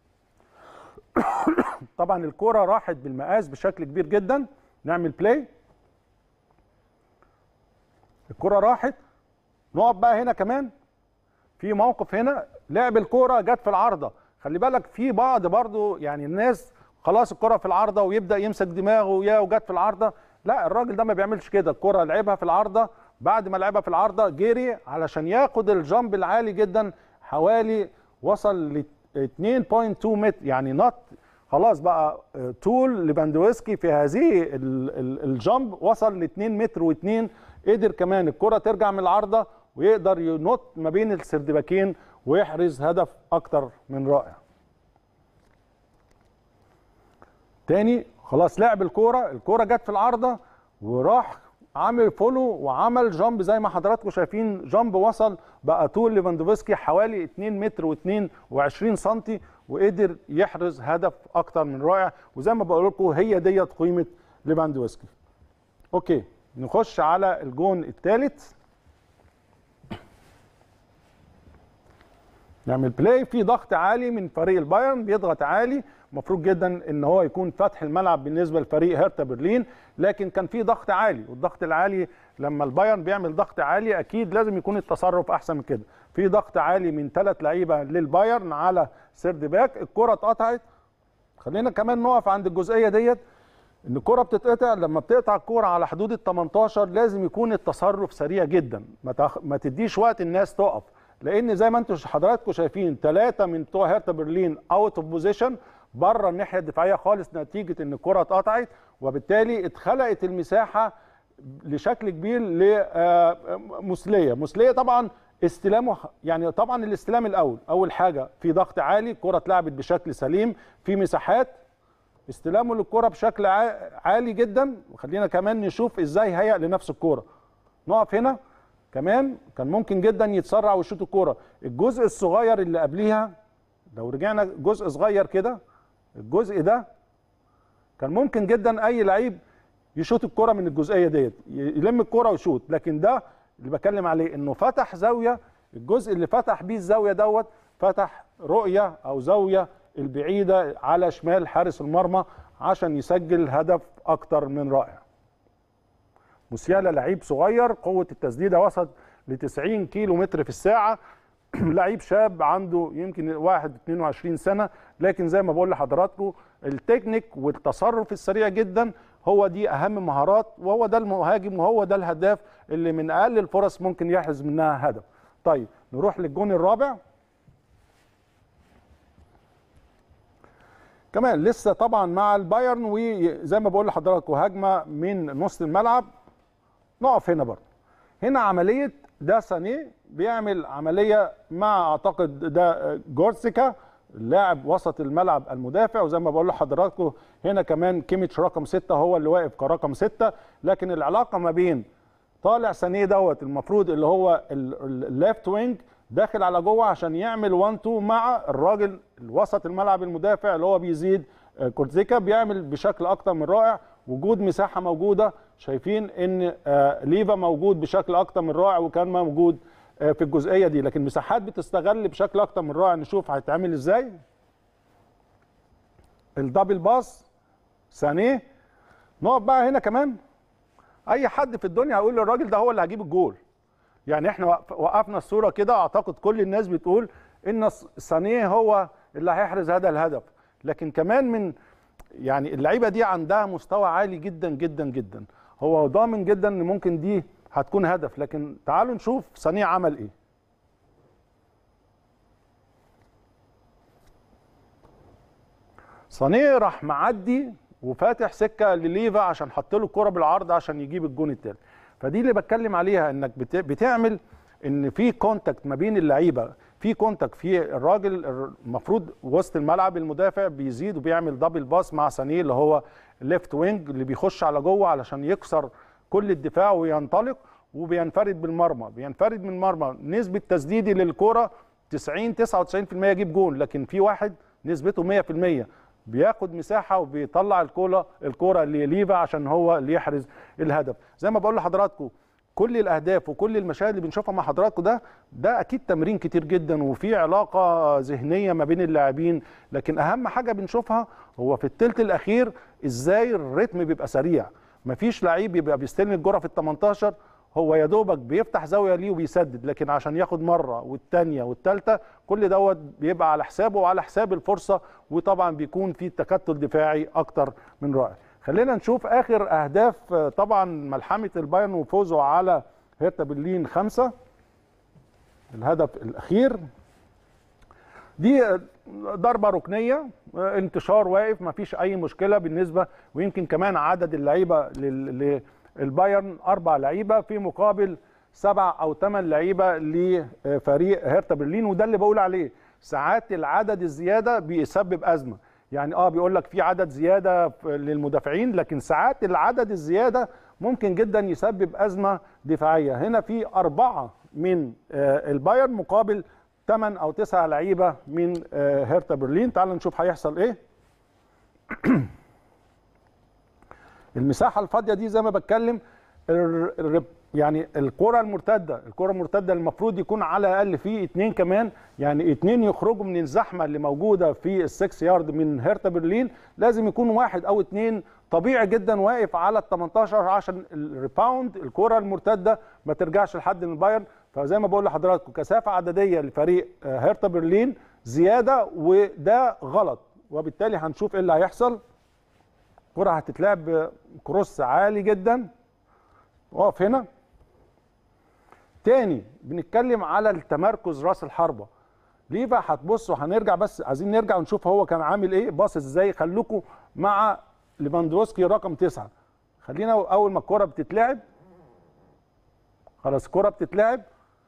طبعا الكوره راحت بالمقاس بشكل كبير جدا. نعمل بلاي، الكوره راحت. نقف بقى هنا كمان في موقف، هنا لعب الكوره جت في العارضه. خلي بالك في بعض برضو يعني الناس خلاص الكوره في العارضه ويبدا يمسك دماغه يا وجت في العارضه. لا، الراجل ده ما بيعملش كده. الكوره لعبها في العارضه، بعد ما لعبها في العارضه جري علشان ياخد الجامب العالي جدا، حوالي وصل ل اتنين فاصلة اتنين متر، يعني نط خلاص بقى طول ليفاندوفسكي في هذه الجامب وصل ل اتنين متر واتنين. قدر كمان الكره ترجع من العارضه ويقدر ينط ما بين السردباكين ويحرز هدف اكتر من رائع. تاني خلاص لعب الكوره، الكوره جت في العارضه وراح عامل فولو وعمل جامب زي ما حضراتكم شايفين، جامب وصل بقى طول ليفاندوفسكي حوالي اتنين متر واتنين وعشرين سنتي، وقدر يحرز هدف اكتر من رائع. وزي ما بقول لكم هي ديت قيمه ليفاندوفسكي. اوكي نخش على الجون الثالث. نعمل بلاي في ضغط عالي من فريق البايرن، بيضغط عالي، المفروض جدا ان هو يكون فتح الملعب بالنسبه لفريق هيرتا برلين، لكن كان في ضغط عالي، والضغط العالي لما البايرن بيعمل ضغط عالي اكيد لازم يكون التصرف احسن من كده. في ضغط عالي من ثلاث لعيبه للبايرن على سيرد باك، الكره اتقطعت. خلينا كمان نقف عند الجزئيه ديت، ان الكره بتتقطع، لما بتقطع الكره على حدود ال تمنتاشر لازم يكون التصرف سريع جدا، ما, تخ... ما تديش وقت الناس تقف، لان زي ما انتم حضراتكم شايفين ثلاثه من بتوع هيرتا برلين اوت اوف بوزيشن بره الناحيه الدفاعيه خالص نتيجه ان الكره اتقطعت، وبالتالي اتخلقت المساحه لشكل كبير لمسليه. مسليه طبعا استلامه، يعني طبعا الاستلام الاول اول حاجه في ضغط عالي، الكره اتلعبت بشكل سليم في مساحات، استلامه للكره بشكل عالي جدا. وخلينا كمان نشوف ازاي هيئ لنفس الكره. نقف هنا كمان، كان ممكن جدا يتسرع ويشوط الكره. الجزء الصغير اللي قبليها لو رجعنا جزء صغير كده، الجزء ده كان ممكن جدا اي لعيب يشوط الكره من الجزئيه ديت، يلم الكره ويشوط، لكن ده اللي بكلم عليه انه فتح زاويه، الجزء اللي فتح بيه الزاويه دوت فتح رؤيه او زاويه البعيده على شمال حارس المرمى عشان يسجل هدف اكتر من رائع. موسيالا لعيب صغير، قوه التسديده وصلت ل تسعين كيلو متر في الساعه، لعيب شاب عنده يمكن واحد واتنين وعشرين سنه، لكن زي ما بقول لحضراتكم التكنيك والتصرف السريع جدا هو دي اهم مهارات، وهو ده المهاجم وهو ده الهداف اللي من اقل الفرص ممكن يحرز منها هدف. طيب نروح للجون الرابع. كمان لسه طبعا مع البايرن، وزي ما بقول لحضراتكم هجمه من نص الملعب. نقف هنا برضه، هنا عمليه ده سانيه بيعمل عمليه مع اعتقد ده جورسيكا لاعب وسط الملعب المدافع، وزي ما بقول لحضراتكم هنا كمان كيميتش رقم ستة هو اللي واقف كرقم ستة، لكن العلاقه ما بين طالع سانيه دوت المفروض اللي هو الليفت وينج داخل على جوه عشان يعمل واحد اتنين مع الراجل الوسط الملعب المدافع اللي هو بيزيد كورتزيكا، بيعمل بشكل اكتر من رائع. وجود مساحه موجوده، شايفين ان ليفا موجود بشكل اكتر من رائع وكان موجود في الجزئيه دي، لكن مساحات بتستغل بشكل اكتر من رائع. نشوف هيتعمل ازاي الدبل باس سانيه. نقف بقى هنا كمان، اي حد في الدنيا هيقول للراجل ده هو اللي هيجيب الجول، يعني احنا وقفنا الصوره كده اعتقد كل الناس بتقول ان سانيه هو اللي هيحرز هذا الهدف، لكن كمان من يعني اللعيبه دي عندها مستوى عالي جدا جدا جدا، هو ضامن جدا ان ممكن دي هتكون هدف. لكن تعالوا نشوف سانيه عمل ايه. سانيه راح معدي وفاتح سكه لليفا عشان حط له الكره بالعرض عشان يجيب الجون الثالث. فدي اللي بتكلم عليها، انك بتعمل ان في كونتاكت ما بين اللعيبه، في كونتاكت في الراجل المفروض وسط الملعب المدافع بيزيد وبيعمل دبل باس مع سانيه اللي هو ليفت وينج اللي بيخش على جوه علشان يكسر كل الدفاع وينطلق وبينفرد بالمرمى، بينفرد من المرمى، نسبه تسديدي للكره تسعين تسعة وتسعين في المية يجيب جول، لكن في واحد نسبته مية في المية بياخد مساحه وبيطلع الكوره الكوره لليفا عشان هو اللي يحرز الهدف. زي ما بقول لحضراتكم كل الاهداف وكل المشاهد اللي بنشوفها مع حضراتكم ده ده اكيد تمرين كتير جدا وفي علاقه ذهنيه ما بين اللاعبين، لكن اهم حاجه بنشوفها هو في الثلث الاخير ازاي الريتم بيبقى سريع. مفيش لعيب بيبقى بيستلم الجرة في ال تمنتاشر هو يا دوبك بيفتح زاويه ليه وبيسدد، لكن عشان ياخد مره والثانيه والثالثه كل دوت بيبقى على حسابه وعلى حساب الفرصه، وطبعا بيكون في تكتل دفاعي اكتر من رائع. خلينا نشوف اخر اهداف طبعا ملحمه البايرن وفوزه على هيرتا برلين خمسه. الهدف الاخير دي ضربه ركنيه، انتشار واقف ما فيش اي مشكله بالنسبه، ويمكن كمان عدد اللعيبه للبايرن اربع لعيبه في مقابل سبع او ثمان لعيبه لفريق هيرتا برلين، وده اللي بقول عليه ساعات العدد الزياده بيسبب ازمه. يعني اه بيقول لك في عدد زياده للمدافعين، لكن ساعات العدد الزياده ممكن جدا يسبب ازمه دفاعيه. هنا في اربعه من البايرن مقابل ثمان او تسع لعيبه من هيرتا برلين. تعالوا نشوف هيحصل ايه. المساحه الفاضيه دي زي ما بتكلم يعني الكره المرتده، الكره المرتده المفروض يكون على الاقل فيه اثنين كمان، يعني اثنين يخرجوا من الزحمه اللي موجوده في السكس يارد من هيرتا برلين، لازم يكون واحد او اثنين طبيعي جدا واقف على ال تمنتاشر عشان الريباوند الكره المرتده ما ترجعش لحد من البايرن. فزي ما بقول لحضراتكم كثافه عدديه لفريق هيرتا برلين زياده، وده غلط، وبالتالي هنشوف ايه اللي هيحصل. كره هتتلعب كروس عالي جدا، واقف هنا تاني. بنتكلم على التمركز راس الحربه. ليفا هتبصوا هنرجع، بس عايزين نرجع ونشوف هو كان عامل ايه، باصص ازاي. خلوكم مع ليفاندوسكي رقم تسعة. خلينا اول ما الكره بتتلعب، خلاص الكره بتتلعب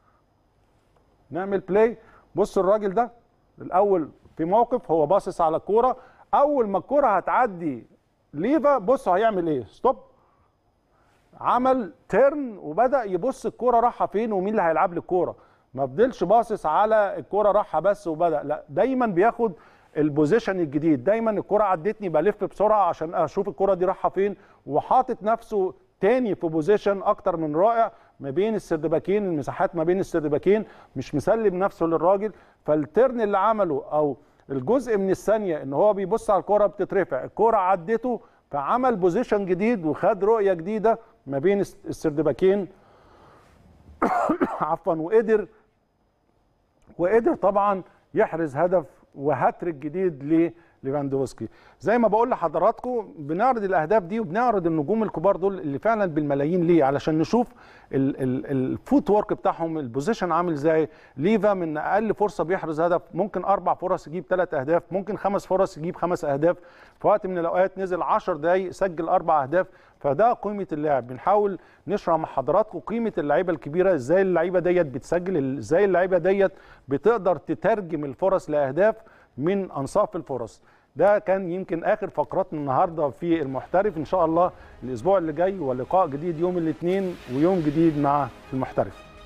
نعمل بلاي. بصوا الراجل ده الاول في موقف هو باصص على الكوره، اول ما الكوره هتعدي ليفا بصوا هيعمل ايه، ستوب، عمل تيرن وبدا يبص الكوره رايحه فين ومين اللي هيلعب لي الكوره. ما فضلش باصص على الكوره رايحه بس وبدا، لا دايما بياخد البوزيشن الجديد. دايما الكوره عدتني بلف بسرعه عشان اشوف الكوره دي رايحه فين، وحاطط نفسه تاني في بوزيشن اكتر من رائع ما بين السردباكين، المساحات ما بين السردباكين، مش مسلم نفسه للراجل. فالترن اللي عمله او الجزء من الثانيه ان هو بيبص على الكوره بتترفع، الكوره عدته فعمل بوزيشن جديد وخد رؤيه جديده ما بين السردباكين عفوا، وقدر وقدر طبعا يحرز هدف وهاتريك جديد لليفاندوفسكي. زي ما بقول لحضراتكم بنعرض الاهداف دي وبنعرض النجوم الكبار دول اللي فعلا بالملايين ليه، علشان نشوف الفوت وورك بتاعهم، البوزيشن عامل ازاي. ليفا من اقل فرصه بيحرز هدف، ممكن اربع فرص يجيب ثلاث اهداف، ممكن خمس فرص يجيب خمس اهداف. في وقت من الاوقات نزل عشر دقائق سجل اربع اهداف. فده قيمه اللاعب. بنحاول نشرح مع حضراتكم قيمه اللعيبه الكبيره، ازاي اللعيبه ديت بتسجل، ازاي اللعيبه ديت بتقدر تترجم الفرص لاهداف من انصاف الفرص. ده كان يمكن اخر فقراتنا النهارده في المحترف. ان شاء الله الاسبوع اللي جاي ولقاء جديد يوم الاثنين ويوم جديد مع المحترف.